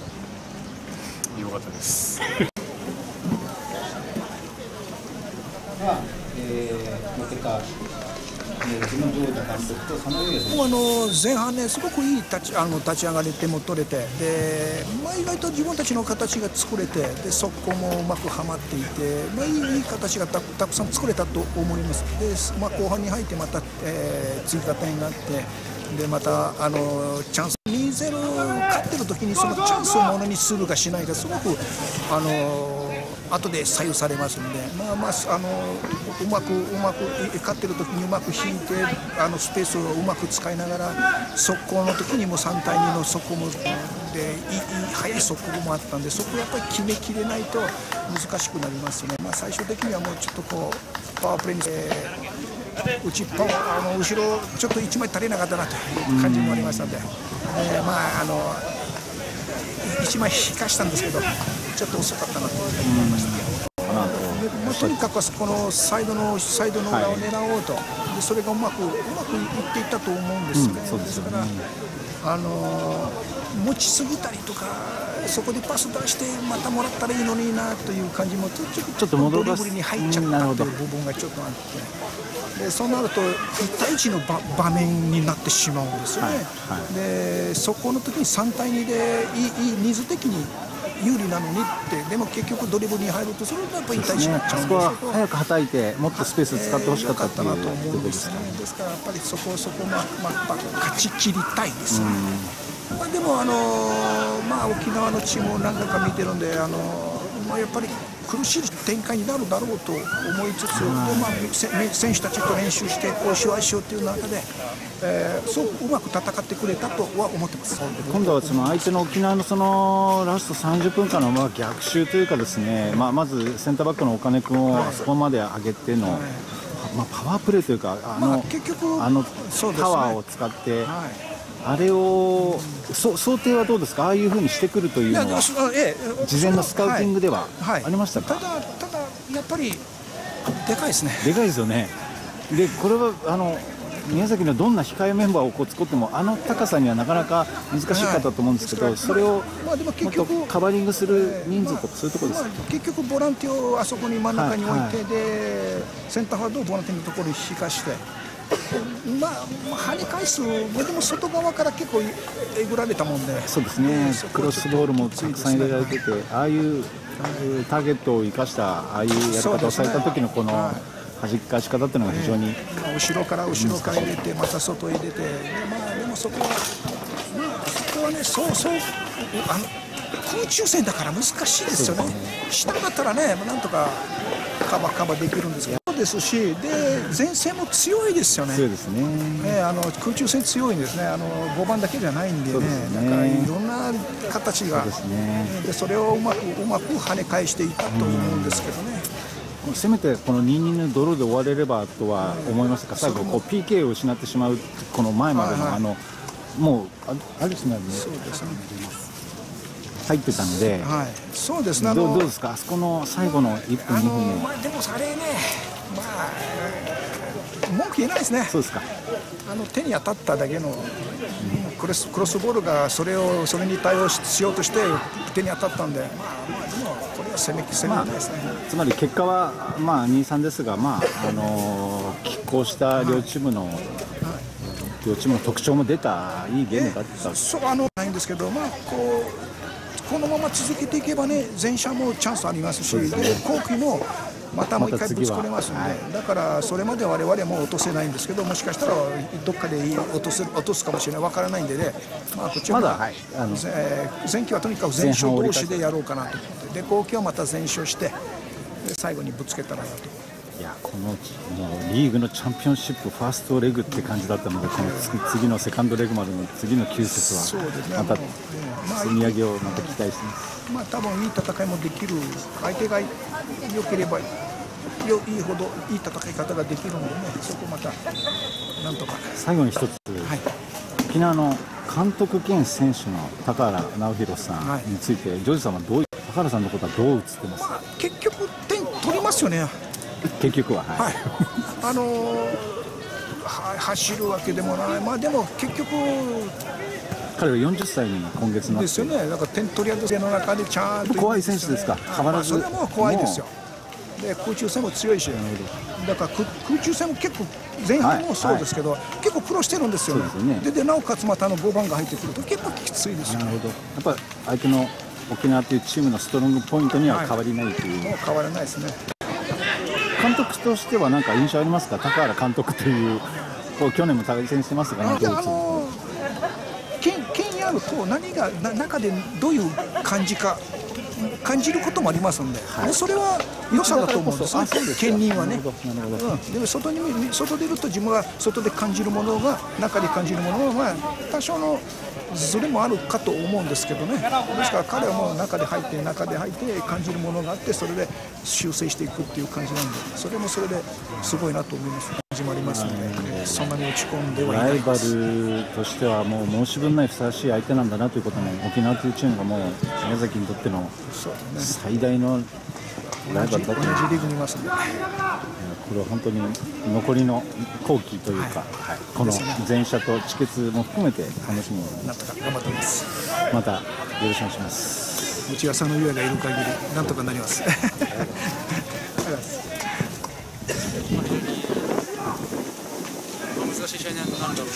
[SPEAKER 7] よかったです。
[SPEAKER 1] では、えー、結果
[SPEAKER 6] もうあの前半ね、すごくいい立ちあの立ち上がり点も取れて、で、まあ、意外と自分たちの形が作れて、で速攻もうまくはまっていて、まあ、いい形が た, たくさん作れたと思います。で、まあ、後半に入ってまた、えー、追加点があって、でまたあのチャンスにたいゼロ勝ってる時にそのチャンスをものにするかしないか、すごくあの後で左右されますので、まあまあ、あのうまくうまく勝ってる時にうまく引いて、あのスペースをうまく使いながら、速攻の時にもさんたいにの速攻もでいい速い速攻もあったんで、そこをやっぱり決めきれないと難しくなりますね。まあ、最終的にはもうちょっとこうパワープレーに、えー、内パワーあの後ろちょっといちまい足りなかったなという感じもありましたので、えー、まああのいちまい引かしたんですけど、ちょっと遅かったなと思いましたけど。まあ、とにかくこのサイドのサイドの裏を狙おうと、はい、でそれがうまくうまくいっていったと思うんですね。うん、ですから、あの持ちすぎたりとか、そこでパス出してまたもらったらいいのになという感じもちょっとドリブルに入っちゃったという部分がちょっとあって、でそうなるといちたいいちの場面になってしまうんですよね。はいはい、でそこの時にさんたいにでいいニーズ的に有利なのにって、でも結局ドリブルに入るとそれがやっぱりいちたいいちになっちゃうんですけど、
[SPEAKER 5] あそこは早くはたいてもっとスペース使ってほしかったという
[SPEAKER 6] と思うんですね。ですからやっぱりそこそこまあまあ勝ち切りたいですよね。まあ、でもあのまあ沖縄のチームを何回か見てるんで、あのまあやっぱり苦しい展開になるだろうと思いつつ、でまあ、選手たちと練習してこうしようああしようという中で、えー、そううまく戦ってくれたとは思ってます。
[SPEAKER 5] 今度はその相手の沖縄のそのラストさんじゅっぷんかんのまあ逆襲というかですね、まあ、まずセンターバックの岡根君をあそこまで上げての、まあ、パワープレーというかあの、まあ、結局あのパワーを使って、はい、あれをそ想定はどうですか、ああいうふうにしてくるというのは事前のスカウティングではありましたか。
[SPEAKER 6] ただ、ただやっぱりでかいですね。
[SPEAKER 5] でかいですよね。でこれはあの宮崎のどんな控えメンバーをこう作ってもあの高さにはなかなか難しかったと思うんですけど、はい、それをもっとカバーリングする人数とかそういうところですか。
[SPEAKER 6] まあ、結局ボランティアをあそこに真ん中に置いて、はいはい、でセンターフォワードをボランティアのところに引かして。まあ、跳ね返す、でも外側から結構えぐられたもんで、
[SPEAKER 5] そうですね、クロスボールもたくさん入れられてて、ああいうターゲットを生かしたああいうやり方をされた時のこの弾き返し方っていうのが非常に、
[SPEAKER 6] ね、後ろから後ろから入れてまた外へ入れて、で、まあ、でもそこは、まあ、そこはね、そうそうあの空中戦だから難しいですよね。下だったらね、なんとかカバーカバーできるんですけど。ですし、で前線も強いですよね。
[SPEAKER 5] 強いですね。
[SPEAKER 6] ね、あの空中戦強いんですね。あのごばんだけじゃないんでね。だからいろんな形が、そうですね。でそれをうまくうまく跳ね返していたと思うんですけどね。
[SPEAKER 5] せめてこのにたいにのドローで終われればとは思いましたが、最後こう ピーケー を失ってしまうこの前までの、はいはい、あのもうある種のね。そうですね。入ってたんで、
[SPEAKER 6] はい、そうですね。
[SPEAKER 5] どう、どうですか、あそこの最後のいっぷんにふんも、
[SPEAKER 6] まあ、でもあれね、まあ文句言えないですね。
[SPEAKER 5] そうですか。
[SPEAKER 6] あの手に当たっただけの、うん、クロスクロスボールがそれをそれに対応しようとして手に当たったんで、まあまあでもこれは攻め攻めないですね。まあ、
[SPEAKER 5] つまり結果はまあにたいさんですが、まああのー、拮抗した両チームの、はいはい、両チームの特徴も出たいいゲームだった。
[SPEAKER 6] えそうあのないんですけど、まあこう。このまま続けていけばね、前者もチャンスありますし、で後期もまたもう一回ぶつこれますんで、はい、だからそれまで我々も落とせないんですけど、もしかしたらどっかで落とす落とすかもしれない、わからないんでね、まあ、こっちは、まだ、はい、あのえー、前期はとにかく前勝同士でやろうかなと思って、で後期はまた前勝して、で最後にぶつけたらなと。
[SPEAKER 5] いやこのもうリーグのチャンピオンシップファーストレグって感じだったので、この次のセカンドレグまでの次のきゅう節はまた積み上げをまた期待してます。
[SPEAKER 6] まあ多分いい戦いもできる、相手が良ければよいいほどいい戦い方ができるのでね、そこまたなんとか。
[SPEAKER 5] 最後に一つ、はい、沖縄の監督兼選手の高原直弘さんについて、はい、ジョージさんはどういう高原さんのことはどう映ってますか。
[SPEAKER 6] 結局点取りますよね。
[SPEAKER 5] 結局は、はい
[SPEAKER 6] はい、あのー、は走るわけでもない、まあでも結局
[SPEAKER 5] 彼はよんじゅっさいに今月なって
[SPEAKER 6] ですよね。だから点取り屋の中でちゃんと、ね、
[SPEAKER 5] 怖い選手ですか。変わらず、
[SPEAKER 6] まあ、それはもう怖いですよ。で空中戦も強いし、だから空中戦も結構前半もそうですけど、はいはい、結構苦労してるんですよね。で, でなおかつまたあのごばんが入ってくると結構きついですよ。
[SPEAKER 5] なるほど。やっぱり相手の沖縄というチームのストロングポイントには変わりないという、はい、
[SPEAKER 6] もう変わらないですね。
[SPEAKER 5] 監督としては何か印象ありますか、高原監督という、こう去年も対戦してますが、ね、
[SPEAKER 6] あの県にあると何がな中でどういう感じか感じることもありますんで、はい、でそれは良さだと思うんですね、県人はね。うん、で外に外出ると自分が外で感じるものが中で感じるものが、まあ、多少のそれもあるかと思うんですけどね。ですから彼はもう中で入って中で入って感じるものがあって、それで修正していくっていう感じなんで、それもそれですごいなと思います。始まりますので、そんなに落ち込んではいないです。
[SPEAKER 5] ライバルとしてはもう申し分ないふさわしい相手なんだなということも、沖縄というチームがもう宮崎にとっての最大のライバルだと、
[SPEAKER 6] 同じリーグにいますので、
[SPEAKER 5] これは本当に残りの後期というか、はい、この前者と地決も含めて楽しみに
[SPEAKER 6] なんとか頑張っています。
[SPEAKER 5] またよろしくお願いします。
[SPEAKER 6] 内川さんの優也がいる限りなんとかなります。
[SPEAKER 12] 難しい試合になるだろうと、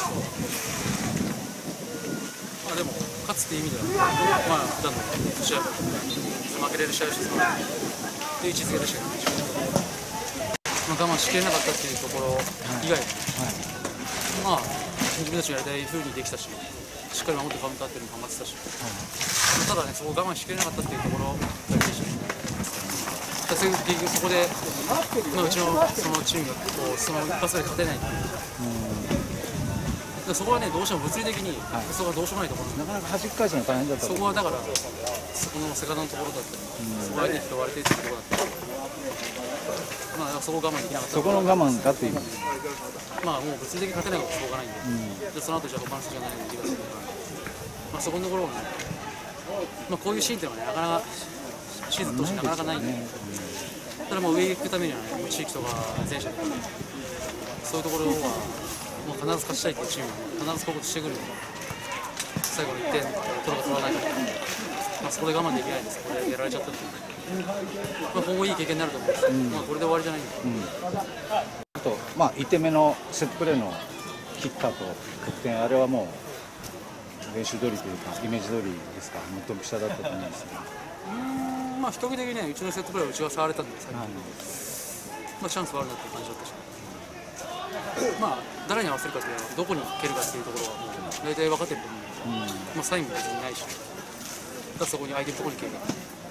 [SPEAKER 12] まあでも勝つっていう意味では、まあ普段の試合負けれる試合をしてで位置づけでしたけど、まあ、我慢しきれなかったっていうところ以外、はいはい、まあ自分たちがやりたい風にできたし、しっかり守ってカウンターっていうのも頑張ってたし、はい、ただね、そこを我慢しきれなかったっていうところだけでしたね。 結局そこで、まあ、うちのそのチームがこうその一発で勝てないんで、うん、そこはねどうしても物理的に、はい、そこはどうしようもないところ
[SPEAKER 5] なかなかはじき返すの大変だった。
[SPEAKER 12] そこはだからそこのセカンドのところだったり、うん、そこ相手に拾われているところだったり、まあそこを我慢できなかった。
[SPEAKER 5] そこの我慢だっていう。
[SPEAKER 12] まあもう物理的に勝てないことはしょうがないんで、うん、でその後じゃあ他の人じゃないのでいいですけど、まあそこのところをね、まあこういうシーンっていうのはねなかなかシーズン通してなかなかないんで、ただもう上行くためにはね地域とか全社とかそういうところはもう必ず勝ちたいっていうチームは必ずこういうことしてくるんで、最後のいってん取るか取らないか、まあそこで我慢できないんです。これやられちゃったっていう、まあ今後いい経験になると思うんです。うん、まあこれで終わりじゃないんで。うん
[SPEAKER 5] あとまあいってんめのセットプレーのキッカーと得点、あれはもう練習通りというかイメージ通りですか、もっと下だったと思うんですけど、
[SPEAKER 12] うん、まあ比較的ねうちのセットプレーはうちが触れたんで最近、はい、まあチャンスはあるなっていう感じだったし、まあ誰に合わせるかというとどこに蹴るかっていうところはもう大体分かってると思うんで、うん、まあサインも別にないし、だそこに相手のところに蹴るか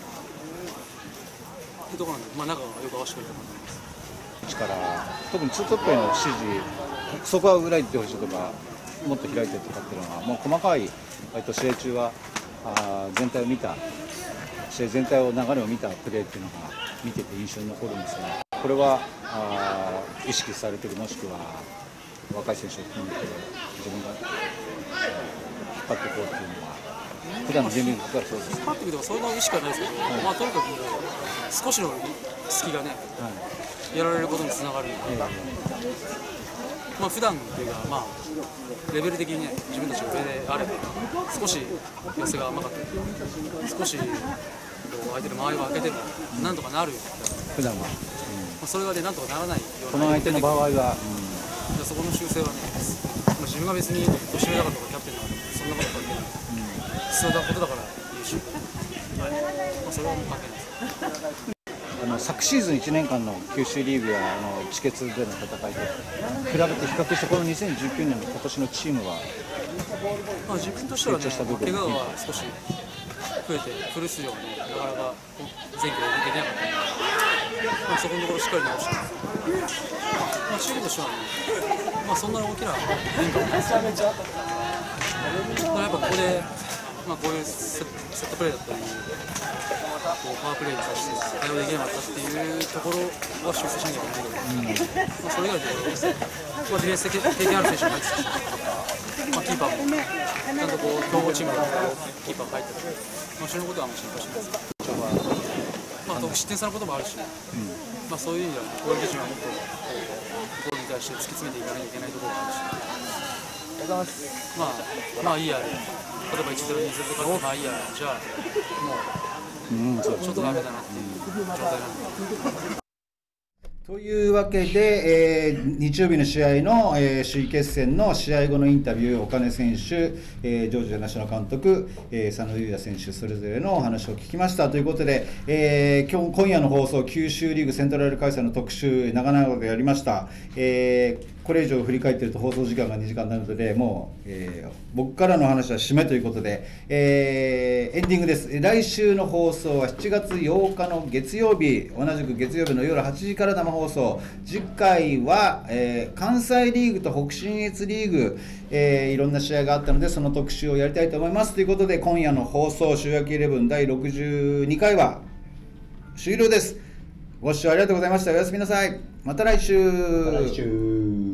[SPEAKER 12] っていうところなんで、まあ中がよく合わせてくれたと思います。
[SPEAKER 5] 力特にツートップへの指示、そこは裏行ってほしいとかもっと開いてとかっていうのはもう細かい割と試合中はあ全体を見た試合全体を流れを見たプレーっていうのが見てて印象に残るんですが、これはあ意識されてる、もしくは若い選手を含めて自分が引っ張っていこうっていうのは普段のゲームからそうです。
[SPEAKER 12] 引っ張っていくとかそういうの意識はないですけど、はい、まあとにかくもう少しの隙がね、はいやられることにつながるので、まあ普段というか、まあ、レベル的にね、自分たちが上であれば、少し寄せが甘かったり、少し相手の周りを開けても、なんとかなる、
[SPEAKER 5] 普段は、うん
[SPEAKER 12] まあ、それがね、なんとかならないような、
[SPEAKER 5] この相手の場合は、うん、
[SPEAKER 12] そこの修正はね、まあ、自分が別に年上だからとか、キャプテンだからとか、そんなこと関係ない、うん、必要なことだから言うし、まあ、それはもう関係ないです。
[SPEAKER 5] あの昨シーズンいちねんかんの九州リーグやあの地決での戦いと比べて比較してこのにせんじゅうきゅうねんの今年のチームは、
[SPEAKER 12] まあ、自分としてはね、怪我は少し増えてフル出場がねなかなか前期でできなかったので、まあ、そこのところしっかり直して、まあ、チームとしてはね、まあ、そんなに大きな変化はないですけど、やっぱここで、まあ、こういうセットプレーだったりこうパワープレーに対して対応できなかったっていうところは修正しなきゃいけないけど、うんまあ、それ以外のところで、まあ、ディフェンス経験ある選手も入ってたし、まあ、キーパーもちゃんとこう強豪チームのキーパーが入ってたり、まあ、そういうことはあんまり心配しないですけど、まあ、あと失点差のこともあるし、うんまあ、そういう意味では攻撃陣はもっとゴールに対して突き詰めていかなきゃいけないところがあるし、まあ、まあいいや、例えばいちゼロ、にゼロとかまあいいや、じゃあもう。うん、ちょっとダメだなっていう状態なんで。
[SPEAKER 1] というわけで、えー、日曜日の試合の、えー、首位決戦の試合後のインタビュー、岡根選手、えー、ジョージアナショナル監督、えー、佐野裕也選手、それぞれのお話を聞きましたということで、えー、今日今夜の放送、九州リーグセントラル開催の特集、長々とやりました。えーこれ以上振り返っていると放送時間がにじかんなので、もう、えー、僕からの話は締めということで、えー、エンディングです。来週の放送はしちがつようかの月曜日、同じく月曜日の夜はちじから生放送。次回は、えー、関西リーグと北信越リーグ、えー、いろんな試合があったので、その特集をやりたいと思いますということで、今夜の放送、週明けイレブンだいろくじゅうにかいは終了です。ご視聴ありがとうございました。おやすみなさい。また来週。
[SPEAKER 3] また来週。